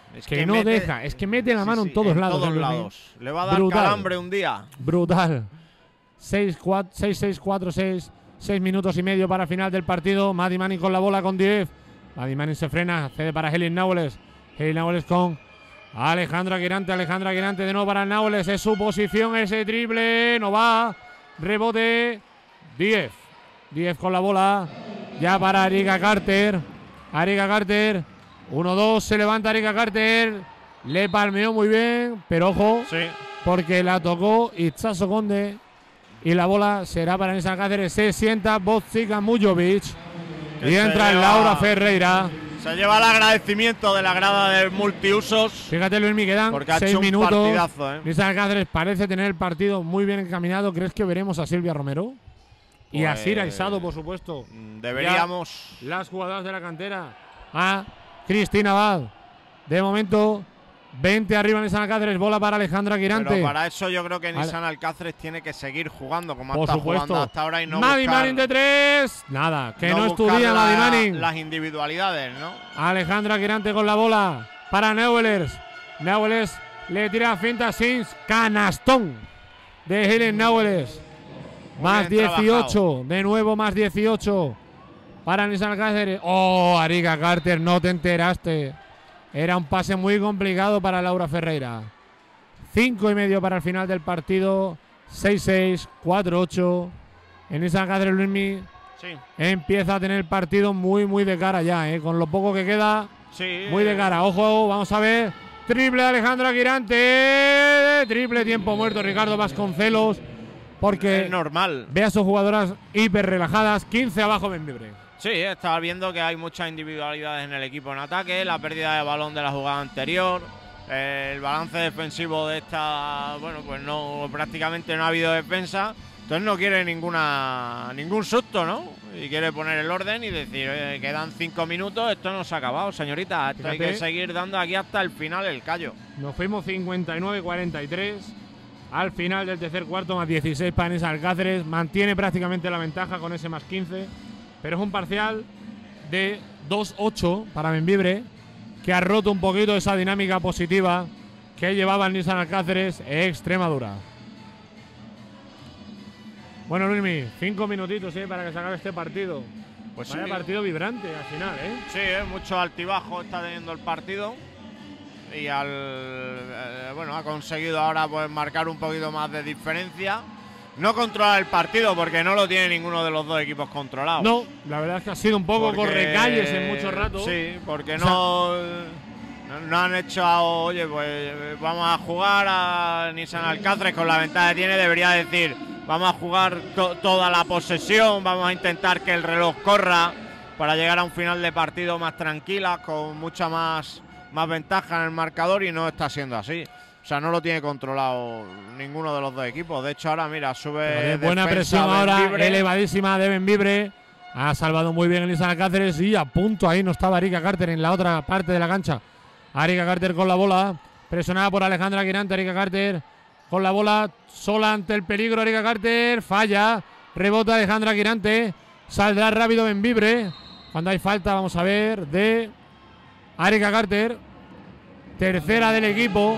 Es que, que no mete- deja, es que mete la Sí, mano sí, en todos en lados. todos el Luis lados. Miguel. Le va a dar Brutal. calambre un día. Brutal. seis seis cuatro seis. seis minutos y medio para final del partido. Maddie Manning con la bola con diez. Maddie Manning se frena, cede para Helen Naules. Helen Naules con Alejandra Guirante. Alejandra Guirante de nuevo para Naules. Es su posición, ese triple. No va. Rebote. diez. diez con la bola. Ya para Arika Carter. Arika Carter. uno dos. Se levanta Arika Carter. Le palmeó muy bien. Pero ojo. Sí. Porque la tocó Itzazo Conde. Y la bola será para Nissan Cáceres. Se sienta Bozzica Mujovic. Que Y se entra lleva- Laura Ferreira. Se lleva el agradecimiento de la grada de multiusos. Fíjate, Luis, me quedan Porque ha seis hecho un minutos. partidazo, ¿eh? Nissan Cáceres parece tener el partido muy bien encaminado. ¿Crees que veremos a Silvia Romero? Y a Pues, Sira Isado, por supuesto. Deberíamos. Ya las jugadoras de la cantera. A Cristina Abad. De momento, veinte arriba Nissan Cáceres. Bola para Alejandra Guirante. Pero para eso yo creo que Vale. Nissan Alcáceres tiene que seguir jugando como ha Por estado supuesto. jugando hasta ahora y no Maddie buscar, Manning de tres. Nada, que no, buscar estudia la- Maddie Manning. las individualidades, ¿no? Alejandra Guirante con la bola para Neuwelers. Neuwelers le tira finta a Sims. Canastón de Helen Neuwelers. Más bien dieciocho. De nuevo más dieciocho. Para Nissan Cáceres. Oh, Arika Carter, no te enteraste. Era un pase muy complicado para Laura Ferreira. Cinco y medio para el final del partido. seis seis, cuatro ocho. En Nissan Cáceres, Luismi Sí. empieza a tener el partido muy, muy de cara ya, ¿eh? Con lo poco que queda, Sí. muy de cara. Ojo, vamos a ver. Triple de Alejandra Guirante. Triple tiempo muerto Ricardo Vasconcelos. Porque Es normal. ve a sus jugadoras hiper relajadas. quince abajo Benvibre. Sí, estaba viendo que hay muchas individualidades en el equipo en ataque, la pérdida de balón de la jugada anterior, eh, el balance defensivo de esta, bueno, pues no, prácticamente no ha habido defensa, entonces no quiere ninguna ningún susto, ¿no? Y quiere poner el orden y decir, oye, quedan cinco minutos, esto no se ha acabado, señorita, esto hay Fíjate. que seguir dando aquí hasta el final el callo. Nos fuimos cincuenta y nueve cuarenta y tres. Al final del tercer cuarto, más dieciséis para Nissan Cáceres. Mantiene prácticamente la ventaja con ese más quince. Pero es un parcial de dos ocho para Benvibre, que ha roto un poquito esa dinámica positiva que llevaba el Nissan Cáceres Extremadura. Bueno, Luismi, cinco minutitos ¿eh? para que se acabe este partido. Pues Vaya sí. partido vibrante al final, ¿eh? Sí, eh, mucho altibajo está teniendo el partido. Y al eh, bueno, ha conseguido ahora pues marcar un poquito más de diferencia. No controlar el partido porque no lo tiene ninguno de los dos equipos controlado. No, la verdad es que ha sido un poco Porque- correcalles en mucho rato. Sí, porque O sea, no, no, no han hecho, oye, pues vamos a jugar a Nissan Alcáceres con la ventaja que tiene, debería decir, vamos a jugar to- toda la posesión, vamos a intentar que el reloj corra para llegar a un final de partido más tranquila, con mucha más, más ventaja en el marcador, y no está siendo así. O sea, no lo tiene controlado ninguno de los dos equipos. De hecho, ahora, mira, sube. Pero de buena defensa presión ahora, Benvibre. elevadísima de Benvibre. Ha salvado muy bien el Nissan Cáceres y a punto ahí no estaba Arika Carter en la otra parte de la cancha. Arika Carter con la bola, presionada por Alejandra Guirante. Arika Carter con la bola, sola ante el peligro. Arika Carter falla, rebota Alejandra Guirante. Saldrá rápido Benvibre. Cuando hay falta, vamos a ver, de Arika Carter. Tercera del equipo.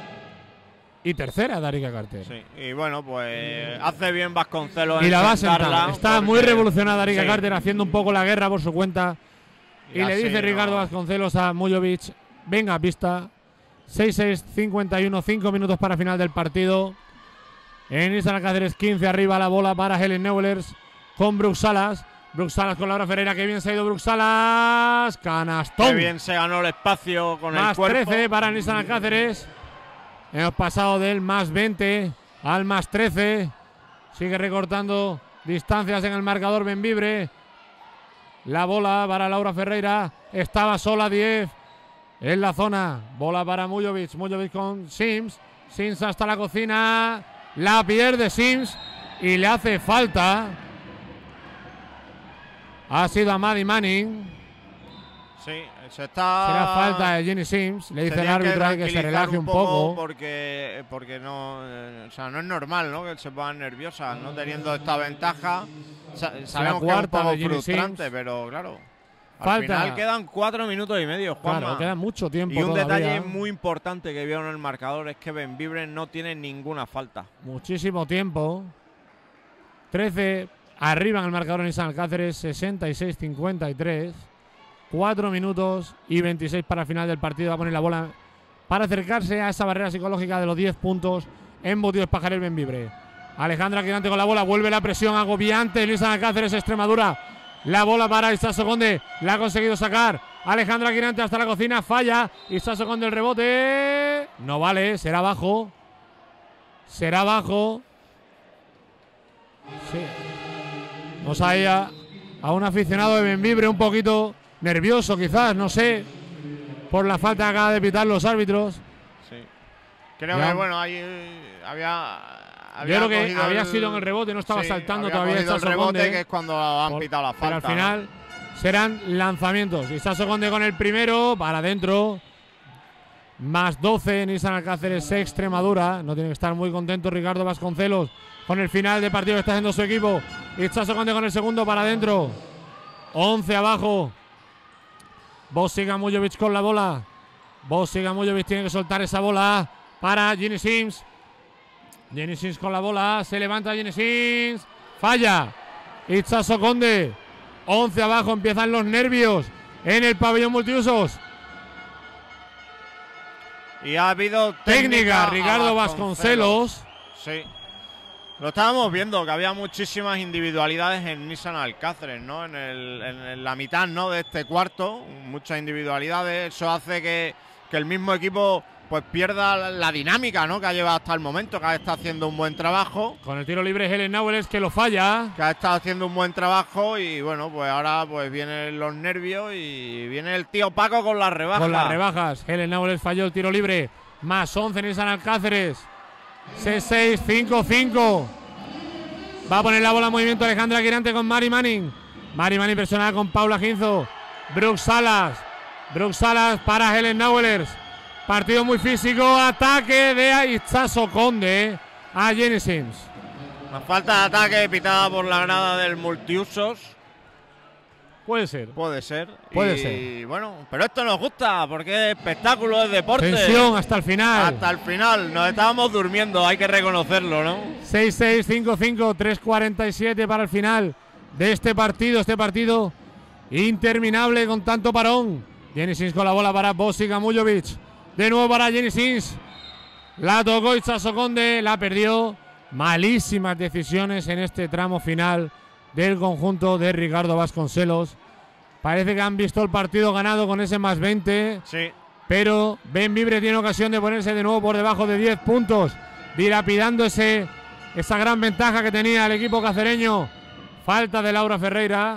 Y tercera de Arika Carter. Sí, y bueno, pues hace bien Vasconcelos Y en la va a sentarla, sentar. Está porque- muy revolucionada Arika sí. Carter, haciendo un poco la guerra por su cuenta. Y, Y le así dice no- Ricardo Vasconcelos a Mujovic, venga, pista. seis seis cincuenta y uno, cinco minutos para final del partido. En Nissan Cáceres, quince arriba la bola para Helen Neuwelers con Brooke Salas. Brooke Salas con Laura Ferreira, que bien se ha ido Brooke Salas. Canastón. Qué bien se ganó el espacio con el Más cuerpo. trece para Nissan Cáceres. Hemos pasado del más veinte al más trece. Sigue recortando distancias en el marcador Benvibre. La bola para Laura Ferreira. Estaba sola diez en la zona. Bola para Mujovic. Mujovic con Sims. Sims hasta la cocina. La pierde Sims y le hace falta. Ha sido a Maddie Manning. Sí, se está. Será falta de Jenny Sims. Le dice Se el tiene árbitro ahí que se tranquilizar relaje un poco. Porque, porque no, eh, o sea, no es normal, ¿no? Que se pongan nerviosas, ¿no? Teniendo esta ventaja. Sa- sabemos que es un cuarta poco de Jenny frustrante, Sims. pero claro. Al Falta. final quedan cuatro minutos y medio, Juanma. Claro, queda mucho tiempo Y un todavía. detalle muy importante que vieron en el marcador es que Bembibre no tiene ninguna falta. Muchísimo tiempo. trece arriba en el marcador en Nissan Alcáceres, sesenta y seis cincuenta y tres. cuatro minutos y veintiséis para el final del partido. Va a poner la bola para acercarse a esa barrera psicológica de los diez puntos en Botíos Pajarel Bembibre. Alejandra Quirante con la bola, vuelve la presión agobiante. Nissan Alcáceres, Extremadura. La bola para Isaso Conde, la ha conseguido sacar. Alejandra Quirante hasta la cocina, falla. Isaso Conde el rebote. No vale, será bajo. Será bajo. Sí. Vamos ahí a, a un aficionado de Bembibre un poquito nervioso quizás, no sé, por la falta que acaba de pitar los árbitros. Sí. Creo ya. que bueno, ahí había, había Yo creo que cogido había el, sido en el rebote, no estaba sí, saltando había todavía cogido el Isaso rebote, Conde, que es cuando han por, pitado la falta. pero al final ¿no? serán lanzamientos. Isaso Conde con el primero, para adentro. Más doce, Nissan Alcáceres, Extremadura. No tiene que estar muy contento Ricardo Vasconcelos con el final de partido que está haciendo su equipo. Isaso Conde con el segundo, para adentro. once abajo. Bosiga Mujovic con la bola. Bosiga Mujovic tiene que soltar esa bola para Ginny Sims. Ginny Sims con la bola. Se levanta Ginny Sims. Falla. Isaso Conde. once abajo. Empiezan los nervios en el pabellón multiusos. Y ha habido Técnica, técnica Ricardo Vasconcelos. Sí. Lo estábamos viendo, que había muchísimas individualidades en Nissan Alcáceres, ¿no? En, el, en la mitad, ¿no?, de este cuarto, muchas individualidades. Eso hace que, que el mismo equipo pues pierda la, la dinámica, ¿no?, que ha llevado hasta el momento, que ha estado haciendo un buen trabajo. Con el tiro libre Helen Nauwels, que lo falla. Que ha estado haciendo un buen trabajo y bueno, pues ahora pues vienen los nervios y viene el tío Paco con las rebajas. Con las rebajas. Helen Nauwels falló el tiro libre. Más once Nissan Alcáceres. seis seis cinco cinco. Va a poner la bola en movimiento Alejandra Quirante con Mari Manning. Mari Manning personal con Paula Ginzo. Brooke Salas. Brooke Salas para Helen Nauwels. Partido muy físico. Ataque de Isaso Conde a Ginny Sims. Una falta de ataque pitada por la grada del multiusos. Puede ser. Puede ser. Puede y, ser. bueno, pero esto nos gusta porque es espectáculo, es deporte. Tensión hasta el final. Hasta el final. Nos estábamos durmiendo, hay que reconocerlo, ¿no? seis seis cinco cinco, tres cuarenta y siete para el final de este partido. Este partido interminable con tanto parón. Ginny Sims con la bola para Bosiga Mujovic. De nuevo para Ginny Sims. La tocó Isaso Conde, la perdió. Malísimas decisiones en este tramo final del conjunto de Ricardo Vasconcelos. Parece que han visto el partido ganado con ese más veinte. Sí. Pero Bembibre tiene ocasión de ponerse de nuevo por debajo de diez puntos, dilapidando ese, esa gran ventaja que tenía el equipo cacereño. Falta de Laura Ferreira.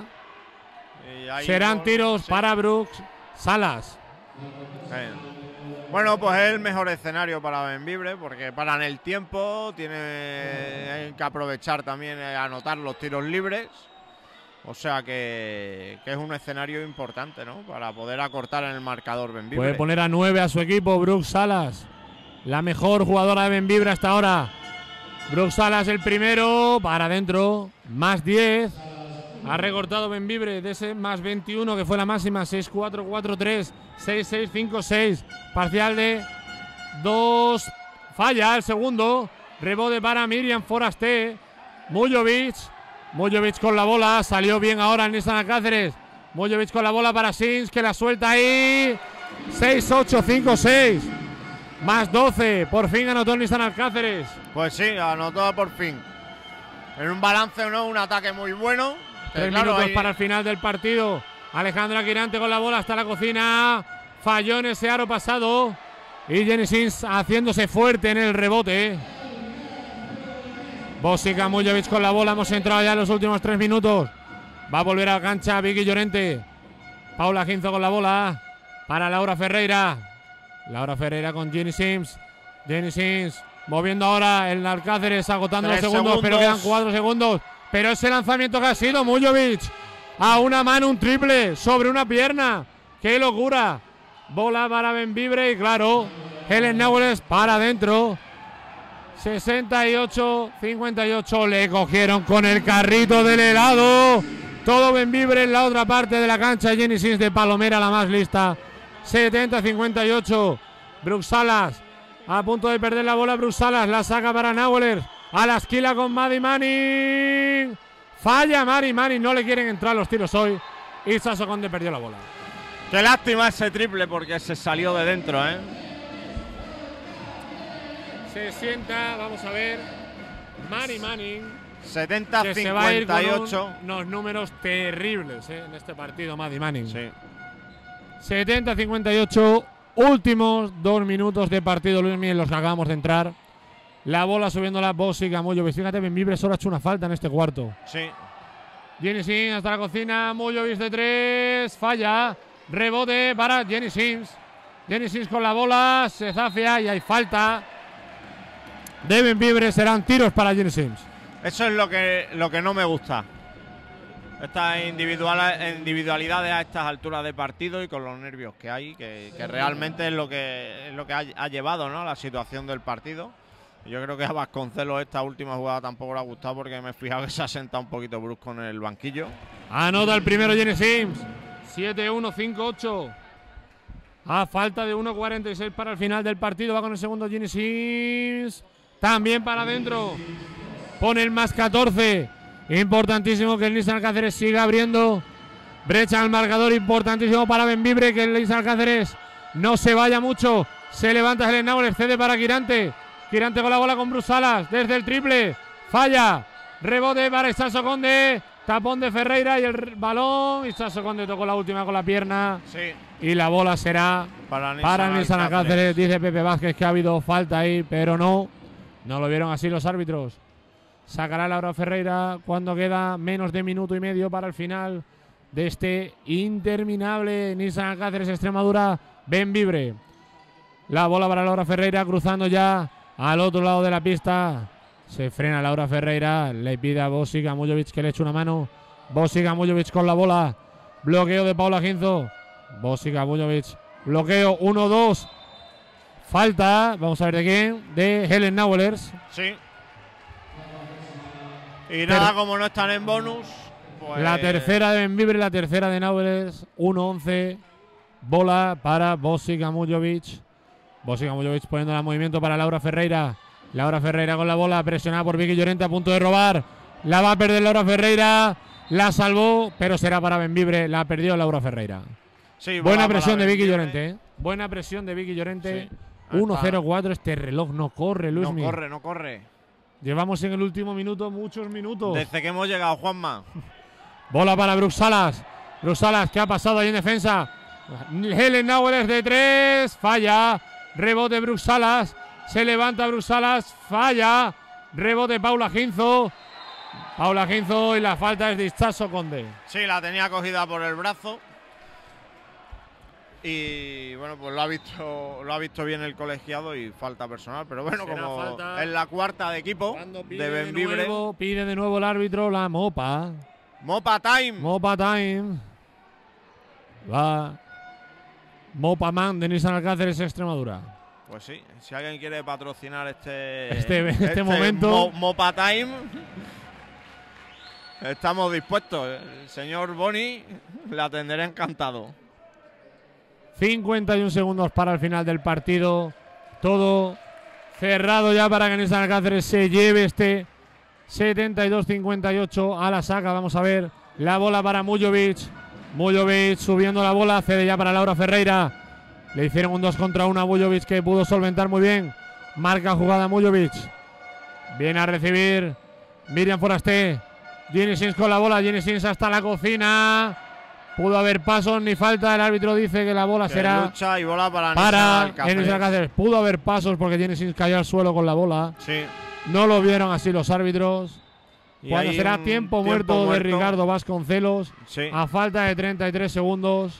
Serán tiros sí. para Brooks Salas. Eh. Bueno, pues es el mejor escenario para Bembibre porque paran el tiempo, tiene que aprovechar también a anotar los tiros libres. O sea que, que es un escenario importante, ¿no?, para poder acortar en el marcador Bembibre. Puede poner a nueve a su equipo Brooks Salas, la mejor jugadora de Bembibre hasta ahora. Brooks Salas el primero, para adentro, más diez. Ha recortado Bembibre de ese más veintiuno que fue la máxima. Seis cuatro cuatro tres, seis seis cinco seis. Parcial de dos. Falla el segundo. Rebote para Miriam Forasté. Mujovic. Mujovic con la bola. Salió bien ahora Nissan Alcáceres. Mujovic con la bola para Sims, que la suelta ahí. seis ocho cinco seis. Más doce. Por fin anotó Nissan Alcáceres. Pues sí, anotó por fin. En un balance, ¿no?, un ataque muy bueno. Tres claro, minutos ahí... para el final del partido. Alejandra Quirante con la bola hasta la cocina. Falló en ese aro pasado. Y Ginny Sims haciéndose fuerte en el rebote. Bosiga Mujovic con la bola. Hemos entrado ya en los últimos tres minutos. Va a volver a la cancha Vicky Llorente. Paula Ginzo con la bola. Para Laura Ferreira. Laura Ferreira con Ginny Sims. Ginny Sims moviendo ahora el Alcáceres, agotando los segundos, segundos, pero quedan cuatro segundos. Pero ese lanzamiento que ha sido Mujovic. A una mano, un triple sobre una pierna. ¡Qué locura! Bola para Bembibre y claro, Helen Nauwels para adentro. sesenta y ocho cincuenta y ocho. Le cogieron con el carrito del helado Todo Benvibre en la otra parte de la cancha. Jenny Sins de Palomera, la más lista. setenta a cincuenta y ocho. Bruxalas a punto de perder la bola. Bruxalas la saca para Nauwelers. A la esquina con Maddie Manning. Falla Maddie Manning. No le quieren entrar los tiros hoy. Y Sasso Conde perdió la bola. Qué lástima ese triple porque se salió de dentro, ¿eh? Se sienta, vamos a ver. Maddie Manning. setenta a que se va a ir cincuenta y con ocho. un- unos números terribles, ¿eh? En este partido, Maddie Manning. Sí. setenta a cincuenta y ocho. Últimos dos minutos de partido, Luismi, en los que acabamos de entrar. La bola subiendo la Bosic a Mujovic. Fíjate, Benvibre solo ha hecho una falta en este cuarto. Sí. Jenny Sims hasta la cocina. Mujovic de tres. Falla. Rebote para Jenny Sims. Jenny Sims con la bola. Se zafia y hay falta de Benvibre. Serán tiros para Jenny Sims. Eso es lo que, lo que no me gusta. Estas individual, individualidades a estas alturas de partido y con los nervios que hay, que, que realmente es lo que, es lo que ha, ha llevado, ¿no?, la situación del partido. Yo creo que a Vasconcelos esta última jugada tampoco le ha gustado porque me he fijado que se ha sentado un poquito brusco en el banquillo. Anota el primero Jenny Sims. siete uno, cinco ocho. A falta de uno cuarenta y seis para el final del partido. Va con el segundo Jenny Sims. También para adentro. Pone el más catorce. Importantísimo que el Nissan Cáceres siga abriendo brecha al marcador. Importantísimo para Benvibre que el Nissan Cáceres no se vaya mucho. Se levanta Helen Nauwelers, cede para Quirante. Quirante con la bola con Bruxalas desde el triple. Falla. Rebote para Sasso Conde. Tapón de Ferreira y el balón. Y Sasso Conde tocó la última con la pierna. Sí. Y la bola será Para para Nissan Nissan Cáceres. Dice Pepe Vázquez que ha habido falta ahí, pero no. No lo vieron así los árbitros. Sacará Laura Ferreira cuando queda menos de minuto y medio para el final de este interminable Nissan Cáceres Extremadura Benvibre. La bola para Laura Ferreira cruzando ya al otro lado de la pista. Se frena Laura Ferreira, le pide a Bosic a Mujovic que le eche una mano. Bosic a Mujovic con la bola. Bloqueo de Paula Ginzo. Bosic a Mujovic. Bloqueo uno dos. Falta, vamos a ver de quién, de Helen Nauwelers. Sí. Y nada, como no están en bonus, pues... La tercera de Benvibre, la tercera de Nauwelers. uno once. Bola para Bosic a Mujovic. Bosic a Mujovic poniendo el movimiento para Laura Ferreira. Laura Ferreira con la bola, presionada por Vicky Llorente a punto de robar. La va a perder Laura Ferreira. La salvó, pero será para Benvibre. La perdió Laura Ferreira. Sí, buena presión de Vicky Benvibre. Llorente. ¿eh? Buena presión de Vicky Llorente. Sí. uno cero cuatro. Este reloj no corre, Luismi. No corre, no corre. Llevamos en el último minuto muchos minutos. Desde que hemos llegado, Juanma. Bola para Bruxalas. Bruxalas, ¿qué ha pasado ahí en defensa? Helen Nauwelers de tres. Falla. Rebote Bruxalas. Se levanta Bruxalas. Falla. Rebote Paula Ginzo. Paula Ginzo y la falta es de Sasso Conde. Sí, la tenía cogida por el brazo. Y bueno, pues lo ha visto lo ha visto bien el colegiado y falta personal. Pero bueno, Será como falta. es la cuarta de equipo de Benvibre. De nuevo, pide de nuevo el árbitro la Mopa. Mopa time. Mopa time. Va. Mopa Man de Nissan Cáceres Extremadura. Pues sí, si alguien quiere patrocinar este Este- este momento. Mo- Mopa time, estamos dispuestos. El señor Boni le atenderá encantado. cincuenta y un segundos para el final del partido. Todo cerrado ya para que Nissan Cáceres se lleve este setenta y dos cincuenta y ocho a la saca. Vamos a ver la bola para Mujovic. Mujovic subiendo la bola, cede ya para Laura Ferreira. Le hicieron un dos contra uno a Mujovic que pudo solventar muy bien. Marca jugada Mujovic. Viene a recibir Miriam Forasté. Jenny Sims con la bola. Jenny Sims hasta la cocina. Pudo haber pasos ni falta. El árbitro dice que la bola Que será lucha y bola para para Nissan Cáceres. Nissan Cáceres. Pudo haber pasos porque Jenny Sims cayó al suelo con la bola. Sí. No lo vieron así los árbitros. Y Cuando hay será un tiempo, tiempo muerto, de muerto. Ricardo Vasconcelos. Sí. A falta de treinta y tres segundos.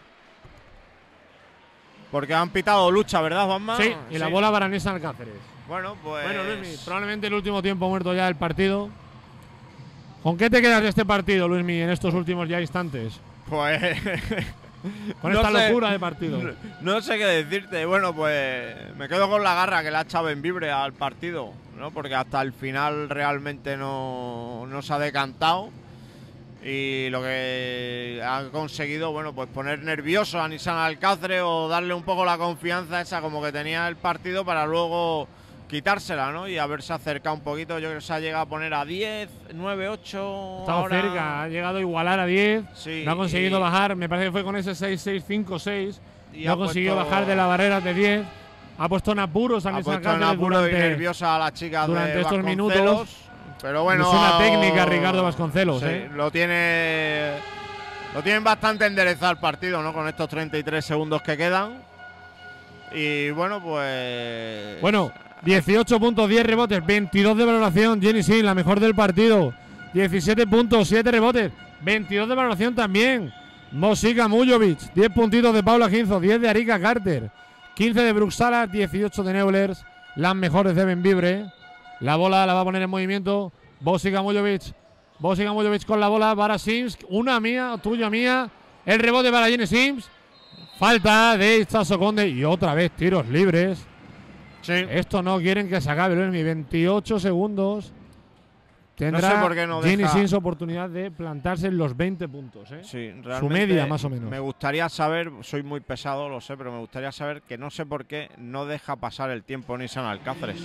Porque han pitado lucha, ¿verdad, Juanma? Sí, y la Sí. bola para Nissan Cáceres. Bueno, pues. Bueno, Luismi, probablemente el último tiempo muerto ya del partido. ¿Con qué te quedas de este partido, Luismi, en estos últimos ya instantes? Pues. Con no esta sé- locura de partido. No, no sé qué decirte. Bueno, pues me quedo con la garra que le ha echado Benvibre al partido, ¿no? Porque hasta el final realmente no, no se ha decantado. y lo que ha conseguido, bueno, pues poner nervioso a Nissan Alcácer o darle un poco la confianza esa como que tenía el partido para luego quitársela, ¿no? Y haberse acercado un poquito. Yo creo que se ha llegado a poner a diez, nueve, ocho. Estaba ahora... cerca, ha llegado a igualar a diez. Sí, no ha conseguido y... bajar, me parece que fue con ese seis seis cinco seis. Y no ha ha conseguido puesto... bajar de la barrera de diez. Ha puesto en apuros a Ha Nissan puesto en Alcácer apuro durante, y nerviosa a las chicas durante de estos Vasconcelos. minutos. Pero bueno, es una técnica Ricardo Vasconcelos, sí, ¿eh? Lo tiene, lo tienen bastante enderezado el partido, ¿no? Con estos treinta y tres segundos que quedan. Y bueno, pues. Bueno, dieciocho puntos, diez rebotes, veintidós de valoración. Jenny Sims, la mejor del partido. diecisiete puntos, siete rebotes, veintidós de valoración también. Mosika Mujovic, diez puntitos de Paula Ginzo, diez de Arika Carter, quince de Brooke Salas, dieciocho de Neulers. Las mejores de Benvibre. La bola la va a poner en movimiento Mosika Mujovic. Mosika Mujovic con la bola para Sims. Una mía, tuya mía. El rebote para Jenny Sims. Falta de Itzazo Conde y otra vez tiros libres. Sí. Esto no quieren que se acabe, Luismi. veintiocho segundos. Tendrá no sé por qué no Jenny deja... Sims oportunidad de plantarse en los veinte puntos. ¿eh? Sí, realmente su media más o menos. Me gustaría saber, soy muy pesado, lo sé, pero me gustaría saber que no sé por qué no deja pasar el tiempo Nissan Alcáceres.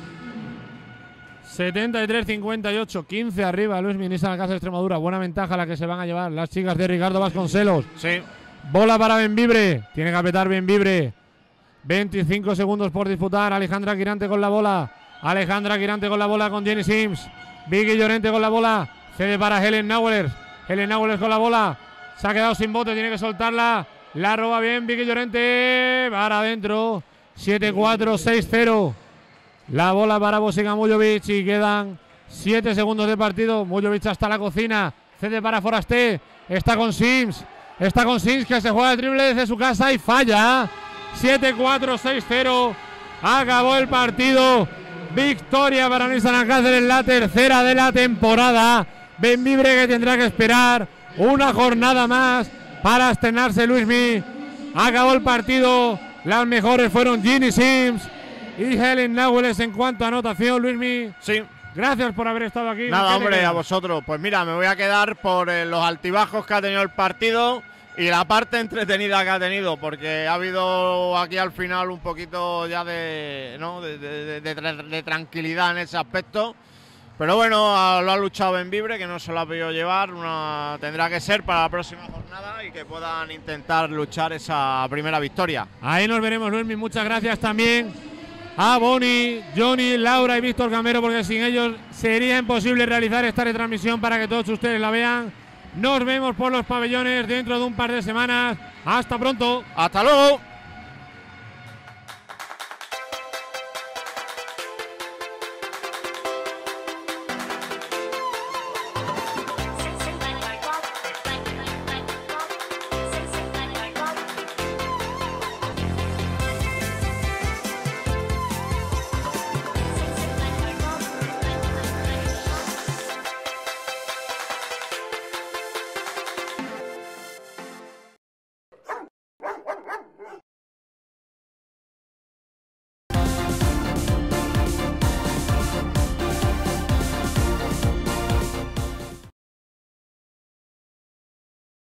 setenta y tres cincuenta y ocho, quince arriba Luismi, Nissan Alcácer Extremadura. Buena ventaja la que se van a llevar las chicas de Ricardo Vasconcelos. Sí. Bola para Benvibre. Tiene que apretar Benvibre. veinticinco segundos por disputar. Alejandra Quirante con la bola. Alejandra Quirante con la bola con Jenny Sims. Vicky Llorente con la bola. Cede para Helen Nauwelers. Helen Nauwelers con la bola. Se ha quedado sin bote. Tiene que soltarla. La roba bien Vicky Llorente. Para adentro. siete cuatro, seis cero. La bola para Mosika Mujovic. Y quedan siete segundos de partido. Mujovic hasta la cocina. Cede para Forasté. Está con Sims. Está con Sims que se juega el triple desde su casa y falla. siete cuatro, seis cero. Acabó el partido. Victoria para Nissan Alcácer en la tercera de la temporada. Benvibre que tendrá que esperar una jornada más para estrenarse, Luismi. Acabó el partido. Las mejores fueron Jenny Sims y Helen Nauwelers en cuanto a anotación, Luismi. Sí. Gracias por haber estado aquí. Nada, hombre, a vosotros. Pues mira, me voy a quedar por eh, los altibajos que ha tenido el partido y la parte entretenida que ha tenido, porque ha habido aquí al final un poquito ya de, ¿no? de, de, de, de, de tranquilidad en ese aspecto. Pero bueno, a, lo ha luchado Benvibre, que no se lo ha podido llevar. Una, tendrá que ser para la próxima jornada y que puedan intentar luchar esa primera victoria. Ahí nos veremos, Luismi. Muchas gracias también a Boni, Johnny, Laura y Víctor Camero, porque sin ellos sería imposible realizar esta retransmisión para que todos ustedes la vean. Nos vemos por los pabellones dentro de un par de semanas. Hasta pronto. Hasta luego.